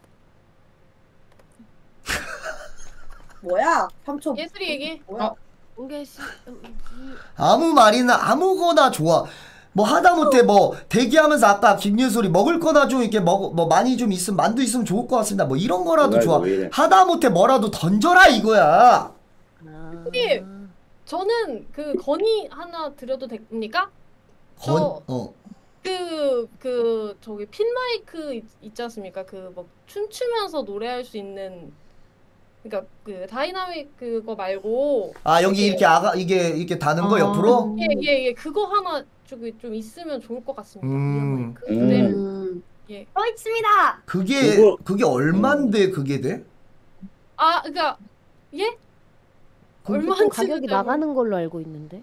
S7: 뭐야? 삼촌.
S9: 예슬이 얘기.
S7: 뭐야?
S6: 옹계 씨, 음, 음,
S1: 아무 말이나 아무거나 좋아. 뭐 하다못해 뭐 대기하면서 아까 김예솔이 먹을 거나 좀 이렇게 먹 뭐 많이 좀 있으면 만두 있으면 좋을 것 같습니다. 뭐 이런 거라도
S8: 뭐야,
S1: 좋아.
S8: 이거 왜 이래.
S1: 하다못해 뭐라도 던져라 이거야.
S9: 혹시 저는 그 건의 하나 드려도 됩니까?
S1: 건
S9: 저-
S1: 어.
S9: 그, 그, 저기, 핀마이크 있, 있지 않습니까? 그, 뭐, 춤추면서 노래할 수 있는, 그니까, 그, 다이나믹 그거 말고.
S1: 아 여기
S9: 되게-
S1: 이렇게 아가 이게 이렇게 다는 거
S6: 아.
S1: 옆으로.
S9: 예, 예, 예. 그거 하나 저기 좀 있으면 좋을 것 같습니다.
S1: 음.
S9: 네.
S11: 음.
S9: 예.
S12: 어 있습니다.
S1: 그게
S8: 그거-
S1: 그게 얼만데 그게 돼?
S9: 아, 그니까, 예?
S6: 보통
S9: 얼마인지는
S6: 가격이
S9: 잘
S6: 나가는 걸로 알고 있는데.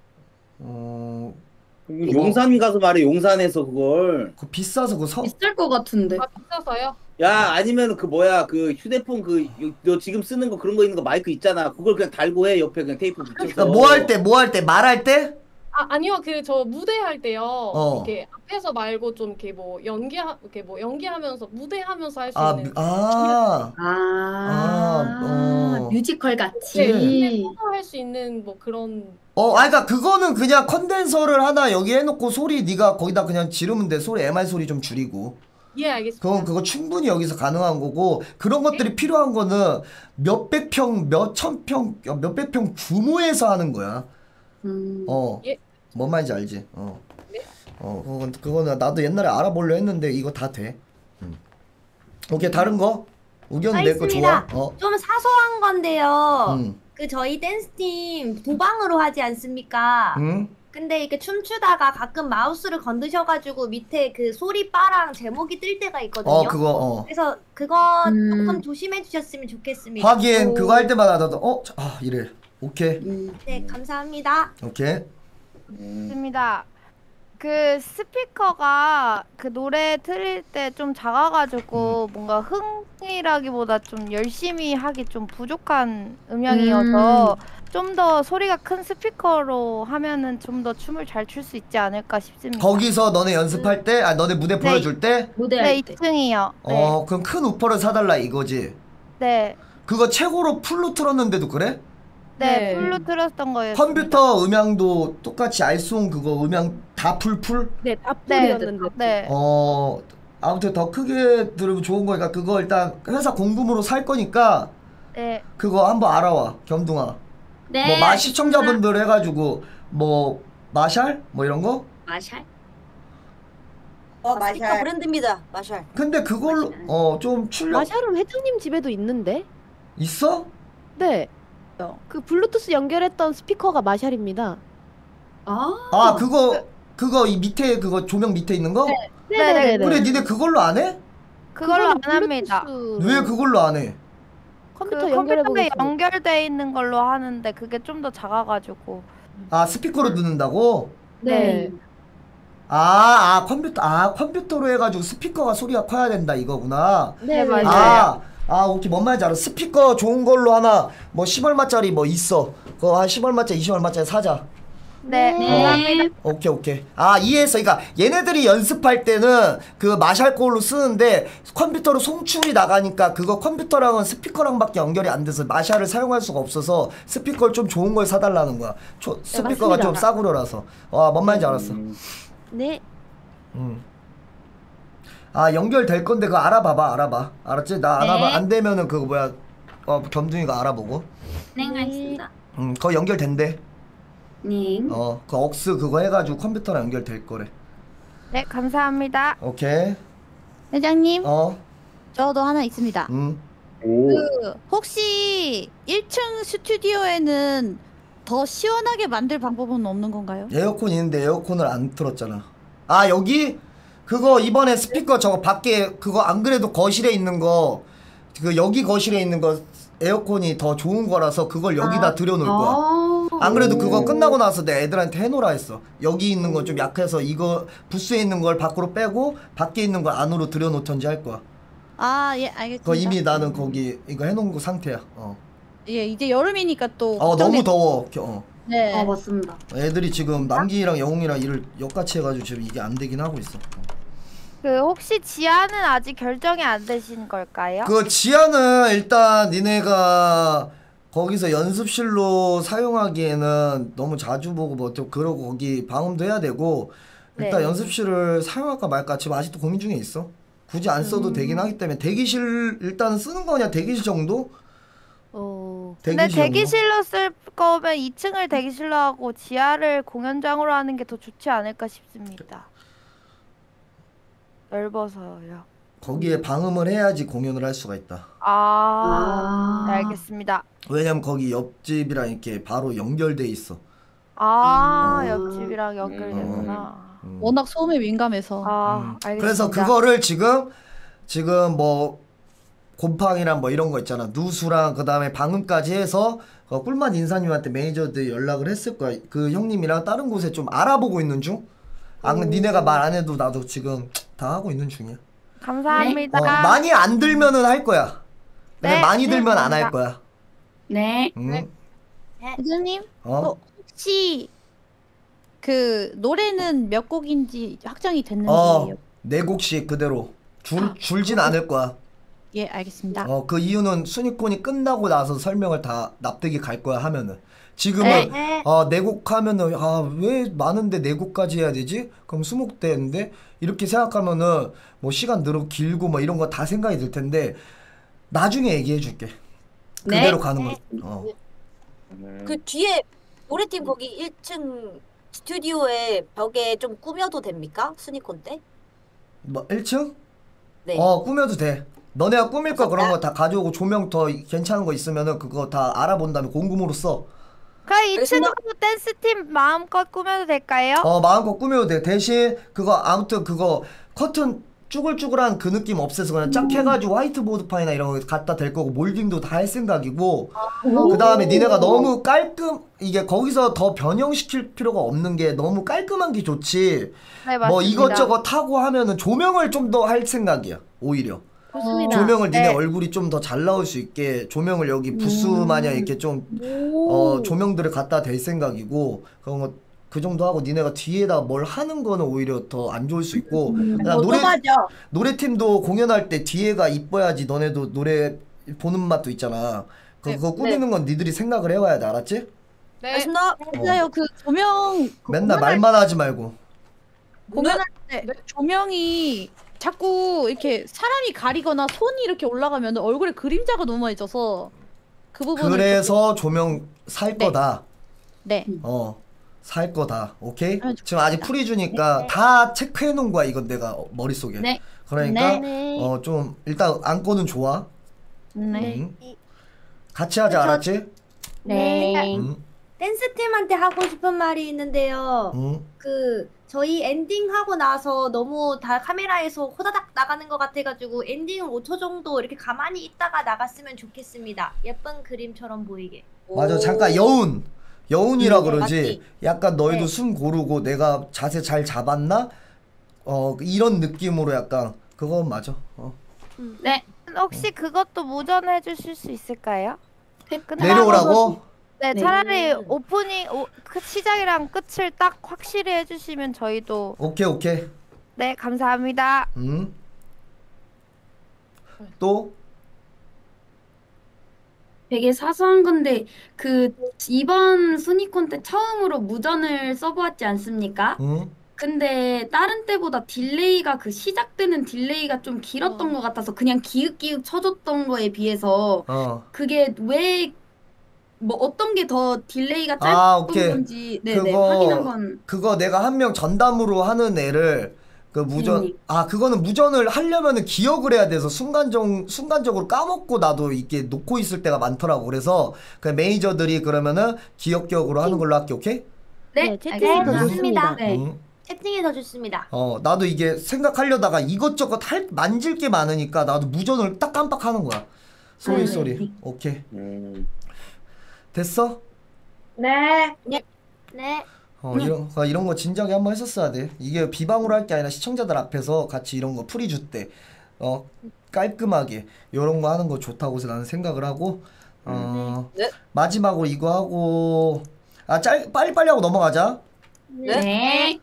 S1: 어.
S8: 용산 가서 말해. 용산에서 그걸.
S1: 그 비싸서 그 서.
S11: 비쌀 것 같은데.
S9: 아, 비싸서요?
S8: 야 아니면 그 뭐야 그 휴대폰 그 너 지금 쓰는 거 그런 거 있는 거 마이크 있잖아. 그걸 그냥 달고 해. 옆에 그냥 테이프 붙여서.
S1: 그러니까 뭐 할 때 뭐 할 때 말할 때?
S9: 아, 아니요. 그, 저 무대 할 때요.
S1: 어.
S9: 이렇게 앞에서 말고 좀 이렇게 뭐, 연기하, 이렇게 뭐, 연기하면서, 무대하면서 할 수
S1: 아,
S9: 있는.
S1: 아.
S11: 아,
S1: 아, 어.
S11: 뮤지컬
S9: 네,
S11: 같이.
S9: 할수 있는 뭐 그런.
S1: 어, 아, 그니까 그거는 그냥 컨덴서를 하나 여기 해놓고 소리 네가 거기다 그냥 지르면 돼. 소리 엠알 소리 좀 줄이고.
S9: 예, 알겠습니다.
S1: 그건 그거 충분히 여기서 가능한 거고 그런 것들이 필요한 거는 몇백 평, 몇천 평, 몇백 평 규모에서 하는 거야.
S11: 음.
S1: 어,
S9: 예.
S1: 뭔 말인지 알지? 어,
S9: 네.
S1: 어, 그건 그거는 나도 옛날에 알아보려 했는데 이거 다 돼. 음. 오케이 다른 거 의견 내 거 좋아.
S12: 있습니다.
S1: 어,
S12: 좀 사소한 건데요.
S1: 음,
S12: 그 저희 댄스팀 도방으로 하지 않습니까?
S1: 음.
S12: 근데 이렇게 춤추다가 가끔 마우스를 건드셔가지고 밑에 그 소리바랑 제목이 뜰 때가 있거든요.
S1: 어, 그거 어.
S12: 그래서 그거
S11: 음.
S12: 조금 조심해 주셨으면 좋겠습니다.
S1: 하긴
S12: 오.
S1: 그거 할 때마다 나도 어, 자, 아 이래. 오케이,
S12: 네, 감사합니다.
S1: 오케이.
S15: 있습니다. 그 스피커가 그 노래 틀릴 때 좀 작아가지고 뭔가 흥이라기보다 좀 열심히 하기 좀 부족한 음향이어서 좀 더 소리가 큰 스피커로 하면은 좀 더 춤을 잘 출 수 있지 않을까 싶습니다.
S1: 거기서 너네 연습할 때, 아 너네 무대 보여줄 때,
S11: 무대
S15: 네,
S11: 할 때.
S15: 이 층이요. 네.
S1: 어, 그럼 큰 우퍼를 사달라 이거지.
S15: 네.
S1: 그거 최고로 풀로 틀었는데도 그래?
S15: 네,
S11: 네.
S15: 풀로 틀었던 거예요.
S1: 컴퓨터 음향도 똑같이 알송 그거 음향 다 풀풀?
S6: 네, 다
S15: 네,
S6: 풀이었는데.
S15: 네.
S1: 어, 아무튼 더 크게 들으면 좋은 거니까 그거 일단 회사 공금으로 살 거니까
S15: 네.
S1: 그거 한번 알아와 겸둥아.
S11: 네.
S1: 뭐 마, 시청자분들 해가지고 뭐 마샬? 뭐 이런 거?
S11: 마샬?
S7: 어
S14: 스피커
S7: 마샬.
S14: 브랜드입니다. 마샬.
S1: 근데 그걸로 어 좀 출력
S6: 마샬은 회장님 집에도 있는데.
S1: 있어?
S6: 네. 그 블루투스 연결했던 스피커가 마샬입니다.
S11: 아.
S1: 아 그거 그거 이 밑에 그거 조명 밑에 있는 거?
S15: 네네네.
S1: 그래 니네 그걸로 안 해?
S15: 그걸로 안
S6: 그거는
S15: 합니다.
S6: 블루투스
S1: 왜 그걸로 안 해?
S6: 컴퓨터
S15: 그
S6: 연결해
S15: 컴퓨터에
S6: 보겠습니다.
S15: 연결돼 있는 걸로 하는데 그게 좀 더 작아가지고.
S1: 아 스피커로 듣는다고?
S6: 네.
S1: 아, 아 컴퓨터 아 컴퓨터로 해가지고 스피커가 소리가 커야 된다 이거구나.
S6: 네,
S15: 맞아요.
S1: 아, 아 오케이 뭔 말인지 알아. 스피커 좋은 걸로 하나 뭐 십 얼마짜리 뭐 있어. 그거 한 십 얼마짜리 이십 얼마짜리 사자.
S15: 네, 감사합니다.
S1: 오케이 오케이. 아 이해했어. 그러니까 얘네들이 연습할 때는 그 마샬 걸로 쓰는데 컴퓨터로 송출이 나가니까 그거 컴퓨터랑은 스피커랑밖에 연결이 안 돼서 마샬을 사용할 수가 없어서 스피커를 좀 좋은 걸 사달라는 거야. 초, 스피커가
S6: 맞습니다.
S1: 좀 싸구려라서. 와뭔 말인지 알았어.
S6: 네.
S1: 음. 아 연결될 건데 그거 알아봐봐. 알아봐. 알았지? 나
S11: 네.
S1: 알아봐. 안 되면은 그거 뭐야 어 겸둥이가 알아보고.
S11: 네, 알겠습니다.
S1: 음 그거 연결된대.
S11: 네.
S1: 어 그 억스 그거 해가지고 컴퓨터랑 연결될 거래.
S15: 네, 감사합니다.
S1: 오케이.
S13: 회장님,
S1: 어.
S13: 저도 하나 있습니다.
S1: 음.
S13: 그 혹시 일 층 스튜디오에는 더 시원하게 만들 방법은 없는 건가요?
S1: 에어컨 있는데 에어컨을 안 틀었잖아. 아 여기 그거 이번에 스피커 저거 밖에 그거 안 그래도 거실에 있는 거 그 여기 거실에 있는 거 에어컨이 더 좋은 거라서 그걸 여기다 들여놓을 거야. 안 그래도 그거 끝나고 나서 내 애들한테 해놓으라 했어. 여기 있는 건 좀 약해서 이거 부스에 있는 걸 밖으로 빼고 밖에 있는 걸 안으로 들여놓던지 할 거야.
S13: 아, 예, 알겠습니다.
S1: 그거 이미 나는 거기 이거 해놓은 거 상태야. 어.
S13: 예, 이제 여름이니까 또
S1: 어
S13: 걱정돼.
S1: 너무 더워. 어.
S13: 네.
S11: 어, 맞습니다.
S1: 애들이 지금 남기랑 영웅이랑 일을 역같이 해가지고 지금 이게 안 되긴 하고 있어.
S15: 그 혹시 지하는 아직 결정이 안 되신 걸까요?
S1: 그 지하는 일단 니네가 거기서 연습실로 사용하기에는 너무 자주 보고 뭐 또 그러고 거기 방음도 해야 되고 일단
S15: 네.
S1: 연습실을 사용할까 말까 지금 아직도 고민 중에 있어. 굳이 안 써도
S15: 음.
S1: 되긴 하기 때문에 대기실 일단 쓰는 거냐 대기실 정도?
S6: 어.
S15: 근데
S1: 대기실 정도?
S15: 대기실로 쓸 거면 이 층을 대기실로 하고 지하를 공연장으로 하는 게 더 좋지 않을까 싶습니다. 넓어서요.
S1: 거기에 방음을 해야지 공연을 할 수가 있다.
S15: 아, 네, 알겠습니다.
S1: 왜냐면 거기 옆집이랑 이렇게 바로 연결돼 있어.
S15: 아,
S1: 음.
S15: 옆집이랑 연결되구나.
S13: 워낙 소음에 민감해서.
S15: 아, 알겠습니다.
S1: 그래서 그거를 지금 지금 뭐 곰팡이랑 뭐 이런 거 있잖아. 누수랑 그 다음에 방음까지 해서 어, 꿀맛 인사님한테 매니저들 연락을 했을 거야. 그 형님이랑 다른 곳에 좀 알아보고 있는 중. 아, 근데 니네가 말 안 해도 나도 지금 다 하고 있는 중이야.
S15: 감사합니다.
S1: 어, 많이 안 들면은 할 거야. 근데
S15: 네,
S1: 많이
S15: 네,
S1: 들면 안 할
S15: 감사합니다.
S1: 거야.
S11: 네.
S1: 응?
S13: 회장님,
S1: 어?
S13: 혹시 그 노래는 몇 곡인지 확정이 됐는지.
S1: 어, 네 곡씩 그대로 줄 줄진 않을 거야.
S13: 예, 알겠습니다.
S1: 어, 그 이유는 순위권이 끝나고 나서 설명을 다 납득이 갈 거야 하면은. 지금은
S13: 네.
S1: 아, 네 곡 하면은 아, 왜 많은데 네 곡까지 해야 되지? 그럼 스무 곡대인데 이렇게 생각하면은 뭐 시간 늘어 길고 뭐 이런 거 다 생각이 들 텐데 나중에 얘기해 줄게.
S11: 네.
S1: 그대로 가는 거. 어.
S14: 그 뒤에 노래팀 거기 일 층 스튜디오에 벽에 좀 꾸며도 됩니까? 순위콘 때?
S1: 뭐 일 층?
S14: 네.
S1: 어, 꾸며도 돼. 너네가 꾸밀 거 그런 거 다 가져오고 조명 더 괜찮은 거 있으면은 그거 다 알아본 다음에 공금으로 써.
S15: 그럼 이 층으로 댄스팀 마음껏 꾸며도 될까요?
S1: 어, 마음껏 꾸며도 돼. 대신 그거 아무튼 그거 커튼 쭈글쭈글한 그 느낌 없애서 그냥 쫙 해가지고 화이트보드판이나 이런 거 갖다 댈 거고 몰딩도 다 할 생각이고 그 다음에 니네가 너무 깔끔 이게 거기서 더 변형시킬 필요가 없는 게 너무 깔끔한 게 좋지.
S15: 네,
S1: 뭐
S15: 맞습니다.
S1: 이것저것 하고 하면은 조명을 좀 더 할 생각이야. 오히려.
S15: 좋습니다.
S1: 조명을 니네
S15: 네.
S1: 얼굴이 좀 더 잘 나올 수 있게 조명을 여기 부스
S15: 음.
S1: 마냥 이렇게 좀 어, 조명들을 갖다 댈 생각이고 그런 거 그 정도 하고 니네가 뒤에다 뭘 하는 거는 오히려 더 안 좋을 수 있고 그냥 노래 노래팀도 공연할 때 뒤에가 이뻐야지 너네도 노래 보는 맛도 있잖아. 그- 그거 꾸미는 건 니들이 생각을 해와야 돼. 알았지?
S5: 네.
S14: 알겠습니다.
S13: 맞아요. 그 조명 그
S1: 맨날
S13: 공연할-
S1: 말만 하지 말고.
S13: 공연할 때 조명이 자꾸 이렇게 사람이 가리거나 손이 이렇게 올라가면 얼굴에 그림자가 너무 많이 져서 그 부분을
S1: 그래서 조명 살 거다.
S13: 네.
S1: 어, 살 거다. 오케이?
S13: 아,
S1: 지금 아직 프리주니까 다 체크해 놓은 거야. 이건 내가 어, 머릿속에.
S13: 네.
S1: 그러니까
S13: 네.
S1: 어, 좀 일단 안고는 좋아.
S13: 네.
S1: 음. 같이 하자. 알았지?
S11: 네.
S1: 음.
S12: 댄스팀한테 하고 싶은 말이 있는데요.
S1: 응?
S12: 그 저희 엔딩 하고 나서 너무 다 카메라에서 호다닥 나가는 것 같아가지고 엔딩을 오 초 정도 이렇게 가만히 있다가 나갔으면 좋겠습니다. 예쁜 그림처럼 보이게.
S1: 맞아 잠깐 여운 여운이라
S12: 음, 네,
S1: 그러지.
S12: 맞지?
S1: 약간 너희도
S12: 네.
S1: 숨 고르고 내가 자세 잘 잡았나? 어 이런 느낌으로 약간 그건 맞아. 어.
S11: 네.
S15: 혹시 그것도 무전해 주실 수 있을까요?
S1: 내려오라고?
S15: 네,
S11: 네.
S15: 차라리 오프닝 오, 그 시작이랑 끝을 딱 확실히 해주시면 저희도
S1: 오케이 오케이.
S15: 네 감사합니다.
S1: 음. 또?
S11: 되게 사소한 건데 그 이번 순위콘 때 처음으로 무전을 써보았지 않습니까?
S1: 응?
S11: 근데 다른 때보다 딜레이가 그 시작되는 딜레이가 좀 길었던 것 같아서 그냥 기윽기윽 쳐줬던 거에 비해서
S1: 어.
S11: 그게 왜 뭐 어떤 게 더 딜레이가 짧은
S1: 아 오케이.
S11: 건지 네네 확인한 건
S1: 그거 내가 한 명 전담으로 하는 애를 그 무전
S11: 네네.
S1: 아 그거는 무전을 하려면은 기억을 해야 돼서 순간적 순간적으로 까먹고 나도 이게 놓고 있을 때가 많더라고. 그래서 그 매니저들이 그러면은 기억 기억으로 하는 걸로 할게. 오케이?
S12: 네,
S15: 채팅이 더
S12: 좋습니다.
S11: 네.
S1: 응.
S12: 채팅이 더 좋습니다.
S1: 어 나도 이게 생각하려다가 이것저것 할 만질 게 많으니까 나도 무전을 딱 깜빡하는 거야. 쏘리
S11: 네,
S1: 쏘리.
S11: 네.
S1: 오케이.
S8: 음.
S1: 됐어?
S12: 네. 네. 네.
S1: 어 이런 거 이런 거 진작에 한번 했었어야 돼. 이게 비방으로 할 게 아니라 시청자들 앞에서 같이 이런 거 풀이 줄 때 어 깔끔하게 이런 거 하는 거 좋다고 나는 생각을 하고 어
S14: 네.
S1: 마지막으로 이거 하고 아 짤 빨리 빨리 하고 넘어가자.
S11: 네.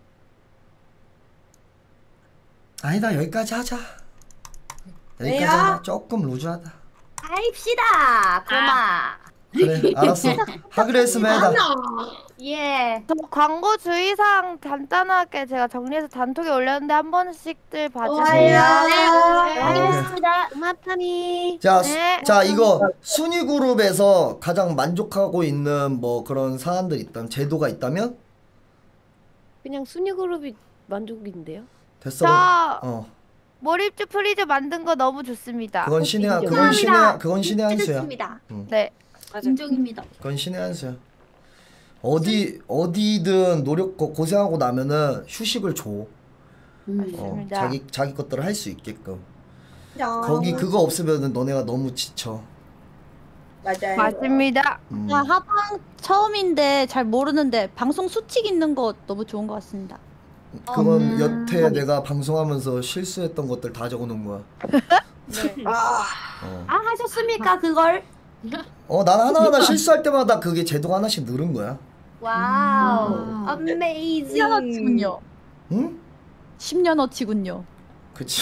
S1: 아니다 여기까지 하자. 여기까지
S12: 왜요?
S1: 하자. 조금 루즈하다.
S12: 가입시다. 고마.
S1: 그래 알았어. 하기로 했으면 해다.
S12: 예.
S15: 저 광고 주의사항 간단하게 제가 정리해서 단톡에 올렸는데 한 번씩들 봐주세요.
S12: 네. 확인했습니다.
S15: 마타니.
S1: 자,
S15: 네.
S1: 수- 자 이거 순위 그룹에서 가장 만족하고 있는 뭐 그런 사안들 있다면 제도가 있다면
S6: 그냥 순위 그룹이 만족인데요.
S1: 됐어.
S15: 저
S1: 어
S15: 몰입주 프리즈 만든 거 너무 좋습니다.
S1: 그건 신의 한- 그건 신의 한- 그건 신의 한 수야.
S12: 좋습니다.
S15: 네.
S11: 인정입니다.
S1: 그건 신의 한 수야. 어디 어디든 노력 고- 고생하고 나면은 휴식을 줘. 어,
S15: 맞습니다.
S1: 자기 자기 것들을 할 수 있게끔.
S7: 야.
S1: 거기 그거 없으면은 너네가 너무 지쳐.
S7: 맞아요.
S15: 맞습니다.
S1: 음.
S13: 아, 하방 처음인데 잘 모르는데 방송 수칙 있는 거 너무 좋은 것 같습니다.
S1: 그건
S11: 음.
S1: 여태 내가 방송하면서 실수했던 것들 다 적어놓은 거야.
S12: 아,
S1: 어.
S12: 아 하셨습니까 그걸?
S1: 어, 난 하나하나 실수할 때마다 그게 제도가 하나씩 늘은 거야.
S12: 와우. 어메이징.
S13: 십 년어치군요.
S1: 응?
S13: 십 년어치군요.
S1: 그치.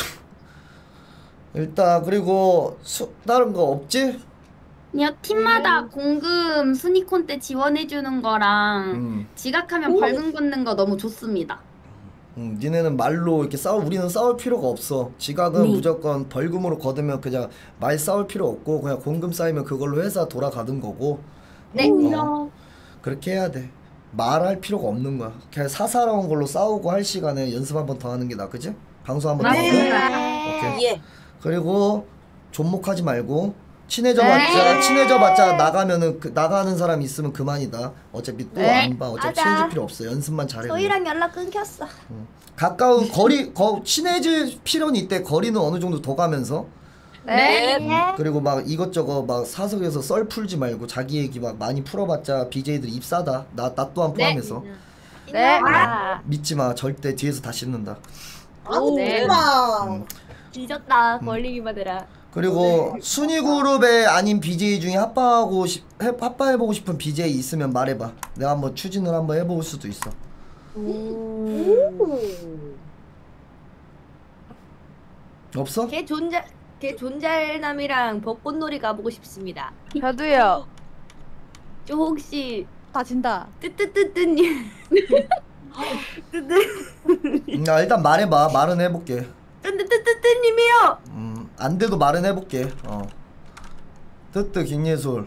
S1: 일단 그리고 수, 다른 거 없지?
S11: 그냥 팀마다 공금 순위콘 때 지원해주는 거랑
S1: 음.
S11: 지각하면 벌금 걷는 거 너무 좋습니다.
S1: 음, 니네는 말로 이렇게 싸우 우리는 싸울 필요가 없어. 지각은
S11: 네.
S1: 무조건 벌금으로 거두면 그냥 말 싸울 필요 없고 그냥 공금 쌓이면 그걸로 회사 돌아가는 거고.
S11: 네.
S1: 어, 그렇게 해야 돼. 말할 필요가 없는 거야. 그냥 사사로운 걸로 싸우고 할 시간에 연습 한 번 더 하는 게 나아, 그지? 방송 한 번 더 하고. 오케이.
S14: 예.
S1: 그리고 존목하지 말고 친해져봤자 친해져봤자 나가면은 그, 나가는 사람 있으면 그만이다. 어차피 또 안
S12: 네.
S1: 봐. 어차피
S12: 맞아.
S1: 친해질 필요 없어. 연습만 잘해. 그냥.
S12: 저희랑 연락 끊겼어.
S1: 가까운 거리 거 친해질 필요는 있대. 거리는 어느 정도 더 가면서.
S12: 네.
S1: 그리고 막 이것저것 막 사석에서 썰 풀지 말고 자기 얘기 막 많이 풀어봤자 비제이들 입사다. 나, 나 또한 포함해서.
S15: 네.
S1: 믿지 마. 절대 뒤에서 다 씻는다.
S7: 아우
S12: 네.
S7: 좋아.
S12: 뒤졌다. 걸리기만 해라.
S1: 그리고 순위 그룹에 아닌 비제이 중에 합방하고 싶, 해, 합방해보고 싶은 비제이 있으면 말해봐. 내가 한번 추진을 한번 해볼 수도 있어. 없어?
S12: 걔 존재 걔 존잘남이랑 벚꽃놀이 가보고 싶습니다.
S15: 저도요.
S12: 저 혹시
S13: 따진다.
S12: 뜨뜨뜨뜨님
S1: 음, 나 일단 말해봐. 말은 해볼게.
S12: 뜨뜨뜨뜨님이요.
S1: 음, 안 돼도 말은 해볼게. 어. 뜨뜨 김예솔.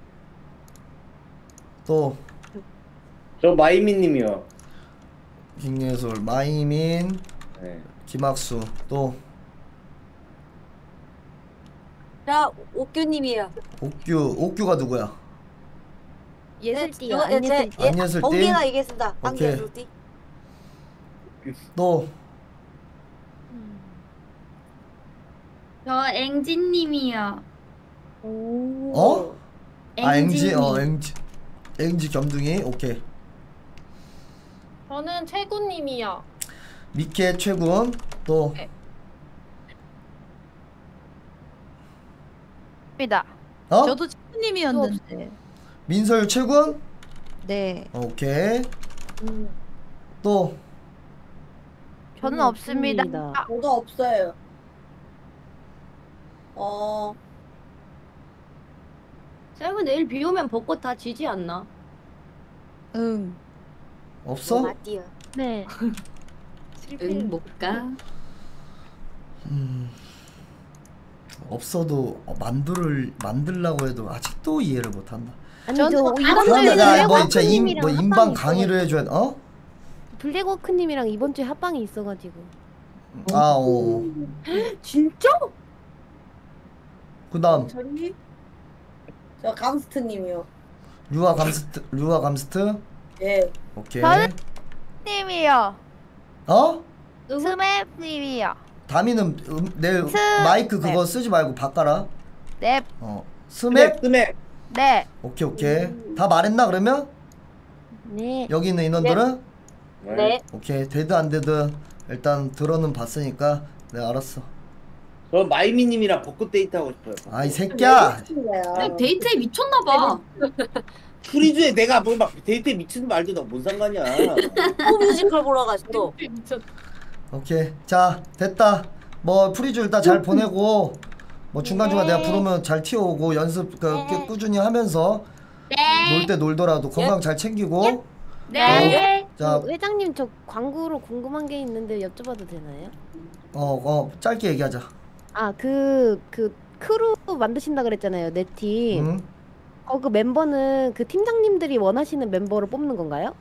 S1: 또
S8: 저 마이미님이요.
S1: 김예솔, 마이민,
S8: 네.
S1: 김학수. 또
S14: 자, 옥규님이에요.
S1: 옥규. 옥규가 누구야?
S15: 예술띠요.
S14: 이거 예, 제
S15: 안예술띠.
S14: 예,
S1: 안예술띠?
S14: 번개가 이겠습니다.
S1: 오케이.
S14: 안예술띠.
S1: 또
S11: 저 앵지님이요.
S1: 어? 아 앵지 어 앵지 앵지 겸둥이 오케이.
S9: 저는 최군님이요.
S1: 미케 최군 또
S15: 입니다.
S1: 어?
S13: 저도 친구님이었는데.
S1: 민설 최군
S15: 네.
S1: 오케이. 또
S15: 저는 없습니다.
S7: 아, 저도 없어요. 어.
S12: 쌤은 내일 비 오면 벚꽃 다 지지 않나?
S13: 응.
S1: 없어?
S14: 맞디요.
S15: 네.
S11: 응, 못 가.
S1: 음 없어도 어, 만들을 만들라고 해도 아직도 이해를 못한다.
S15: 아니 저 이번
S1: 그런데
S15: 주에
S1: 나뭐 진짜 임,
S15: 블랙워크님이랑
S1: 뭐
S15: 합방이
S1: 인방 강의를
S15: 있어가지고.
S1: 해줘야 어?
S15: 블랙워크님이랑 이번 주에 합방이 있어가지고.
S1: 아 어.
S7: 진짜?
S1: 그다음
S7: 저희 저 감스트님이요.
S1: 류아 감스트 류아 감스트
S7: 예.
S1: 오케이.
S15: 저는 님이요.
S1: 어?
S15: 스맵님이요.
S1: 다미는 음, 내
S15: 스-
S1: 마이크 그거
S15: 네.
S1: 쓰지 말고 바꿔라.
S15: 네.
S1: 어 스맵?
S8: 스맵.
S15: 네.
S1: 오케이 오케이. 다 말했나 그러면?
S15: 네.
S1: 여기 있는 인원들은?
S14: 네.
S1: 오케이 데드 안 데드 일단 들어는 봤으니까 네 알았어.
S8: 저 마이미님이랑 벚꽃 데이트 하고 싶어요.
S1: 아이 새끼야.
S11: 그냥 데이트에 미쳤나봐.
S8: 프리즈에 내가 뭐 막 데이트에 미치는 말도 나 뭔 상관이야.
S14: 또 뮤지컬 보러 가지 또.
S1: 오케이 자 됐다. 뭐 프리즈 일단 잘 보내고 뭐 중간중간 내가 부르면 잘 튀어오고 연습 그, 그 꾸준히 하면서 놀 때 놀더라도 건강 잘 챙기고
S15: 네.
S1: 자.
S15: 그 회장님 저 광고로 궁금한 게 있는데 여쭤봐도 되나요?
S1: 어 어 짧게 얘기하자.
S15: 아 그 그 크루 만드신다 그랬잖아요 내 팀.
S1: 음.
S15: 어 그 멤버는 그 팀장님들이 원하시는 멤버를 뽑는 건가요?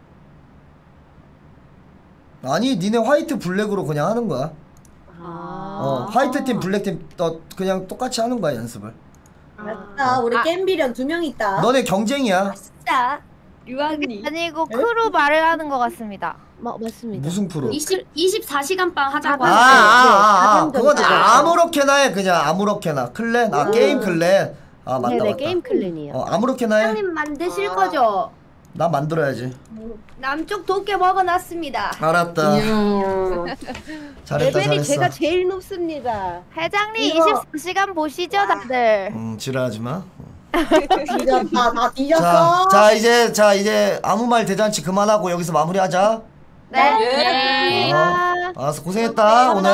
S1: 아니 니네 화이트 블랙으로 그냥 하는 거야.
S15: 아.
S1: 어 화이트 팀 블랙 팀 어, 그냥 똑같이 하는 거야 연습을.
S7: 맞다. 우리 겜비련 두 명 있다.
S1: 너네 경쟁이야.
S12: 진짜 유한이
S15: 아니고 크루 말을 하는 것 같습니다. 마, 맞습니다.
S1: 무슨 프로?
S11: 이십, 이십사 시간 빵 하자고
S1: 아,
S11: 하는데
S1: 아, 아, 아,
S15: 가변
S1: 그건
S15: 정도.
S1: 아무렇게나 해 그냥 아무렇게나 클랜 아 게임 클랜 아 맞다
S15: 네네
S1: 맞다
S15: 게임 클랜이요.
S1: 어 아무렇게나 해.
S12: 사장님 만드실 거죠?
S1: 나 만들어야지.
S12: 남쪽 도깨 먹어놨습니다.
S1: 알았다. 잘했다
S15: 레벨이
S1: 잘했어.
S15: 제가 제일 높습니다.
S7: 회장님
S15: 이거-
S7: 이십사 시간 보시죠 다들.
S1: 음 지랄하지 마.
S7: 뒤졌다. 다
S1: 자,
S7: 뒤졌어.
S1: 자 이제 자 이제 아무 말 대잔치 그만하고 여기서 마무리하자.
S15: 네.
S14: 네.
S1: 어, 알았어 고생했다 오늘.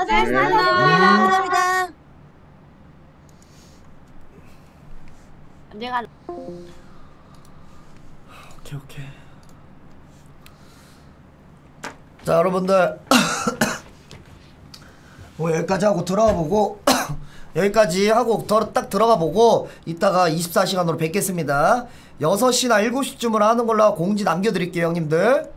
S14: 감사합니다. 언젠가
S1: 오케이 오케이. 자 여러분들 뭐 여기까지 하고 들어가 보고 여기까지 하고 더, 딱 들어가 보고 이따가 이십사 시간으로 뵙겠습니다. 여섯 시나 일곱 시쯤으로 하는 걸로 하고 공지 남겨드릴게요 형님들.